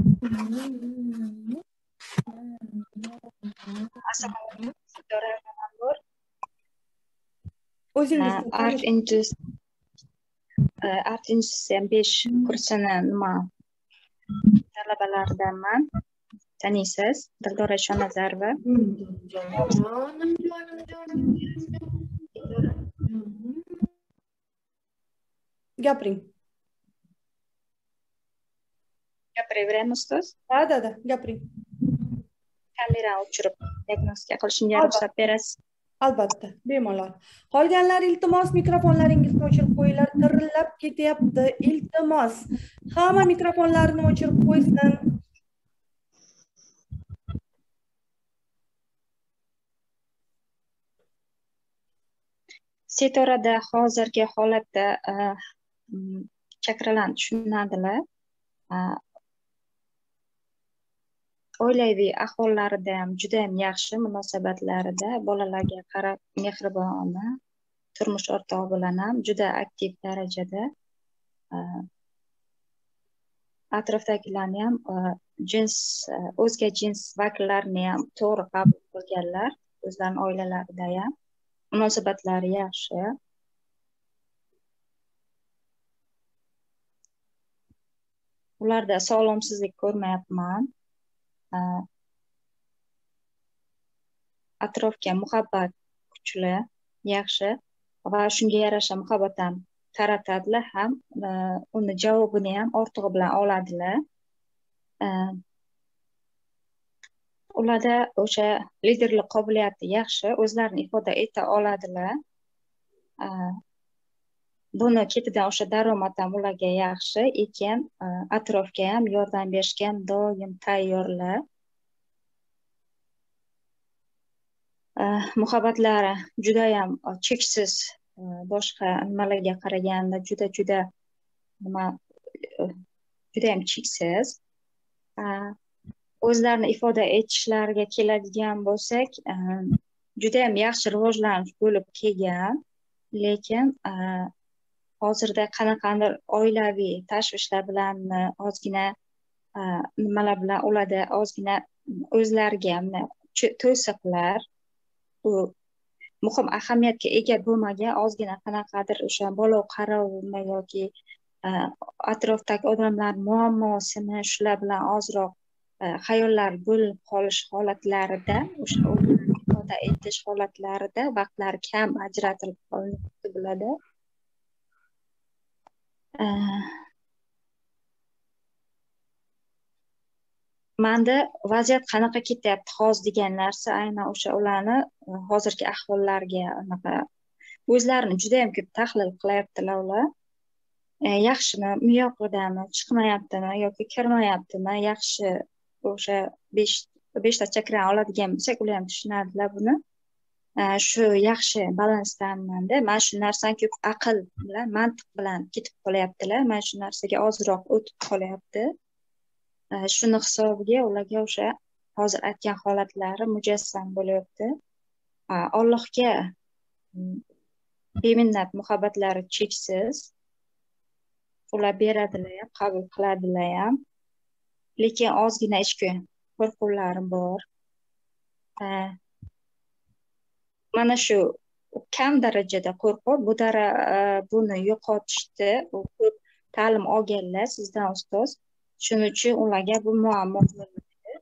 O'zingiz Art Institute 5 kursini talabalaridanman. Taniysiz? Dildora Shonazarova. Gapiring. Gapiraveraymi ustoz? Ha, gapiring. Kamerani o'chirib diagnostika qilishimga ruxsat berasiz? Albatta, bemalol. Qolganlar iltimos mikrofonlaringizni o'chirib qo'yinglar. Tirillab ketyapti. Iltimos. Hamma mikrofonlarini o'chirib qo'ysin. Sitorada hozirgi holatda chakralarni tushunadilar. Oilaviy ahvollarida ham juda ham yaxshi, munosabatlarida bolalarga qarab mehribona, turmush o'rtog'i bilan ham juda aktiv darajada, atrofdagilarni ham o'zga jins vakillarini ham to'g'ri qabul qilganlar, o'zlarining oilalarida ham munosabatlari yaxshi. Ularda sog'lomsizlik ko'rmayapman. Atrofga muhabbat kuchli, yaxshi va shunga yarasha muhabbat ham taratadilar ham, uni javobini ham ortig'i bilan oladilar. Ularda o'sha liderlik qobiliyati yaxshi, o'zlarini ifoda eta oladilar. Buni ketidan o'sha daromad ham ularga yaxshi ekan, atrofga ham yordam berishga ham doim tayyorlar. Muhabbatlari juda ham cheksiz, boshqa nimalarga qaraganda juda ham cheksiz. O'zlarini ifoda etishlariga keladigan bo'lsak, juda ham yaxshi rivojlanish bo'lib kelgan, lekin hozirda qanaqadir oilaviy tashvishlar bilan, ozgina nimalar bilan ularda ozgina o'zlariga to'siqlar, u muhim ahamiyatga ega bo'lmagan ozgina qanaqadir o'sha bola qarovimi yoki atrofdagi odamlar muammosini shular bilan ozroq xayollar bo'lib qolish holatlarida, o'sha ifoda etish holatlarida vaqtlar kam ajratilib qolinadi bo'ladi. manda vaziyat qanaqa ketyapti hozir degan narsa aynan o'sha ularni hozirgi ahvollariga anaqa o'zlarini juda yam ko'p tahlil qilyaptilar ular. Yaxshimi, u yoqdami, chiqmayaptimi yoki kirmayaptimi, yaxshi o'sha beshta chakrani oladigan bo'lsak, ular ham tushunadilar buni. Shu yaxshi balansdamanda mana shu narsani ko'p aql bilan, mantiq bilan ketib qolyaptilar. Mana shu narsaga ozroq o'tib qolyapti. Shuni hisobiga ularga o'sha hozir aytgan holatlari mujassam bo'lyapti. Allohga beminnat muhabbatlari cheksiz. Ular beradilar ham, qabul qiladilar ham. Lekin ozgina ichki qo'rquvlari bor. Mana shu kam darajada qo'rquv, buni yo'qotishdi. U ko'p ta'lim olganlar sizdan ustoz. Shuning uchun ularga bu muammo bo'lmaydi.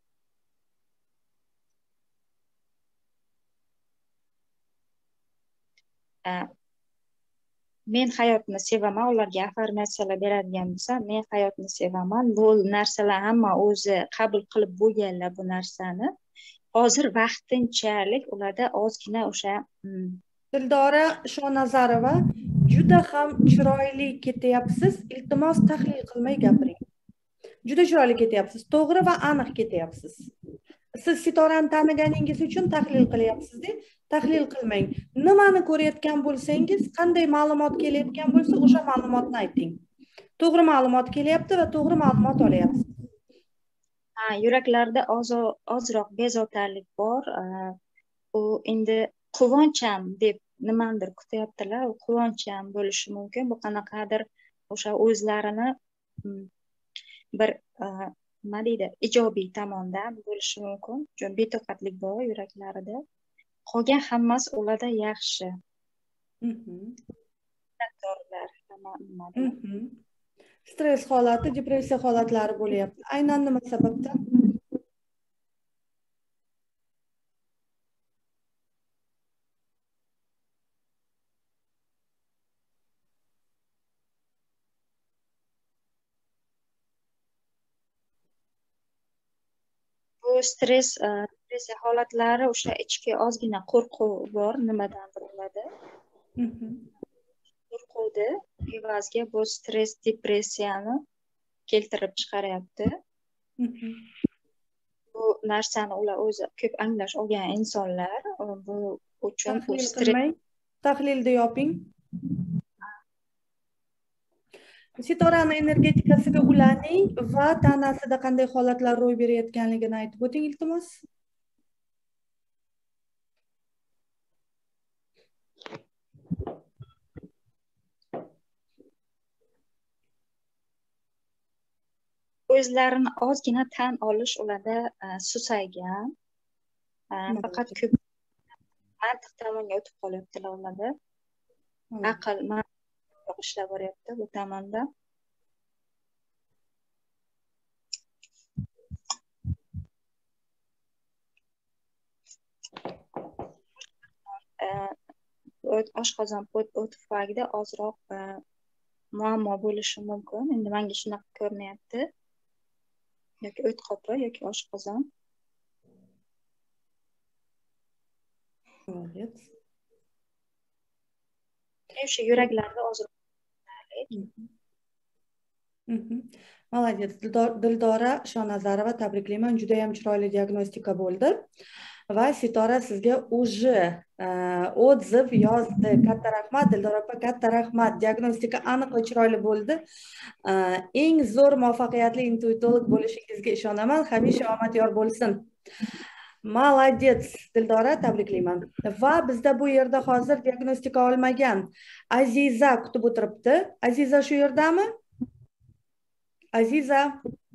Men hayotni sevaman, ularga afformatsiyalar beradigan bo'lsam, men hayotni sevaman. Bu narsalar hamma o'zi qabul qilib bo'lganlar bu narsani. Hozir vaqtinchalik ularda ozgina o'sha Dildora Shonazarova, juda ham chiroyli ketyapsiz. Iltimos tahlil qilmay gapiring. Juda chiroyli ketyapsiz. To'g'ri va aniq ketyapsiz. Siz Sitorani taniganingiz uchun tahlil qilyapsiz-da, tahlil qilmang. Nimani ko'rayotgan bo'lsangiz, qanday ma'lumot kelayotgan bo'lsa, o'sha ma'lumotni ayting. To'g'ri ma'lumot kelyapti va to'g'ri ma'lumot olyapsiz. Yuraklarda ozroq bezovtarlik bor. U endi quvoncham deb nimadir kutyaptilar. U quvoncham bo'lishi mumkin. Bu qanaqadir o'sha o'zlarini bir nima deydi, ijobiy tomondan bo'lishi mumkin. Chunki betoqatlik bor yuraklarida. Qolgan hammasi ularda yaxshi. Stress holati, depressiya holatlari bo'lyapti. Aynan nima sababdan? Bu stress, depressiya holatlari o'sha ichki ozgina qo'rquv bor, nimadandir bo'ladi. Qo'rquvdi evaziga bu stress depressiyani keltirib chiqaryapti. Bu narsani ular o'zi ko'p anglash olgan insonlar. Bu uchun tahlilda yoping. Sitorani energetikasiga ulaning va tanasida qanday holatlar ro'y berayotganligini aytib o'ting, iltimos. O'zlarini ozgina tan olish ularda susaygan. Faqat ko'p mantiq tomonga o'tib qolyaptilar ularda. Aql ishlab boryapti bu tomonda. Oshqozon tufayliga ozroq muammo bo'lishi mumkin. Endi menga shunaqa ko'rinyapti. Yoki o't qopi yoki oshqozon. O'sha yuraklarda ozroq. Молодец. Dildora Shonazarova, tabriklayman. Juda ham chiroyli diagnostika bo'ldi. Va Sitora sizga уже отзыв yozdi. Katta rahmat Dildora opa, katta rahmat. Diagnostika aniq va chiroyli bo'ldi. Eng zo'r muvaffaqiyatli intuitolog bo'lishingizga ishonaman. Hamisha omad yor bo'lsin. Молодец, Dildora, tabriklayman. Va bizda bu yerda hozir diagnostika olmagan Aziza kutib o'tiribdi. Aziza shu yerdami? Азиза.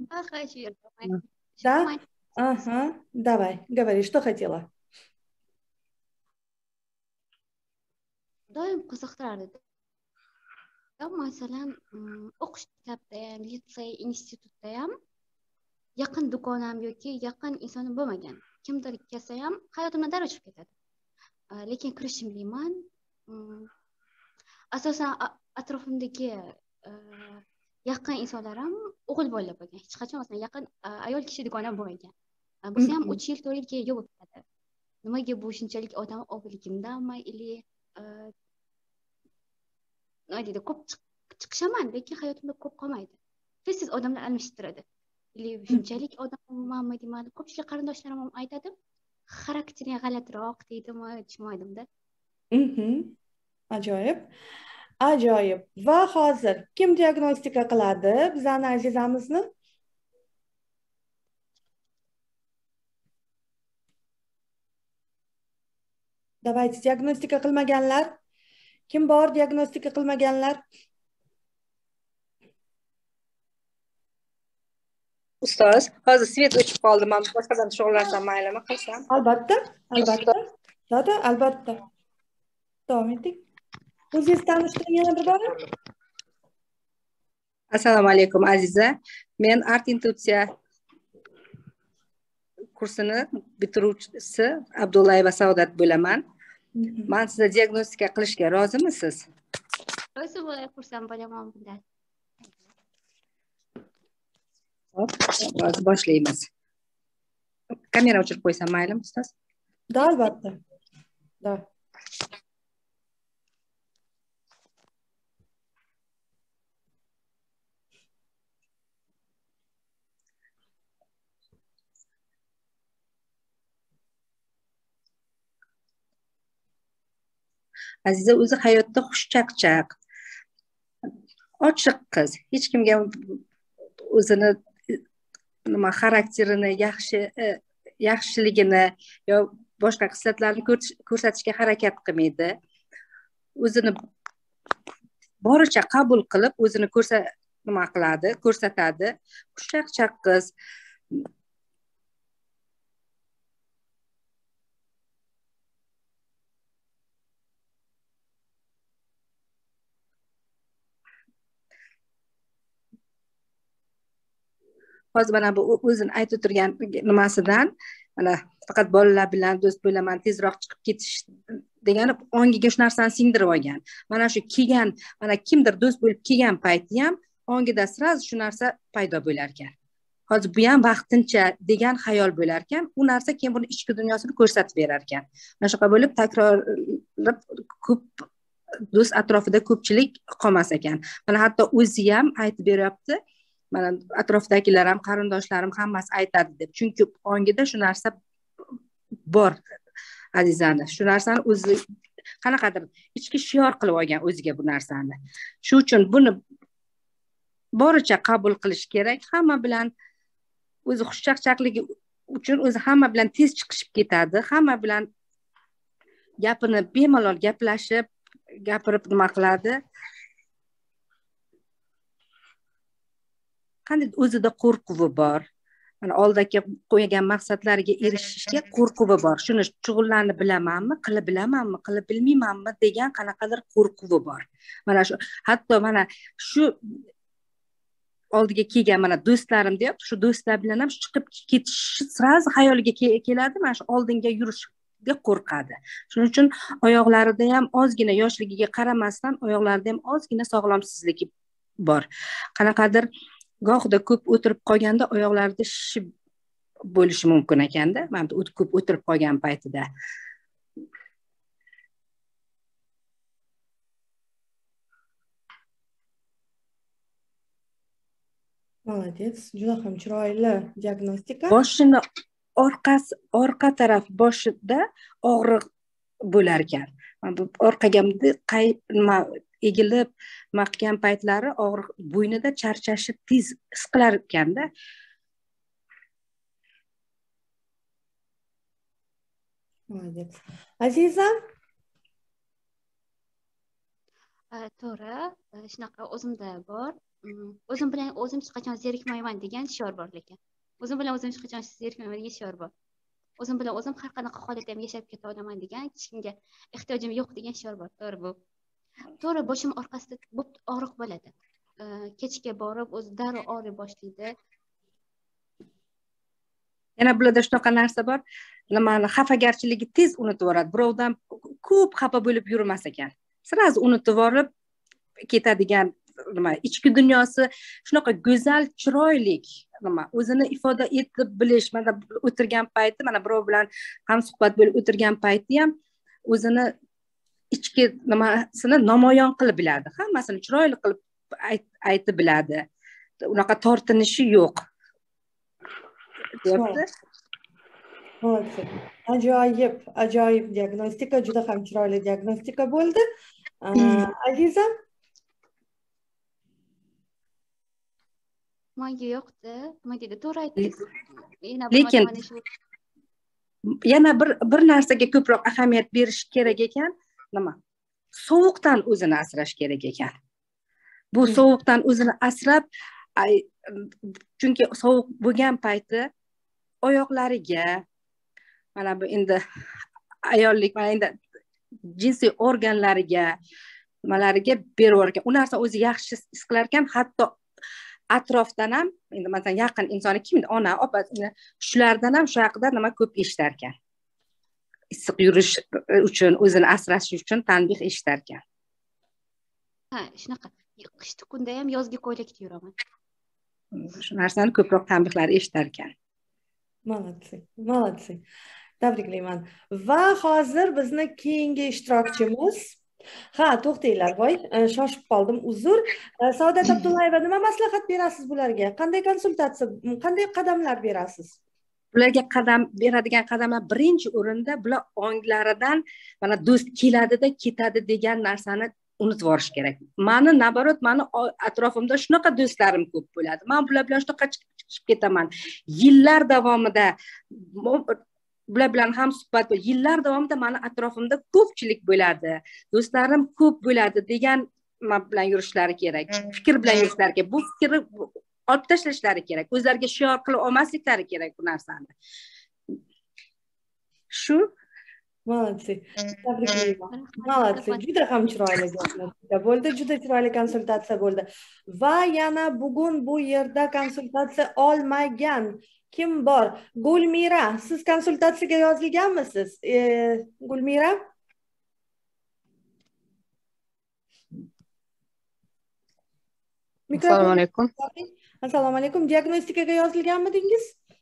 Да? Ага, давай, говори, что хотела? Doim qiziqtirardi. Masalan, o'qish maktabda ham, litsey, institutda ham yaqin do'konim yoki yaqin insonim bo'lmagan. Kimdir kelsa ham hayotimdan darrov chiqib ketadi. Lekin kirishimliman. Asosan atrofimdagi yaqin insonlar ham o'g'il bola bo'lgan. Hech qachon masalan yaqin ayol kishi dugona bo'lmagan. Bo'lsa ham 3 yil 4 yil keyin yo'q bo'ladi. Nimaga bu shunchalik odam og'irligimdanmi ili nima deydi, ko'p chiqishaman, lekin hayotimda ko'p qolmaydi. Tez odamlar almashtiradi. Ili shunchalik odammanmi deyman. Ko'pchilik qarindoshlarim ham aytadi, xaraktering g'alatiroq deydimi, tushunmaydimda. Ajoyib. Ajoyib. Va hozir kim diagnostika qiladi bizani azizamizni? Давайте diagnostika qilmaganlar. Kim bor diagnostika qilmaganlar? Ustoz, hozir svet o'chib qoldi. Men boshqadan shug'ullansam maylimi qilsam? Albatta, albatta. Dada, albatta. Davom eting. O'zingiz tanishtiring yana bir bora. Assalomu alaykum aziza. Men art intuitsiya kursini bitiruvchisi Abdullayeva Saodat bo'laman. Men sizga diagnostika qilishga rozimisiz? Rozi bo'lib xursand bo'laman bundan. Hozir boshlaymiz. Kamera o'chirib qo'ysam maylimi ustoz? Da, albatta. Da. Aziza o'zi hayotda xushchaqchaq, ochiq qiz. Hech kimga o'zini nima xarakterini yaxshiligini yo boshqa xislatlarni ko'rsatishga harakat qilmaydi. O'zini boricha qabul qilib, o'zini ko'rsatadi. Xushchaqchaq qiz. Hozir mana bu o'zini aytib turgan nimasidan, mana faqat bolalar bilan do'st bo'laman, tezroq chiqib ketish degani ongiga shu narsani singdirib olgan. Mana shu kelgan, mana kimdir do'st bo'lib kelgan payti ham ongida sraz shu narsa paydo bo'lar ekan. Hozir bu ham vaqtincha degan xayol bo'lar ekan, u narsa keyin buni ichki dunyosini ko'rsatib berar ekan. Mana shunaqa bo'lib takrorlab ko'p do'st atrofida ko'pchilik qolmas ekan. Mana hatto o'zi ham aytib beryapti. Mana atrofdagilar ham, qarindoshlarim hammasi aytadi deb. Chunki ongida shu narsa bor azizani. Shu narsani o'zi qanaqadir ichki shior qilib olgan o'ziga bu narsani. Shu uchun buni boricha qabul qilish kerak. Hamma bilan o'zi xushchaqchaqligi uchun o'zi hamma bilan tez chiqishib ketadi. Hamma bilan gapini bemalol gaplashib, gapirib nima qiladi. Qanday o'zida qo'rquvi bor. Mana oldagi qo'ygan maqsadlariga erishishga qo'rquvi bor. Shuni shug'ullanib bilamanmi, qilib bilamanmi, qilib bilmaymanmi degan qanaqadir qo'rquvi bor. Mana shu hatto mana shu oldiga kelgan mana do'stlarim deyapti, shu do'stlar bilan ham chiqib ketish sraz xayoliga keladi. Mana shu oldinga yurishga qo'rqadi. Shuning uchun oyoqlarida ham ozgina yoshligiga qaramasdan oyoqlarida ham ozgina sog'lomsizligi bor. Qanaqadir gohida ko'p o'tirib qolganda oyoqlarida shishib bo'lishi mumkin ekanda. Mana ko'p o'tirib qolgan paytida. Молодец, juda ham chiroyli diagnostika. Boshini orqa taraf boshida og'riq bo'lar ekan. Bu orqaga nima egilib mahkam paytlari og'riq, bo'ynida charchashi tez his qilar ekanda. Молодец. Aziza? To'g'ri, shunaqa o'zimda bor. O'zim bilan o'zim hech qachon zerikmayman degan shior bor lekin. O'zim bilan o'zim hech qachon zerikmayman degan shior bor. O'zim bilan o'zim har qanaqa holatda ham yashab keta olaman degan, hech kimga ehtiyojim yo'q degan shior bor. To'g'ri bu. To'g'ri, boshim orqasida og'riq bo'ladi. Kechga borib o'zi darrov og'riy boshlaydi. Yana bularda shunaqa narsa bor. Nimani xafagarchiligi tez unutib yuboradi. Birovdan ko'p xafa bo'lib yurmas ekan. Sirasi unutib yuborib ketadigan nima ichki dunyosi shunaqa go'zal chiroyli nima o'zini ifoda etib bilish mana o'tirgan payti mana birov bilan hamsuhbat bo'lib o'tirgan payti ham o'zini ichki nimasini namoyon qilib biladi, hammasini chiroyli qilib aytib biladi, unaqa tortinishi yo'q deyapti. Ajoyib diagnostika, juda ham chiroyli diagnostika bo'ldi. Aziza? Menga yoqdi, nima deydi, to'g'ri aytdingiz. Lekin yana bir narsaga ko'proq ahamiyat berish kerak ekan, nima? Sovuqdan o'zini asrash kerak ekan. Bu sovuqdan o'zini asrab, chunki sovuq bo'lgan payti oyoqlariga mana bu endi ayollik mana endi jinsiy organlariga nimalariga berib ekan. U narsa o'zi yaxshi his qilar ekan, hatto atrofdan ham endi masalan yaqin insoni kim, ona, opa, shulardan ham shu haqida nima ko'p eshitar ekan. Issiq yurish uchun, o'zini asrash uchun tanbeh eshitar ekan. Ha, shunaqa. Qishki kunda ham yozgi ko'ylakda yuraman. Shu narsani ko'proq tanbehlar eshitar ekan. Молодцы. Tabriklayman. Va hozir bizni keyingi ishtirokchimiz. Ha, to'xtanglar, voy, shoshib qoldim, uzr. Saodat Abdullayeva, nima maslahat berasiz bularga? Qanday konsultatsiya, qanday qadamlar berasiz? Bularga beradigan qadamlar birinchi o'rinda bular onglaridan mana do'st keladida ketadi degan narsani unutib yuborish kerak. Mani naborot, mani atrofimda shunaqa do'stlarim ko'p bo'ladi. Men bular bilan shunaqa chiqib ketaman. Yillar davomida bular bilan ham suhbat, yillar davomida mani atrofimda ko'pchilik bo'ladi, do'stlarim ko'p bo'ladi degan bilan yurishlari kerak, fikr bilan yurishlari kerak. Bu fikrni olib tashlashlari kerak, o'zlariga shior qilib olmasliklari kerak bu narsani. Shu Молодцы. Молодцы. Juda ham chiroyli bo'ldi, juda chiroyli konsultatsiya bo'ldi. Va yana bugun bu yerda konsultatsiya olmagan kim bor? Gulmira, siz konsultatsiyaga yozilganmisiz? Gulmira? Assalomu alaykum. Assalomu alaykum. Diagnostikaga yozilganmidingiz?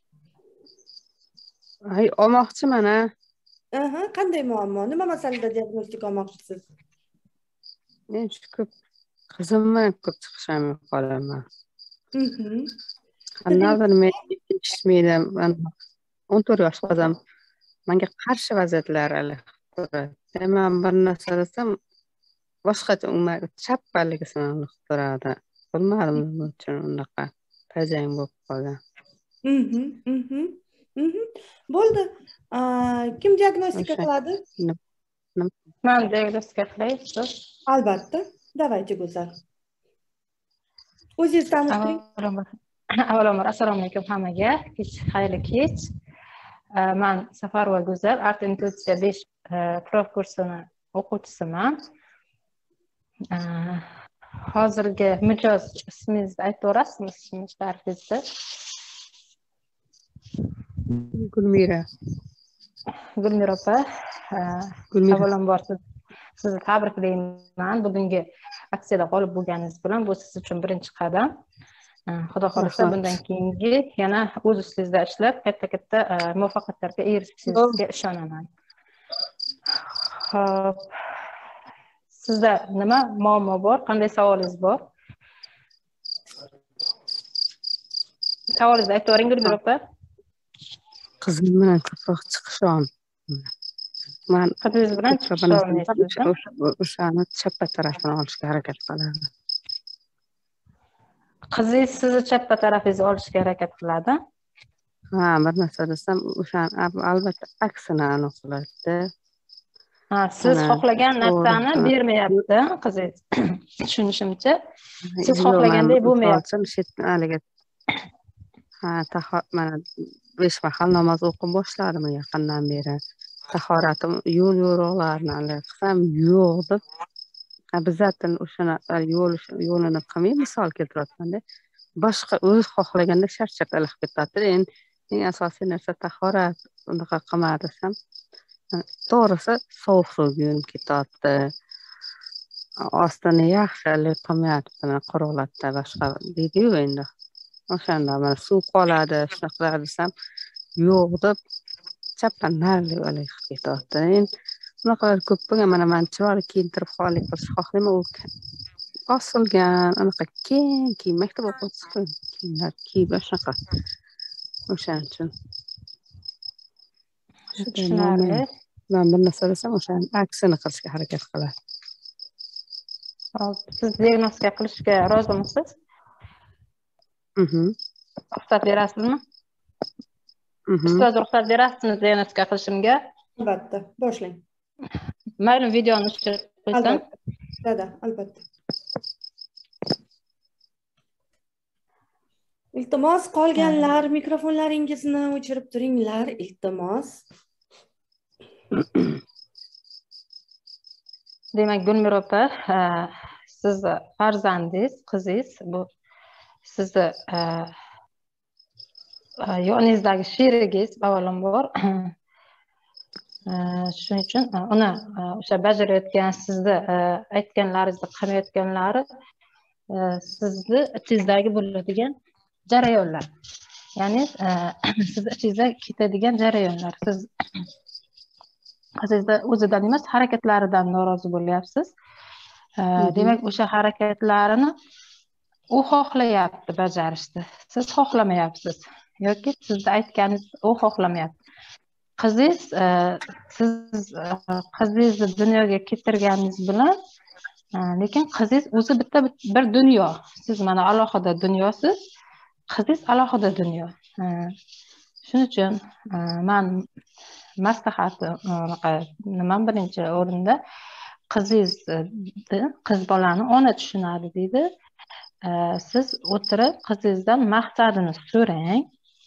Hay, olmoqchiman. Qanday muammo? Nima masalada diagnostika olmoqchisiz? Men ko'p qizimni ko'p chiqishim qolaman. Qandaydir men yetishmaydi. Men 14 yosh qizim. Menga qarshi vaziyatlar turadi. Men bir narsa desam, boshqacha chappaligisini qilib turadi. Bilmadim nima uchun unaqa tajang bo'lib qolgan. Bo'ldi. Kim diagnostika qiladi? Men diagnostika qilay. Albatta. Davaychi go'zal. O'zingiz tanishtiring. Avvalambor assalomu alaykum hammaga. Xayrli kech. Men Safarova Go'zal, Art Intuitsiya 5 prof kursini o'quvchisiman. Hozirgi mijoz ismingizni aytib o'rasizmi, ismingiz ta'rifingizni? Gulmira. Gulmira opa, avvalambor sizni tabriklayman bugungi aksiyada g'olib bo'lganingiz bilan. Bu siz uchun birinchi qadam. Xudo xohlasa bundan keyingi yana o'z ustingizda ishlab katta muvaffaqiyatlarga erishishingizga ishonaman. Xo'p. Sizda nima muammo bor? Qanday savolingiz bor? Savolingizni aytib o'ring, Gulmira opa. Qizim bilan ko'proq chiqishim. Men qizingiz bilan chiqishim. O'shani chappa tarafini olishga harakat qiladi. Qizingiz sizni chappa tarafingizni olishga harakat qiladi? Ha, bir narsa desam, o'shani albatta aksini aniqlaydi. Ha, siz xohlagan narsani bermayapti qizingiz. Tushunishimcha, siz xohlagandek bo'lmayapti. Ha, mana 5 mahal namoz o'qib boshladim yaqindan beri. Tahoratim yo'l-yo'roqlarni qilsam yo'q deb. Bizzatdan o'shani yo'lini qilmay misol keltiryapman-da. Boshqa o'z xohlaganda charchab ilib ketadi. Endi eng asosiy narsa tahorat. Unaqa qilma desam, to'g'risi sovuq suv yuvinib ketadi. ostini yaxshi qilmayapti, quruqlatda boshqa deydi-yu endi. O'shanda mana suv qoladi, shunaqa qilar desam, yo'q deb chapdan narli olib ketyapti. Endi bunaqalar ko'p bo'lgan. Mana men chiroyli kiyintirib qolib qilishni xohlayman. U osilgan, anaqa keng maktab o'quvchisi kiyimlar kiyib shunaqa. O'shaning uchun. Tushunarli. Men bir narsa desam, o'shaning aksini qilishga harakat qiladi. Hop, siz diagnostika qilishga rozimisiz? Ruxsat berasizmi? Ustoz ruxsat berasizmi diagnostika qilishimga? Albatta, boshlang. Mayli, videoni o'chirib qo'ysam. Albatta, albatta. Iltimos, qolganlar mikrofonlaringizni o'chirib turinglar, iltimos. Demak, Gulmira opa, sizni farzandingiz, qizingiz bu sizni yoningizdagi sherigingiz avvalambor. Shuning uchun uni o'sha bajarayotgan, sizni aytganlaringizni qilmayotganlari sizni ichingizdagi bo'ladigan jarayonlar. Ya'ni sizni ichingizda ketadigan jarayonlar. Siz qizingizni o'zidan emas, harakatlaridan norozi bo'lyapsiz. Demak, o'sha harakatlarini u xohlayapti bajarishni. Siz xohlamayapsiz yoki sizni aytganingiz u xohlamayapti. Qizingiz siz qizingizni dunyoga keltirganingiz bilan, lekin qizingiz o'zi bitta bir dunyo. Siz mana alohida dunyosiz, qizingiz alohida dunyo. Shuning uchun men maslahatim nima birinchi o'rinda qizingizni, qiz bolani ona tushunadi deydi. Siz o'tirib qizingizdan maqsadini so'rang.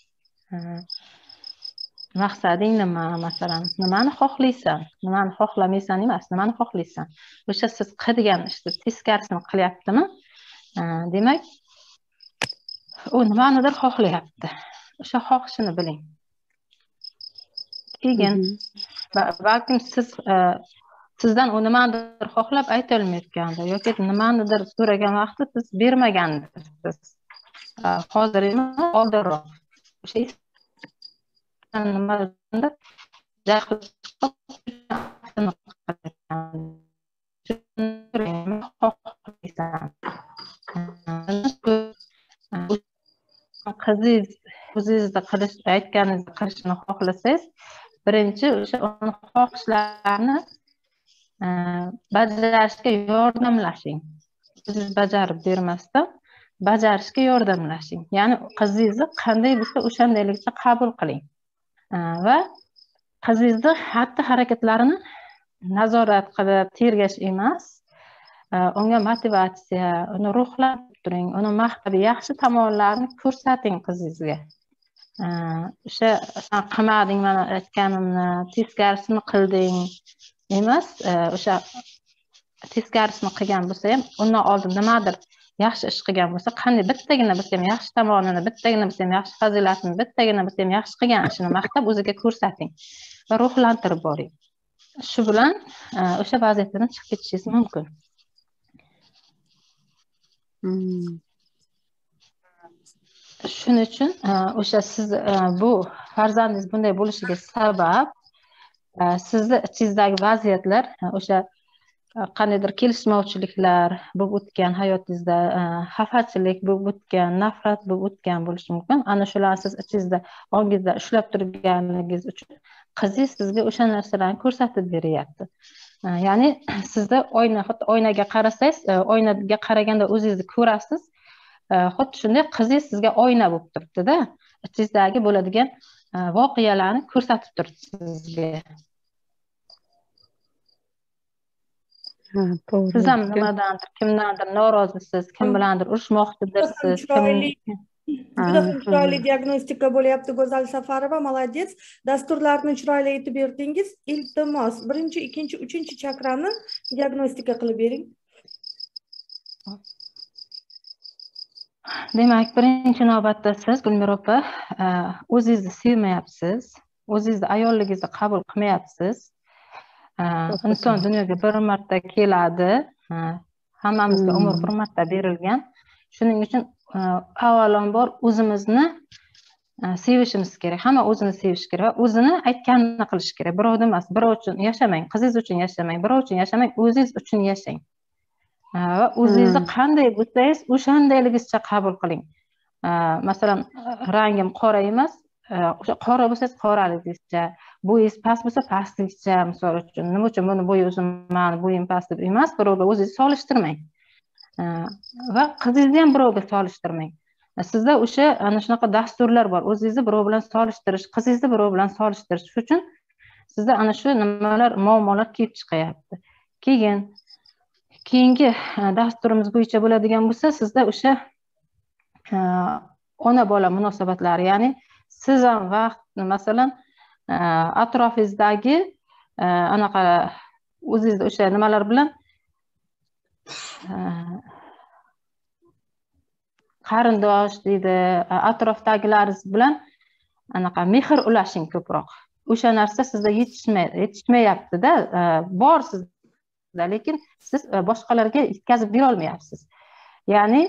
Maqsading nima? Masalan, nimani xohlaysan? Nimani xohlamaysan emas, nimani xohlaysan? O'sha siz qilgan ishni teskarisini qilyaptimi? Demak, u nimanidir xohlayapti. O'sha xohishini biling. Keyin balkim sizdan u nimanidir xohlab ayta olmayotgandir yoki nimanidir so'ragan vaqtda siz bermagandirsiz. Hozir emas, oldinroq. O'sha nimadir qizingiz o'zingizda qilish aytganingizni qilishni xohlasangiz, birinchi o'sha uni xohishlarini bajarishga yordamlashing. O'zingiz bajarib bermasdan bajarishga yordamlashing. Ya'ni qizingizni qanday bo'lsa o'shandaylikda qabul qiling. Va qizingizni xatti-harakatlarini nazorat qilib tergash emas, unga motivatsiya, uni ruhlantirib turing, uni maqtab, yaxshi tomonlarini ko'rsating qizingizga. O'sha sen qilmading mana aytganimni, teskarisini qilding emas, o'sha teskarisini qilgan bo'lsa ham, undan oldin nimadir yaxshi ish qilgan bo'lsa, qanday bittagina bo'lsa ham yaxshi tomonini, bittagina bo'lsa ham yaxshi fazilatini, bittagina bo'lsa ham yaxshi qilgan ishini maqtab o'ziga ko'rsating va ruhlantirib boring. Shu bilan o'sha vaziyatdan chiqib ketishingiz mumkin. Shuning uchun o'sha siz bu farzandingiz bunday bo'lishiga sabab sizni ichingizdagi vaziyatlar, o'sha qandaydir kelishmovchiliklar bo'lib o'tgan hayotingizda, xafachilik bo'lib o'tgan, nafrat bo'lib o'tgan bo'lishi mumkin. Ana shularni siz ichingizda, ongingizda ushlab turganingiz uchun qizingiz sizga o'sha narsalarni ko'rsatib beryapti. Ya'ni sizda oynaga qarasangiz, oynaga qaraganda o'zingizni ko'rasiz. Xuddi shunday qizingiz sizga oyna bo'lib turibdi-da, ichingizdagi bo'ladigan voqealarni ko'rsatib turibdi sizga. Siz ham nimadandir, kimdandir norozisiz, kim bilandir urushmoqchidirsiz. Juda ham chiroyli diagnostika bo'lyapti Go'zal Safarova, молодец. Dasturlarni chiroyli aytib berdingiz. Iltimos, 1-chi, 2-chi, 3-chi chakrani diagnostika qilib bering. Demak, birinchi navbatda siz Gulmira opa o'zingizni sevmayapsiz, o'zingizni ayolligingizni qabul qilmayapsiz. Inson dunyoga bir marta keladi hammamizga umr bir marta berilgan. Shuning uchun avvalambor o'zimizni sevishimiz kerak. Hamma o'zini sevish kerak va o'zini aytganini qilish kerak. Birovni emas, birov uchun yashamang, qizingiz uchun yashamang, birov uchun yashamang, o'zingiz uchun yashang. Va o'zingizni qanday bo'lsangiz, o'shandayligingizcha qabul qiling. Masalan, rangim qora emas, o'sha qora bo'lsangiz qoraligingizcha, bo'yingiz past bo'lsa pastligicha, misol uchun. Nima uchun buni bo'yi uzun, meni bo'yim past deb emas, birovga o'zingizni solishtirmang. Va qizingizni ham birovga solishtirmang. Sizda o'sha ana shunaqa dasturlar bor. O'zingizni birov bilan solishtirish, qizingizni birov bilan solishtirish uchun sizda ana shu nimalar, muammolar kelib chiqyapti. Keyingi dasturimiz bo'yicha bo'ladigan bo'lsa, sizda o'sha ona bola munosabatlari, ya'ni siz ham vaqt, masalan, atrofingizdagi anaqa o'zingizda o'sha nimalar bilan qarindosh deydi, atrofdagilaringiz bilan anaqa mehr ulashing ko'proq. O'sha narsa sizda yetishmayapti-da, bor sizda, lekin siz boshqalarga yetkazib bera olmayapsiz. Ya'ni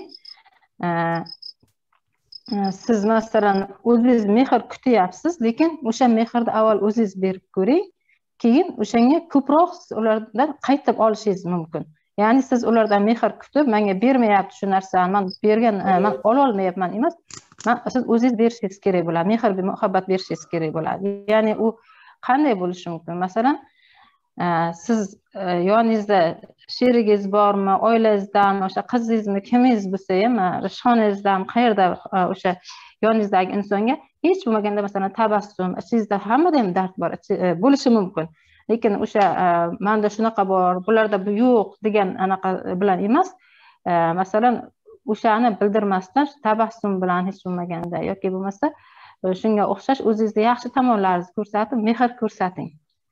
siz masalan o'zingiz mehr kutyapsiz, lekin o'sha mehrni avval o'zingiz berib ko'ring, keyin o'shanga ko'proq ulardan qaytib olishingiz mumkin. Ya'ni siz ulardan mehr kutib, menga bermayapti shu narsani, men bergan, men ola olmayapman emas, siz o'zingiz berishingiz kerak bo'ladi, mehr, muhabbat berishingiz kerak bo'ladi. Ya'ni u qanday bo'lishi mumkin? Masalan, siz yoningizda sherigingiz bormi, oilangizdanmi, o'sha qizingizmi, kimingiz bo'lsa ham, ishxonangizdan, qayerda o'sha yoningizdagi insonga hech bo'lmaganda masalan tabassum, ichingizda hammada ham dard bor, bo'lishi mumkin. Lekin o'sha menda shunaqa bor, bularda bu yo'q degan anaqa bilan emas, masalan, o'shani bildirmasdan tabassum bilan hech bo'lmaganda yoki bo'lmasa shunga o'xshash o'zingizning yaxshi tomonlaringizni ko'rsatib, mehr ko'rsating.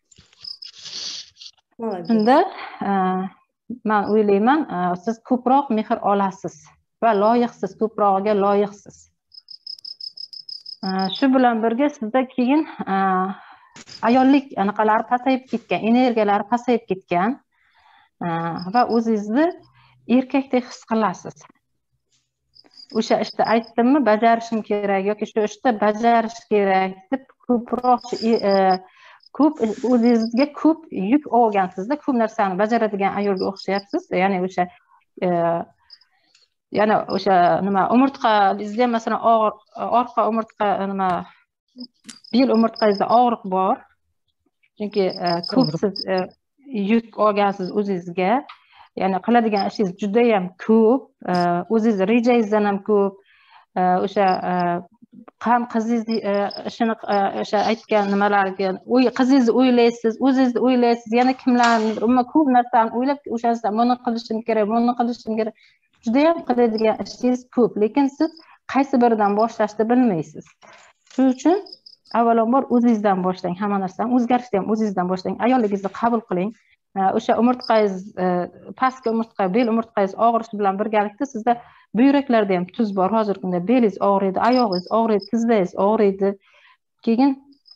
Shunda men o'ylayman, siz ko'proq mehr olasiz va loyiqsiz, ko'prog'iga loyiqsiz. Shu bilan birga sizda keyin ayollik anaqalari pasayib ketgan, energiyalari pasayib ketgan va o'zingizni erkakdek his qilasiz. O'sha ishni aytdimmi, bajarishim kerak yoki shu ishni bajarish kerak deb ko'proq ko'p o'zingizga ko'p yuk olgansizda, ko'p narsani bajaradigan ayolga o'xshayapsiz. Ya'ni o'sha yana o'sha nima umurtqangizda masalan orqa umurtqa nima bel umurtqangizda og'riq bor. Chunki ko'p siz yuk olgansiz o'zingizga. Ya'ni qiladigan ishingiz juda ham ko'p, o'zingiz rejangizdan ham ko'p. O'sha ham qizingizni ishini o'sha aytgan nimalarga qizingizni o'ylaysiz, o'zingizni o'ylaysiz, yana kimlarnidir, umuman ko'p narsani o'ylab o'shandan buni qilishim kerak, buni qilishim kerak. Juda ham qiladigan ishingiz ko'p, lekin siz qaysi biridan boshlashni bilmaysiz. Shuning uchun avvalambor o'zingizdan boshlang, hamma narsani o'zgarishni ham o'zingizdan boshlang, ayolligingizni qabul qiling. O'sha umurtqangiz, pastki umurtqa, bel umurtqangiz og'rishi bilan birgalikda sizda buyraklarda ham tuz bor. Hozirgi kunda belingiz og'riydi, oyog'ingiz og'riydi, tizlaringiz og'riydi. Keyin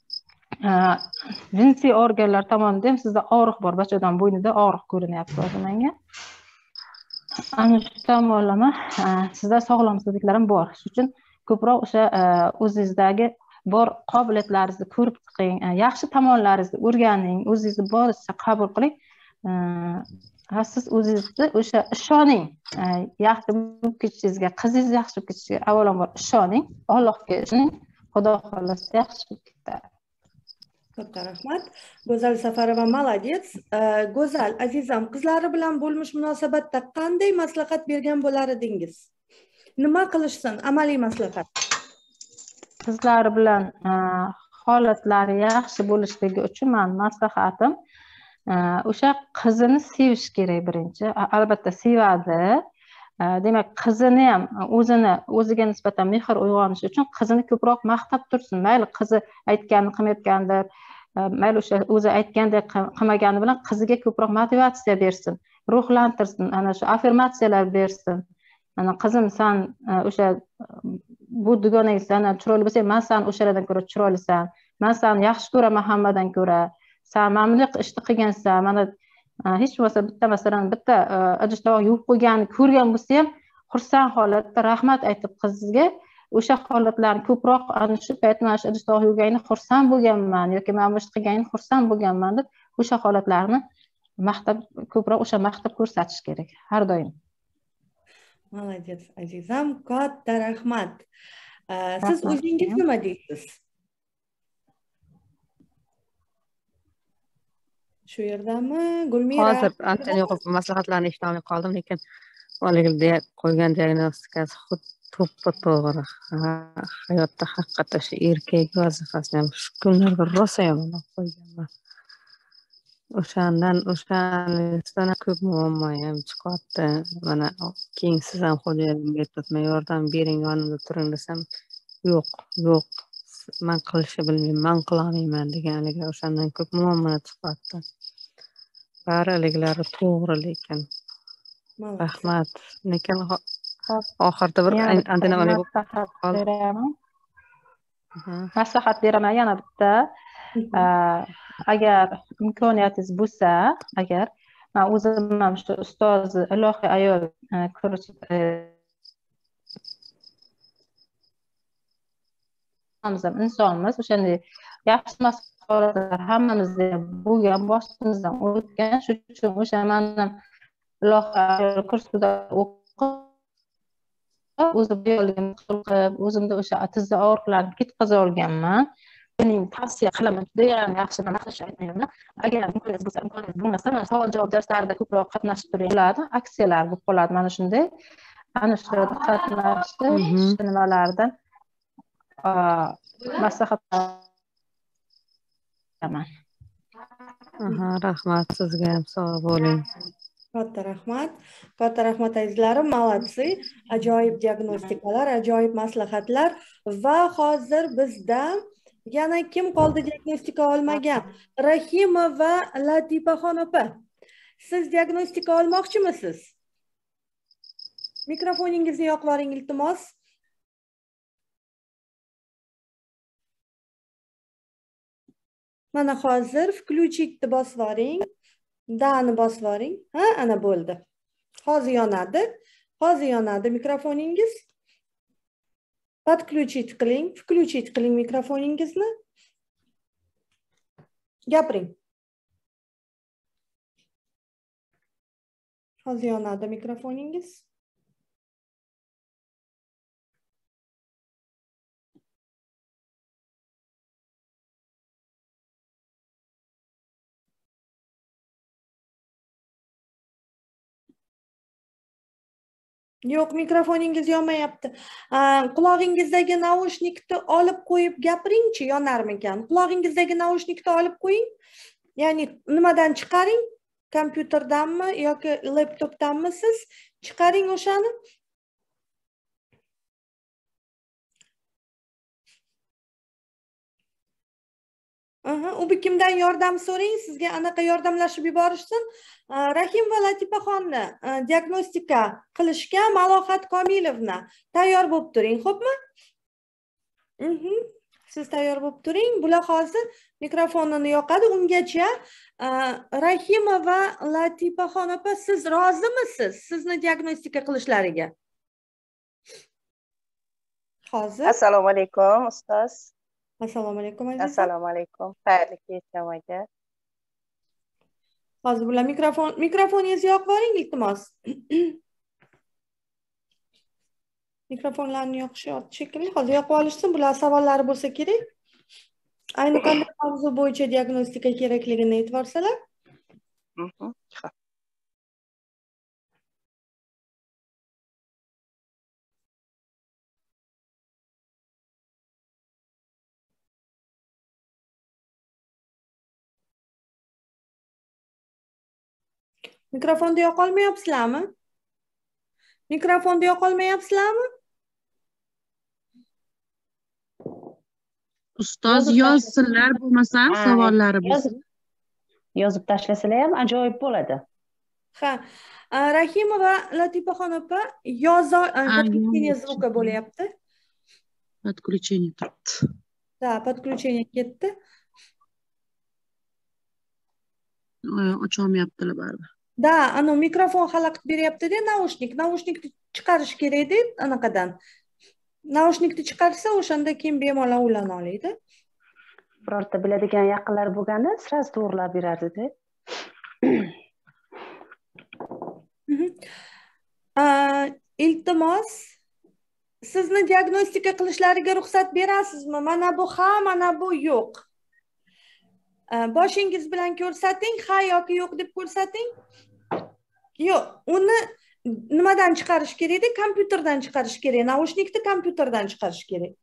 jinsiy organlar tomonida ham sizda og'riq bor, bachodan bo'ynida og'riq ko'rinyapti hozir menga. Ana shu tomonlama sizda sog'lomsizliklar ham bor. Shuning uchun ko'proq o'sha o'zingizdagi bor qobiliyatlaringizni ko'rib chiqing, yaxshi tomonlaringizni o'rganing, o'zingizni boricha qabul qiling. Siz o'zingizni o'sha ishoning, yaxshi bo'lib ketishingizga, qizingiz yaxshi bo'lib ketishiga avvalambor ishoning, Allohga ishoning, Xudo xohlasa yaxshi bo'lib ketadi. Katta rahmat. Go'zal Safarova молодец. Go'zal azizam, qizlari bilan bo'lmish munosabatda qanday maslahat bergan bo'lar edingiz? Nima qilishsin? Amaliy maslahat. Qizlari bilan holatlari yaxshi bo'lishligi uchun men maslahatim o'sha qizini sevish kerak birinchi. Albatta sevadi. Demak, qizini ham o'ziga nisbatan mehr uyg'onishi uchun qizini ko'proq maqtab tursin. Mayli qizi aytganini qilmayotgandir, mayli o'sha o'zi aytgandek qilmagani bilan qiziga ko'proq motivatsiya bersin, ruhlantirsin, ana shu affirmatsiyalar bersin. Ana qizim, sen o'sha bu dugonang sendan chiroyli bo'lsa, men sen o'shalardan ko'ra chiroylisan. Men seni yaxshi ko'raman hammadan ko'ra. Sen mamliq ishni qilgansan. Mana hech bo'lmasa bitta masalan bitta idish tovoq yuvib qo'yganini ko'rgan bo'lsa ham xursand holatda rahmat aytib qizga o'sha holatlarni ko'proq ana shu payt mana shu idish tovoq yuvganingda xursand bo'lganman yoki mana bu ishni qilganingda xursand bo'lganman deb o'sha holatlarni maqtab ko'proq o'sha maqtab ko'rsatish kerak har doim. Молодец, azizam, katta rahmat. Siz o'zingiz nima deysiz? Shu yerdami? Gulmira. Hozir ancha yo'q maslahatlarni eshitolmay qoldim, lekin boyagida qo'ygan diagnostikasi xuddi to'ppa-to'g'ri. Hayotda haqiqatda shu erkak vazifasini ham shu kunlarda rosa yomonlab qo'yganman. O'shandan ko'p muammo ham chiqyapti. Mana keyin siz ham xo'jayilimga aytyapman, yordam bering, yonimda turing desam, yo'q, man qilishni bilmayman, man qilolmayman deganligi o'shandan ko'p muammo chiqyapti. Bariliklari to'g'ri, lekin rahmat. Lekin oxirida bir antena maslahat beraman yana bitta. Agar imkoniyatingiz bo'lsa, agar men o'zim ham shu ustoz ilohiy ayol insonmiz, o'shanday yaxshi masalalar hammamizda bo'lgan, boshimizdan o'tgan. Shuning uchun o'sha men ilohiy ayol kursida o'qib, o'zim qilib, o'zimda o'sha tizza og'riqlarini ketkazib olganman. Mening tavsiya qilaman, judayam yaxshi maqtash aytmayman. Agar imkoningiz bo'lmasa, mana savol javob darslarida ko'proq qatnashib turinglar, aksiyalar bo'lib qoladi mana shunday. Ana shu qatnashish nimalardan maslahat beraman. Rahmat, sizga ham sog' bo'ling. Katta rahmat. Katta rahmat azizlarim, молодцы. Ajoyib diagnostikalar, ajoyib maslahatlar va hozir bizda yana kim qoldi diagnostika olmagan? Rahima va Latifaxon opa. Siz diagnostika olmoqchimisiz? Mikrofoningizni yoqib yuboring iltimos. Mana hozir включitni bosib yuboring. Dani bosib yuboring. Ha, ana bo'ldi. Hozir yonadi. Hozir yonadi mikrofoningiz. Подключить qiling, включить qiling mikrofoningizni. Gapiring. Hozir yonadi mikrofoningiz. Yo'q, mikrofoningiz yonmayapti. Qulog'ingizdagi naushnikni olib qo'yib gapiringchi, yonarmikan? Qulog'ingizdagi naushnikni olib qo'ying. Ya'ni nimadan chiqaring? Kompyuterdanmi yoki laptopdanmi siz? Chiqaring o'shani. U kimdan yordam so'rang, sizga anaqa yordamlashib yuborishsin. Rahim va Latifaxonni diagnostika qilishga Malohat Komilovna tayyor bo'lib turing, xo'pmi? Siz tayyor bo'lib turing. Bular hozir mikrofonini yoqadi. Ungacha Rahima va Latifaxon opa, siz rozimisiz sizni diagnostika qilishlariga? Hozir. Assalomu alaykum, ustoz. Assalomu alaykum azizim. Assalomu alaykum. Xayrli kech aka. Hozir bular mikrofoningizni yoqib yuboring iltimos. Mikrofonlarni yoqishyapti shekilli. Hozir yoqib olishsin. Bular savollari bo'lsa kerak. Ayni qanday mavzu bo'yicha diagnostika kerakligini aytib borsalar. Mikrofonda yoqolmayapsizlarmi? Mikrofonda yoqolmayapsizlarmi? Ustoz yozsinlar, bo'lmasa savollari bo'lsin. Yozib tashlasalar ham ajoyib bo'ladi. Ha, Rahima va Latifaxon opa, подключение звука bo'layapti. Подключение turibdi. Da, подключение ketdi. ocholmayaptilar baribir. Da, ana mikrofon xalaqit beryapti-da, naushnikni chiqarish kerak-da anaqadan. Naushnikni chiqarsa, o'shanda keyin bemalol uylana oladi. Birorta biladigan yaqinlar bo'lganda, sraz to'g'rilab berardi-da. Iltimos, sizni diagnostika qilishlariga ruxsat berasizmi? Mana bu ha, mana bu yo'q. Boshingiz bilan ko'rsating, ha yoki yo'q deb ko'rsating. Yo'q, uni nimadan chiqarish kerak-da? Kompyuterdan chiqarish kerak. Naushnikni kompyuterdan chiqarish kerak.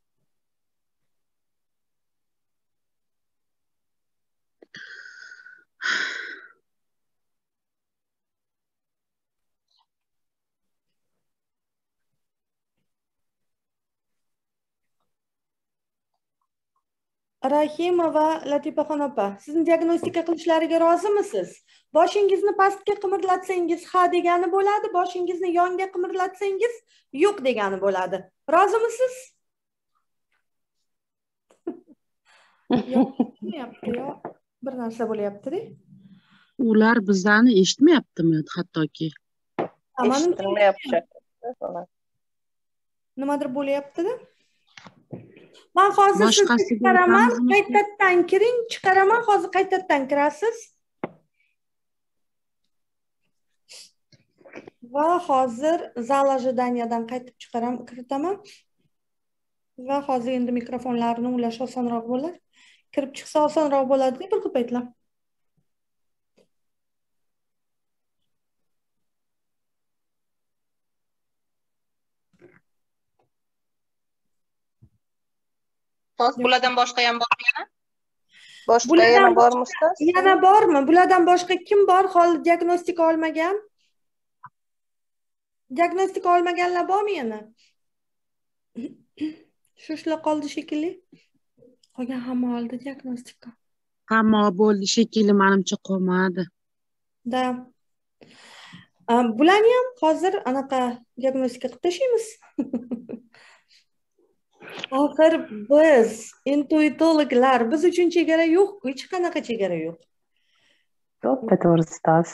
Rahima va Latifaxon opa, sizni diagnostika qilishlariga rozimisiz? Boshingizni pastga qimirlatsangiz ha degani bo'ladi, boshingizni yonga qimirlatsangiz yo'q degani bo'ladi. Rozimisiz? Yo'q, bir narsa bo'lyapti-da. Ular bizlarni eshitmayaptimi hattoki? Eshitmayapti. Nimadir bo'lyapti-da. Men hozir sizni chiqaraman, qaytadan kiring, chiqaraman, hozir qaytadan kirasiz. Va hozir zal ojidaniyadan qaytib kiritaman. Va hozir endi mikrofonlarni ulash osonroq bo'ladi. Kirib chiqsa osonroq bo'ladi-da bir paytlar. Bulardan boshqa ham bormi yana? Boshqa yana bormi ustoz? Yana bormi? Bulardan boshqa kim bor? Hali diagnostika olmagan? Diagnostika olmaganlar bormi yana? Shular qoldi shekilli. Qolgan hamma oldi diagnostika. Hamma bo'ldi shekilli, menimcha qolmadi. Da. Bularni ham hozir anaqa diagnostika qilib tashlaymiz. Axir biz intuitologlar, biz uchun chegara yo'q-ku, hech qanaqa chegara yo'q. To'g'ri ustoz.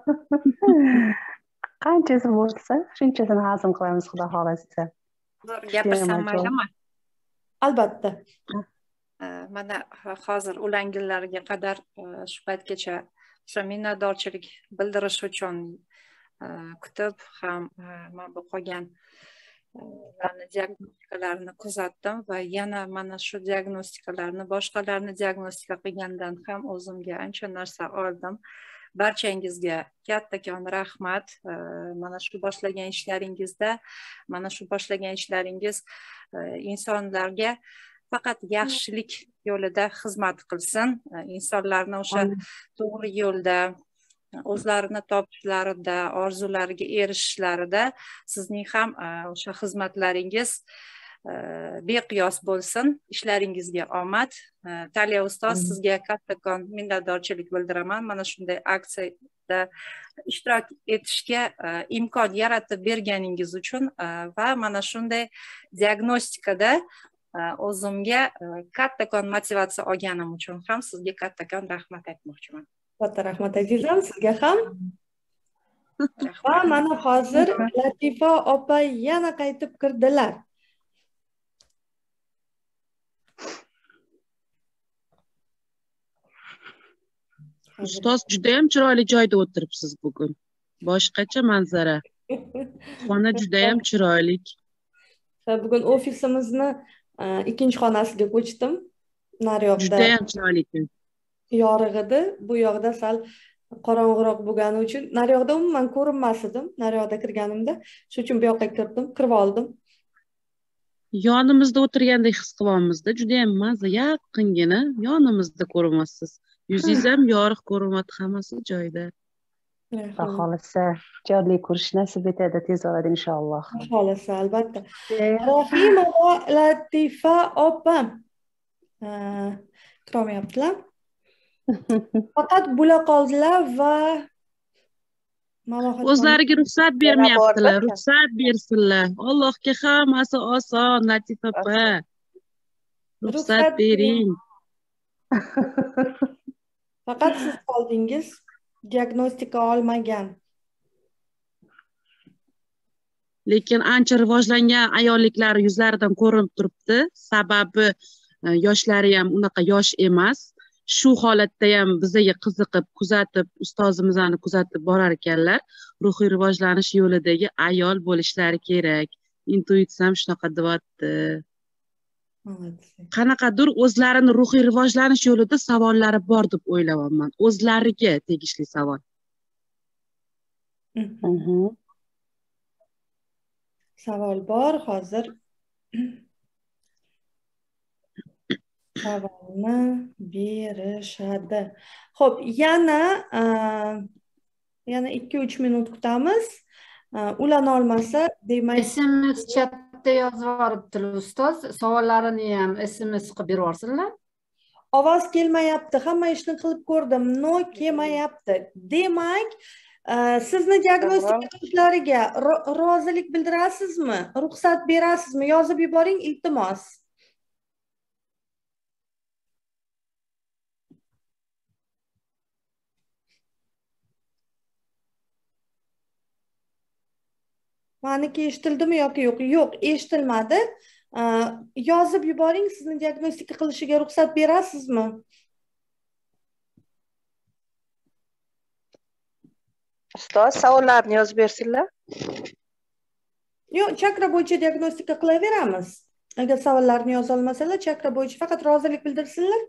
Qanchasi bo'lsa, shunchasini hazm qilamiz, xudo xolasa. Gapirsam maylimi? Albatta. Mana hozir ulanganlarga qadar shu paytgacha o'sha minnatdorchilik bildirish uchun kutib ham men bu qolgan diagnostikalarni kuzatdim va yana mana shu diagnostikalarni boshqalarni diagnostika qilgandan ham o'zimga ancha narsa oldim. Barchangizga kattakon rahmat. Mana shu boshlagan ishlaringiz insonlarga faqat yaxshilik yo'lida xizmat qilsin. Insonlarni o'sha to'g'ri yo'lda o'zlarini topishlariga, orzulariga erishishlarida sizning ham o'sha xizmatlaringiz beqiyos bo'lsin. Ishlaringizga omad. Taliya ustoz, sizga kattakon minnatdorchilik bildiraman. Mana shunday aksiyada ishtirok etishga imkon yaratib berganingiz uchun va mana shunday diagnostikada o'zimga kattakon motivatsiya olganim uchun ham sizga kattakon rahmat aytmoqchiman. Katta rahmat azizam, sizga ham. Va mana hozir Latifa opa yana qaytib kirdilar. Ustoz, juda ham chiroyli joyda o'tiribsiz bugun. Boshqacha manzara. Xona juda ham chiroyli. Bugun ofisimizni ikkinchi xonasiga ko'chdim. Naryoqda. Juda ham chiroyli. Yorug' edi. Bu yoqda sal qorong'iroq bo'lgani uchun naryoqda umuman ko'rinmas edim. Naryoqda kirganimda, shuning uchun bu yoqqa kirib oldim. Yonimizda o'tirgandek his qilyapmizda, juda ham mazza, yaqingina yonimizda ko'rinmassiz. Yuzingiz ham yorug' ko'rinyapti, hammasi joyida. Xudo xolasa, jonli ko'rish nasib etadi tez orada inshaalloh. Xudo xolasa, albatta. Rahima va Latifa opa kirolmayaptilar. Faqat bular qoldilar va o'zlariga ruxsat bermayaptilar. Ruxsat bersinlar. Allohga hammasi oson, Latifa opa. Ruxsat bering. Faqat siz qoldingiz diagnostika olmagan. Lekin ancha rivojlangan ayolliklar yuzlaridan ko'rinib turibdi. Sababi yoshlari ham unaqa yosh emas. Shu holatda ham bizga qiziqib, kuzatib, ustozimizni kuzatib borar ekanlar. Ruhiy rivojlanish yo'lidagi ayol bo'lishlari kerak. Intuitsiyam shunaqa deyapti. Qanaqadir o'zlarini ruhiy rivojlanish yo'lida savollari bor deb o'ylayapman. O'zlariga tegishli savol. Savol bor, hozir savolni berishadi. Xo'p, yana 2-3 minut kutamiz. Ulanolmasa, demak, SMS chatda yozib yuboribdilar ustoz. Savollarini ham SMS qilib beryorsinlar. Ovoz kelmayapti. Hamma ishni qilib ko'rdim. No kelmayapti. Demak, sizni diagnostika qilishlariga rozilik bildirasizmi? Ruxsat berasizmi? Yozib yuboring, iltimos. Maniki eshitildimi yoki yo'q? Yo'q, eshitilmadi. Yozib yuboring, sizni diagnostika qilishiga ruxsat berasizmi? Ustoz, savollarni yozib bersinlar. Yo'q, chakra bo'yicha diagnostika qilaveramiz. Agar savollarni yoza olmasalar, chakra bo'yicha faqat rozilik bildirsinlar.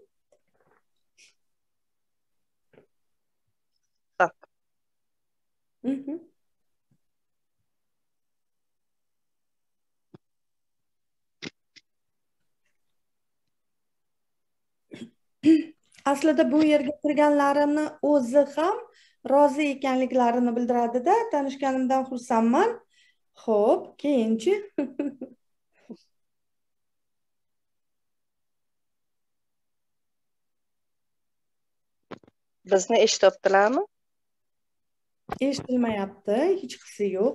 Aslida bu yerga kirganlarini o'zi ham rozi ekanliklarini bildiradi-da, tanishganimdan xursandman. Xo'p, keyinchi. Bizni eshityaptilarmi? Eshitilmayapti, hech qisi yo'q.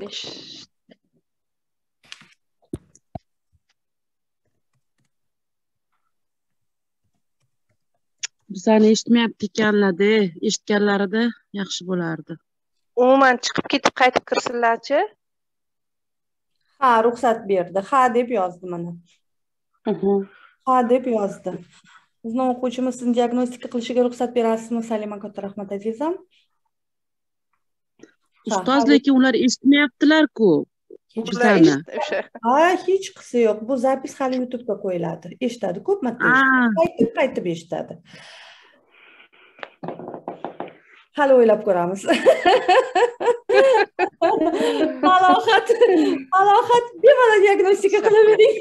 Bizani eshitmayapti ekanlar-da, eshitganlarida yaxshi bo'lardi. Umuman chiqib ketib qaytib kirsinlarchi? Ha, ruxsat berdi. Ha deb yozdi mana. Ha deb yozdi. Bizning o'quvchimiz sizni diagnostika qilishiga ruxsat berasizmi? Salima, katta rahmat azizam. Ustoz, lekin ular eshitmayaptilar-ku. Bizani. Ha, hech qisi yo'q. Bu zapis hali YouTube'ga qo'yiladi. Eshitadi, ko'p marta eshitadi. Qaytib eshitadi. Hali o'ylab ko'ramiz. Alohat bemalol diagnostika qilavering.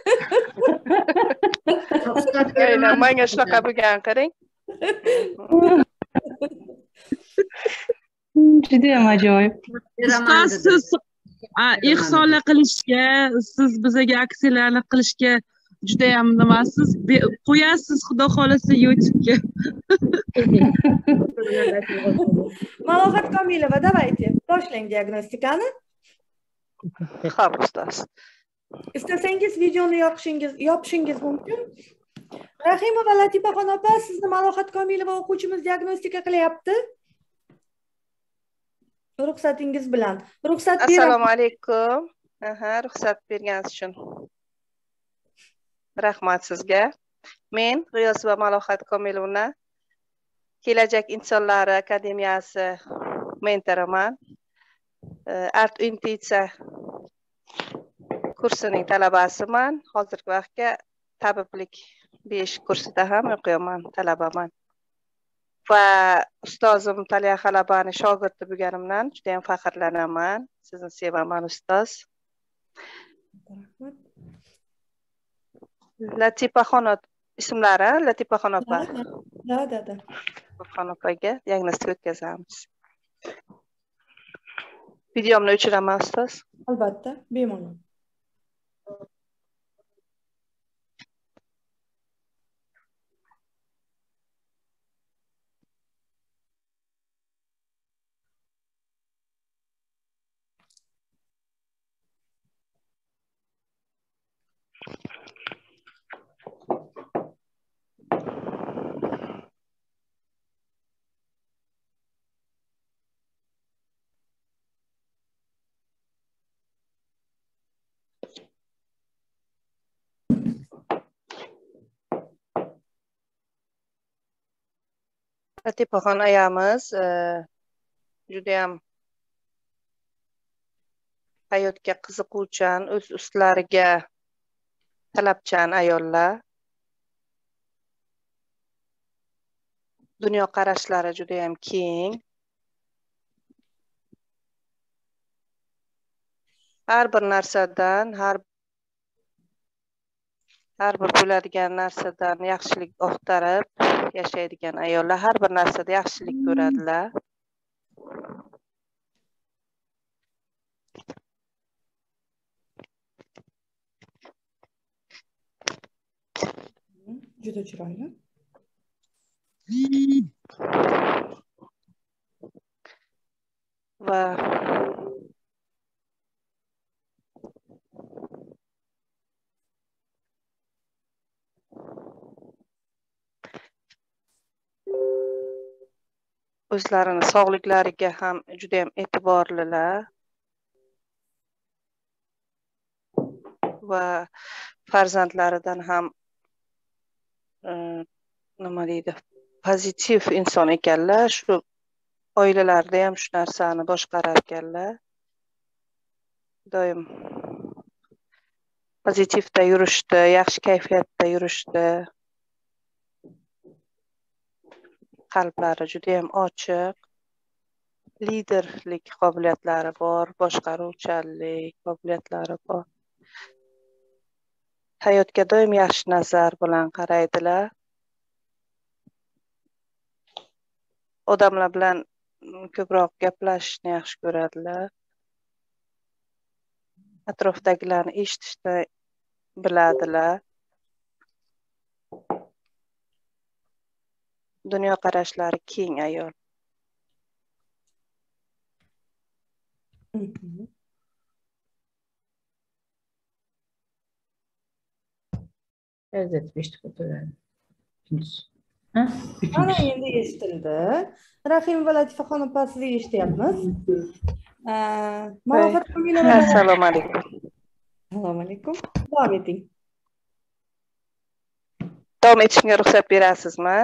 Aynan menga shunaqa bo'lgan, qarang. Juda ham ajoyib. Ustoz, siz ehsonlar qilishga, siz bizaga aksiyalarni qilishga juda ham nimasiz, qo'yasiz xudo xolasa YouTube'ga. Malohat Komilova, давайте, boshlang diagnostikani. Xo'p, ustoz. Istasangiz videoni yopishingiz mumkin. Rahimova Latifaxon opa, sizni Malohat Komilova o'quvchimiz diagnostika qilyapti. Ruxsatingiz bilan. Ruxsat bering. Assalomu alaykum. Ruxsat berganingiz uchun rahmat sizga. Men G'iyosova Malohat Komilovna, Kelajak insonlari akademiyasi mentoriman. Art intuitsiya kursining talabasiman. Hozirgi vaqtga tabiblik 5 kursida ham o'qiyman, talabaman. Va ustozim Taliya Xalabani shogirdi bo'lganimdan juda ham faxrlanaman. Sizni sevaman ustoz. Latifaxon ismlari Latifaxon opa. Da. Latifaxon opaga diagnostika o'tkazamiz. Videomni o'chiraman ustoz. Albatta, bemalol. Latifaxon ayamiz judayam hayotga qiziquvchan, o'z ustlariga talabchan ayollar. Dunyoqarashlari judayam keng. Har bir narsadan, har bir bo'ladigan narsadan yaxshilik oqtarib yashaydigan ayollar, har bir narsada yaxshilik ko'radilar. Juda chiroyli. Va o'zlarini sog'liklariga ham juda ham e'tiborlilar va farzandlaridan ham nima deydi, pozitiv inson ekanlar. Shu oilalarida ham shu narsani boshqarar ekanlar. Doim pozitivda yurishdi, yaxshi kayfiyatda yurishdi. Qalblari juda ham ochiq. Liderlik qobiliyatlari bor, boshqaruvchanlik qobiliyatlari bor. Hayotga doim yaxshi nazar bilan qaraydilar. Odamlar bilan ko'proq gaplashishni yaxshi ko'radilar. Atrofdagilarni eshitishni biladilar. Dunyoqarashlari keng ayol. Mana endi eshitildi. Rahimova Latifaxon opa, sizni eshityapmiz. Assalomu alaykum. Assalomu alaykum. Davom eting. Davom etishimga ruxsat berasizmi?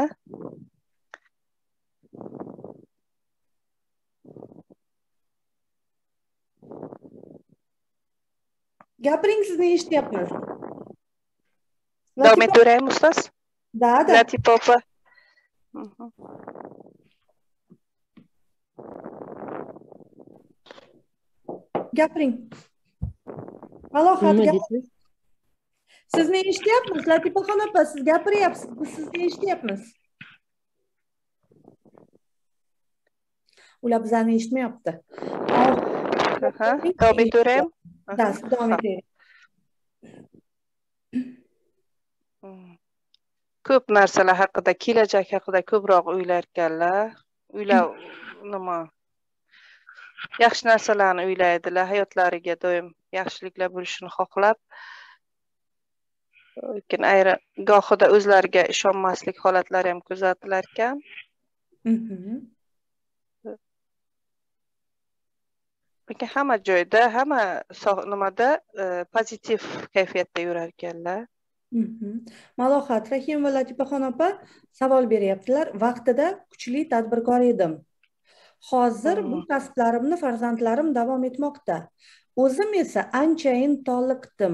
Gapiring, sizni eshityapmiz. Davom etaveraymi ustoz? Da. Latifa opa. Gapiring. Alohida gapiring. Sizni eshityapmiz, Latifaxon opa, siz gapiryapsiz, biz sizni eshityapmiz. Ular bizlarni eshitmayapti. Davom etaveraymi? Da, davom etavering. Ko'p narsalar haqida, kelajak haqida ko'proq o'ylar ekanlar. Uylar nima? Yaxshi narsalarni o'ylaydilar, hayotlariga doim yaxshiliklar bo'lishini xohlab. Lekin gohida o'zlariga ishonmaslik holatlari ham kuzatilar ekan. Lekin hamma joyda, hamma nimada pozitiv kayfiyatda yurar ekanlar. Malohat, Rahimova Latifaxon opa savol beryaptilar. Vaqtida kuchli tadbirkor edim. Hozir bu kasblarimni farzandlarim davom etmoqda. O'zim esa anchayin toliqdim.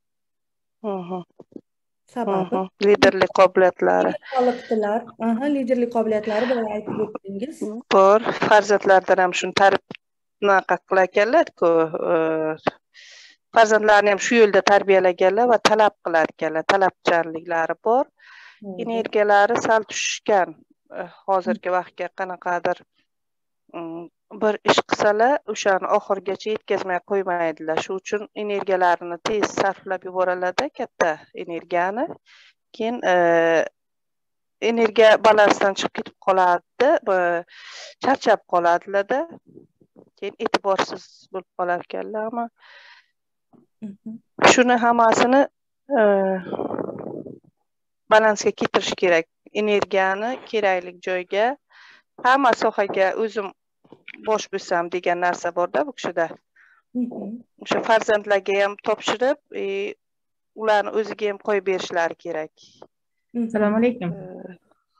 Sababi liderlik qobiliyatlari. Toliqdilar. Liderlik qobiliyatlari bilan aytib o'tdingiz. Bor, farzandlardan ham shuni naqa qilar ekanlar-ku. Farzandlarni ham shu yo'lda tarbiyalaganlar va talab qilar ekanlar, talabchanliklari bor. Energiyalari sal tushgan. Hozirgi vaqtga qanaqadir bir ish qilsalar, o'shani oxirigacha yetkazmay qo'ymaydilar. Shu uchun energiyalarini tez sarflab yuboradilar, katta energiyani. Keyin energiya balansdan chiqib ketib qoladi, charchab qoladilar-da. Keyin e'tiborsiz bo'lib qolar ekanlar, ammo shuni hammasini balansga keltirish kerak. Energiyani kerakli joyga, hamma sohaga o'zim bosh bo'lsam degan narsa bor-da bu kishida. O'sha farzandlarga ham topshirib, ularni o'ziga ham qo'yib berishlari kerak. Assalomu alaykum.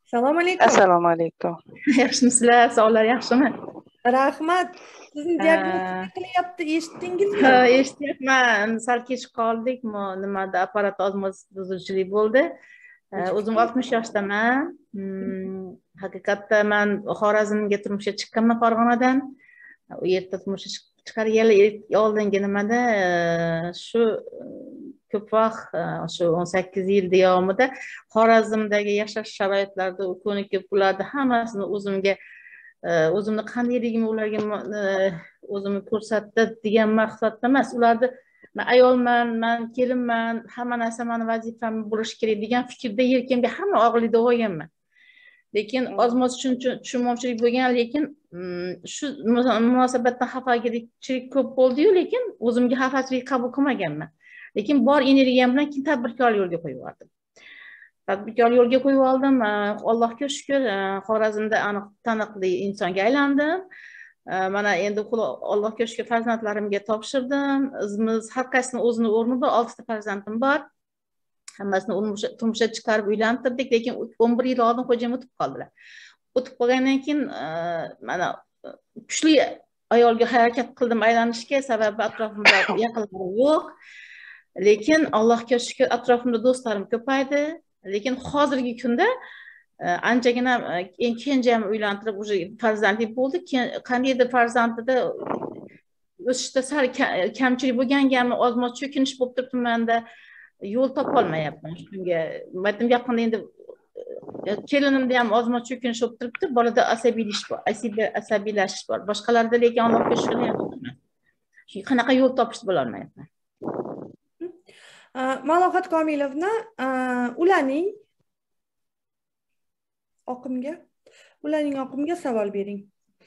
Assalomu alaykum. Assalomu alaykum. Yaxshimisizlar? Sog'lar yaxshimi? Rahmat. Sizni diagnostika qilyapti, eshitdingizmi? Ha, eshityapman. Sal kech qoldik. Nimada apparat ozmoz buzuvchilik bo'ldi. O'zim 60 yoshdaman. Haqiqatda men Xorazmga turmushga chiqqanman Farg'onadan. U yerda turmushga chiqargan oldingi nimada shu ko'p vaqt shu 18 yil davomida Xorazmdagi yashash sharoitlarida ko'nikib ularni hammasini o'zimni qandayligimni ularga o'zimni ko'rsatdi degan maqsadda emas, ularni men ayolman, men kelinman, hamma narsa meni vazifam bo'lishi kerak degan fikrda yelkamga hamma og'irlikni olganman. Lekin ozmoz tushunmovchilik bo'lgan, lekin shu munosabatdan xafagarchilik ko'p bo'ldi-yu, lekin o'zimga xafachilik qabul qilmaganman. Lekin bor energiyam bilan keyin tadbirkorlik yo'lga qo'yib yubordim. Tadbirkorlik yo'lga qo'yib oldim. Allohga shukr, Xorazmda aniq taniqli insonga aylandim. Mana endi Allohga shukr farzandlarimga topshirdim. Izimiz har qaysini o'zini o'rni bor, 6 ta farzandim bor. Hammasini turmushga chiqarib uylantirdik, lekin 11 yil oldin xo'jayim o'tib qoldilar. O'tib qolgandan keyin mana kuchli ayolga harakat qildim aylanishga, sababi atrofimda yaqinlarim yo'q. Lekin Allohga shukr atrofimda do'stlarim ko'paydi. Lekin hozirgi kunda anchagina kenjam uylantirib, уже farzandli bo'ldi. Qandaydir farzandida o'sishda sal kamchilik bo'lganmi, ozmoz cho'kinish bo'lib turibdi menda. Yo'l topolmayapman shunga. Aytdim yaqinda endi kelinimda ham ozmoz cho'kinish bo'lib turibdi. Bolada asabiylashish bor. Boshqalarda lekin Allohga shukr emas. Qanaqa yo'l topishni bilolmayapman. Malohat Komilovna, ularning oqimga savol bering.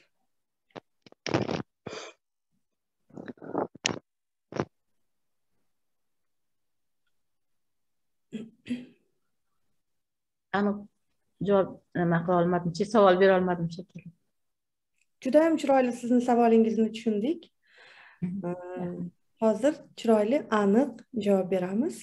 Aniq javob nima qila olmadim, savol bera olmadim shekilli. Juda ham chiroyli sizni savolingizni tushundik. Hozir chiroyli, aniq javob beramiz.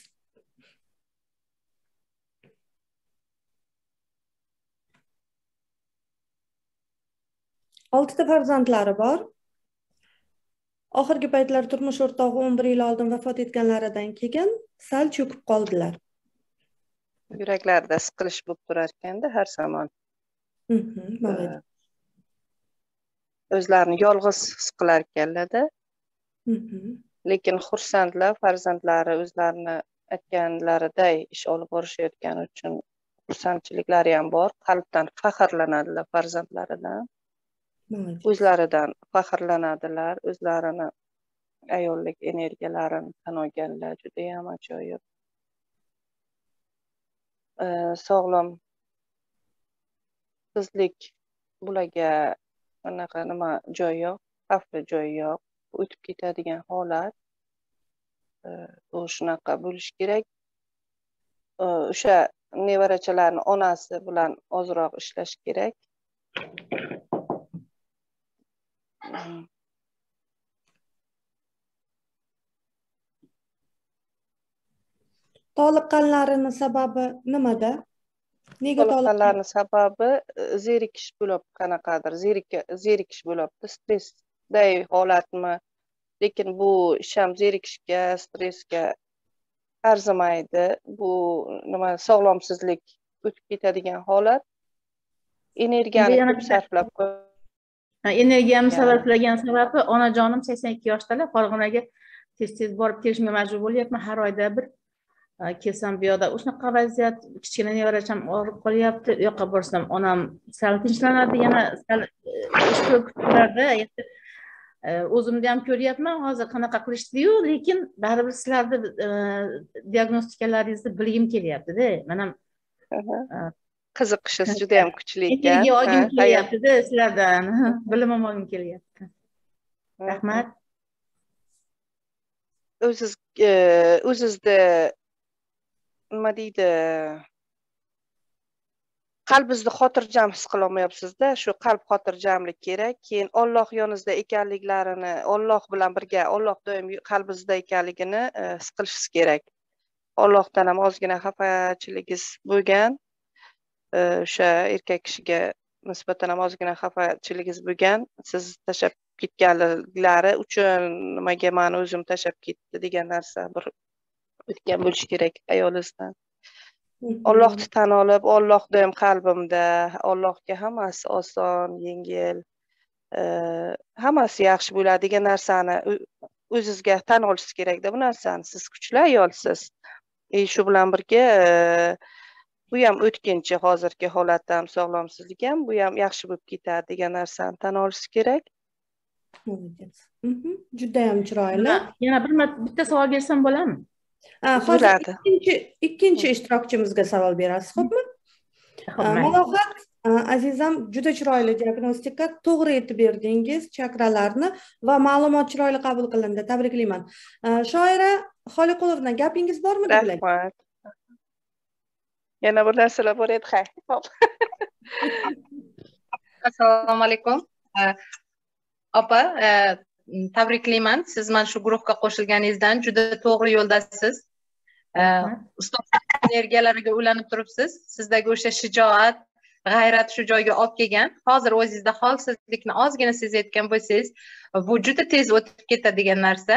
Oltita farzandlari bor. Oxirgi paytlar turmush o'rtog'i 11 yil oldin vafot etganlaridan keyin sal cho'kib qoldilar. Yuraklarida siqilish bo'lib turar ekanda har zamon. O'zlarini yolg'iz his qilar ekanlar-da. Lekin xursandlar, farzandlari o'zlarini aytganlariday ish olib borishayotgani uchun xursandchiliklari ham bor. Qalbdan faxrlanadilar farzandlaridan. O'zlaridan faxrlanadilar, o'zlarini ayollik energiyalarini tan olganlar, juda ham ajoyib. Sog'lom qizlik bularga anaqa nima joyi yo'q, xavfli joyi yo'q. O'tib ketadigan holat. Bu shunaqa bo'lish kerak. O'sha nevarachalarning onasi bilan ozroq ishlash kerak. Toliqqanlarining sababi nimada? Nega toliqqanlarining sababi zerikish bo'lib, qanaqadir zerikish bo'libdi, stressday holatmi? Lekin bu ish ham zerikishga, stressga arzimaydi. Bu nima sog'lomsizlik o'tib ketadigan holat. Energiyani ko'p sarflab energiyamni sarflagan sababi onajonim 82 yoshdalar, Farg'onaga tez-tez borib kelishga majbur bo'lyapman. Har oyda bir kelsam bu yoqda shunaqa vaziyat, kichkina nevaracham og'rib qolyapti. U yoqqa borsam onam sal tinchlanadi, yana sal ish ko'plarda o'zimda ham ko'ryapman hozir qanaqa qilishdi-yu, lekin baribir sizlarni diagnostikalaringizni bilgim kelyapti-da. Men ham qiziqishingiz juda ham kuchli ekan. Energiya olgim kelyapti-da sizlardan. Bilim olgim kelyapti. Rahmat. O'zizda nima deydi? Qalbingizni xotirjam his qila olmayapsiz-da, shu qalb xotirjamlik kerak. Keyin Alloh yoningizda ekanliklarini, Alloh bilan birga, Alloh doim qalbingizda ekanligini his qilishingiz kerak. Allohdan ham ozgina xafachiligingiz bo'lgan. o'sha erkak kishiga nisbatan ham ozgina xafachiligingiz bo'lgan, siz tashlab ketganliklari uchun nimaga mani o'zim tashlab ketdi degan narsa bir o'tgan bo'lishi kerak ayolingizdan. Allohni tan olib, Alloh doim qalbimda, Allohga hammasi oson, yengil, hammasi yaxshi bo'ladi degan narsani o'zingizga tan olishingiz kerakda bu narsani. Siz kuchli ayolsiz. Shu bilan birga bu ham o'tkinchi, hozirgi holat ham, sog'lomsizlik ham, bu ham yaxshi bo'lib ketadi degan narsani tan olish kerak. Juda ham chiroyli. Yana bitta savol bersam bo'ladimi? Hozir ikkinchi ishtirokchimizga savol berasiz, xo'pmi? Malohat azizam, juda chiroyli diagnostika, to'g'ri aytib berdingiz chakralarni va ma'lumot chiroyli qabul qilindi. Tabriklayman. Shoira Xoliqulovna, gapingiz bormi deblar? Rahmat. Yana bir narsalar bor edi. Assalomu alaykum. Opa, tabriklayman. Siz mana shu guruhga qo'shilganingizdan juda to'g'ri yo'ldasiz. Ustoz energiyalariga ulanib turibsiz. Sizdagi o'sha shijoat, g'ayrat shu joyga olib kelgan. Hozir o'zingizda holsizlikni ozgina sezayotgan bo'lsangiz, bu juda tez o'tib ketadigan narsa.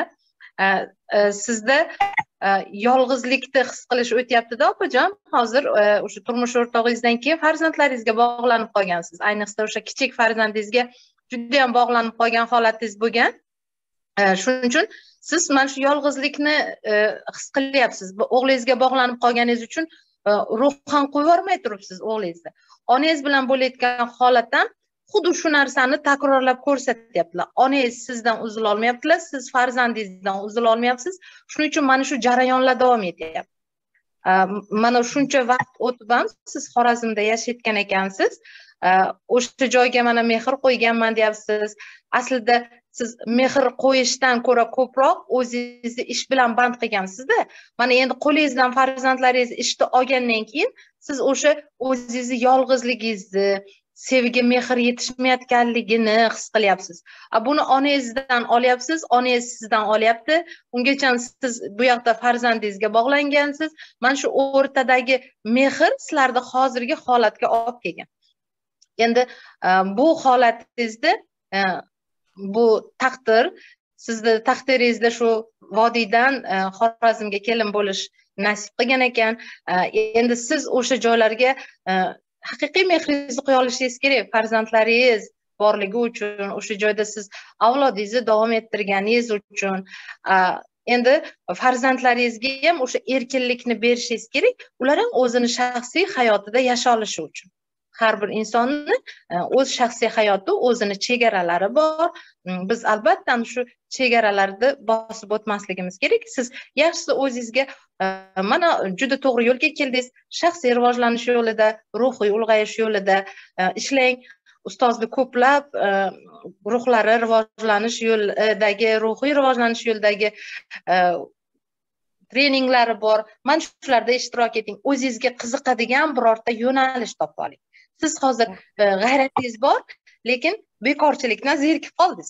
Sizda yolg'izlikni his qilish o'tyapti-da, opajon. Hozir o'sha turmush o'rtog'ingizdan keyin farzandlaringizga bog'lanib qolgansiz. Ayniqsa o'sha kichik farzandingizga juda ham bog'lanib qolgan holatingiz bo'lgan. Shuning uchun siz mana shu yolg'izlikni his qilyapsiz. O'g'lingizga bog'lanib qolganingiz uchun ruhan qo'yib yubormay turibsiz o'g'lingizni. Onangiz bilan bo'layotgan holatdan xuddi shu narsani takrorlab ko'rsatyaptilar. Onangiz sizdan uzila olmayaptilar, siz farzandingizdan uzila olmayapsiz. Shuning uchun mana shu jarayonlar davom etyapti. Mana shuncha vaqt o'tib ham siz Xorazmda yashayotgan ekansiz. O'sha joyga mana mehr qo'yganman deyapsiz. Aslida siz mehr qo'yishdan ko'ra ko'proq o'zingizni ish bilan band qilgansizda. Mana endi qo'lingizdan farzandlaringiz ishni olgandan keyin siz o'sha o'zingizni yolg'izligingizni, sevgi, mehr yetishmayotganligini his qilyapsiz. Buni onangizdan olyapsiz, onangiz sizdan olyapti. Ungacha siz bu yoqda farzandingizga bog'langansiz. Mana shu o'rtadagi mehr sizlarni hozirgi holatga olib kelgan. Endi bu holatingizda bu taqdir, sizni taqdiringizda shu vodiydan Xorazmga kelin bo'lish nasib qilgan ekan. Endi siz o'sha joylarga haqiqiy mehringizni qo'ya olishingiz kerak. Farzandlaringiz borligi uchun, o'sha joyda siz avlodingizni davom ettirganingiz uchun. Endi farzandlaringizga ham o'sha erkinlikni berishingiz kerak. Ular ham o'zini shaxsiy hayotida yasha olishi uchun. Har bir insonni o'z shaxsiy hayoti, o'zini chegaralari bor. Biz albatta shu chegaralarni bosib o'tmasligimiz kerak. Siz yaxshisi o'zingizga mana juda to'g'ri yo'lga keldingiz. Shaxsiy rivojlanish yo'lida, ruhiy ulg'ayish yo'lida ishlang. Ustozni ko'plab ruhlari rivojlanish yo'lidagi, ruhiy rivojlanish yo'lidagi treninglari bor. Mana shularda ishtirok eting. O'zingizga qiziqadigan birorta yo'nalish topib oling. Siz hozir g'ayratingiz bor, lekin bekorchilikdan zerikib qoldingiz.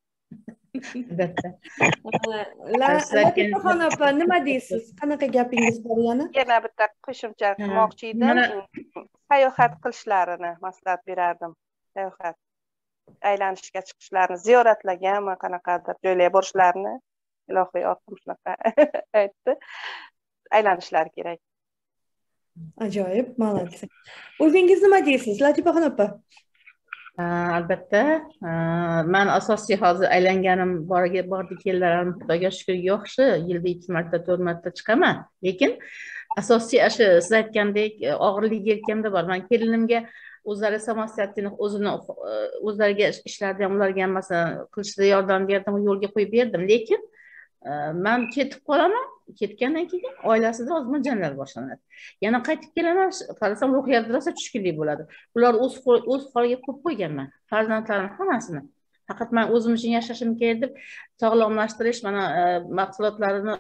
Latifaxon opa, nima deysiz? Qanaqa gapingiz bor yana? Yana bitta qo'shimcha qilmoqchi edim. Sayohat qilishlarini maslahat berardim. Sayohat, aylanishga chiqishlarini, ziyoratlarga, qanaqadir joylarga borishlarini, ilohiy otam shunaqa aytdi. Aylanishlari kerak. Ajoyib, молодцы. O'zingiz nima deysiz, Latifaxon opa? Albatta, men asosiy hozir aylanganim bordi keldilarim, Xudoga shukr, yaxshi, yilda 2 marta, 4 marta chiqaman. Lekin asosiy shu siz aytgandek og'irlik yelkamda bor. Men kelinimga o'zlari samostoятельных o'zlariga ishlarida ham ularga ham masalan qilishda yordam berdim, yo'lga qo'yib berdim. Lekin men ketib qolaman. Ketgandan keyin oilasida ozma janjal boshlanadi. Yana qaytib kelaman, qarasam ruhiyat rosa tushkunlik bo'ladi. Ular o'z holiga qo'yib qo'yganman. Farzandlarim hammasini. Faqat men o'zim uchun yashashim kerak deb sog'lomlashtirish mana mahsulotlarini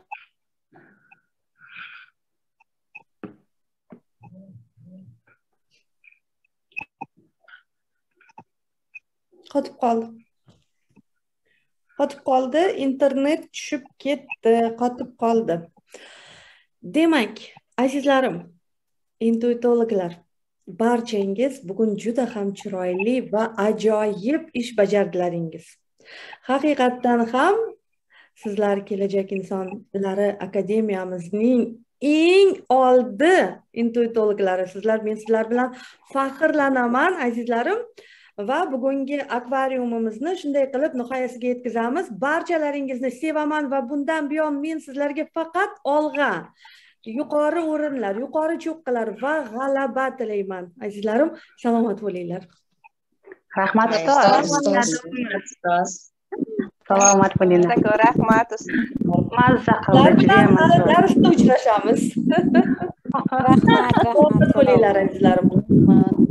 qotib qoldi, internet tushib ketdi, qotib qoldi. Demak, azizlarim, intuitologlar, barchangiz bugun juda ham chiroyli va ajoyib ish bajardilaringiz. Haqiqatdan ham sizlar Kelajak insonlari akademiyamizning eng oldi intuitologlari sizlar. Men sizlar bilan faxrlanaman azizlarim. Va bugungi akvariumimizni shunday qilib nihoyasiga yetkazamiz. Barchalaringizni sevaman va bundan buyon men sizlarga faqat olg'a, yuqori o'rinlar, yuqori cho'qqilar va g'alaba tilayman. Azizlarim, salomat bo'linglar. Rahmat ustoz. Salomat bo'linglar. Rahmat. Mazza qildi. Darsda uchrashamiz. Rahmat bo'linglar azizlarim.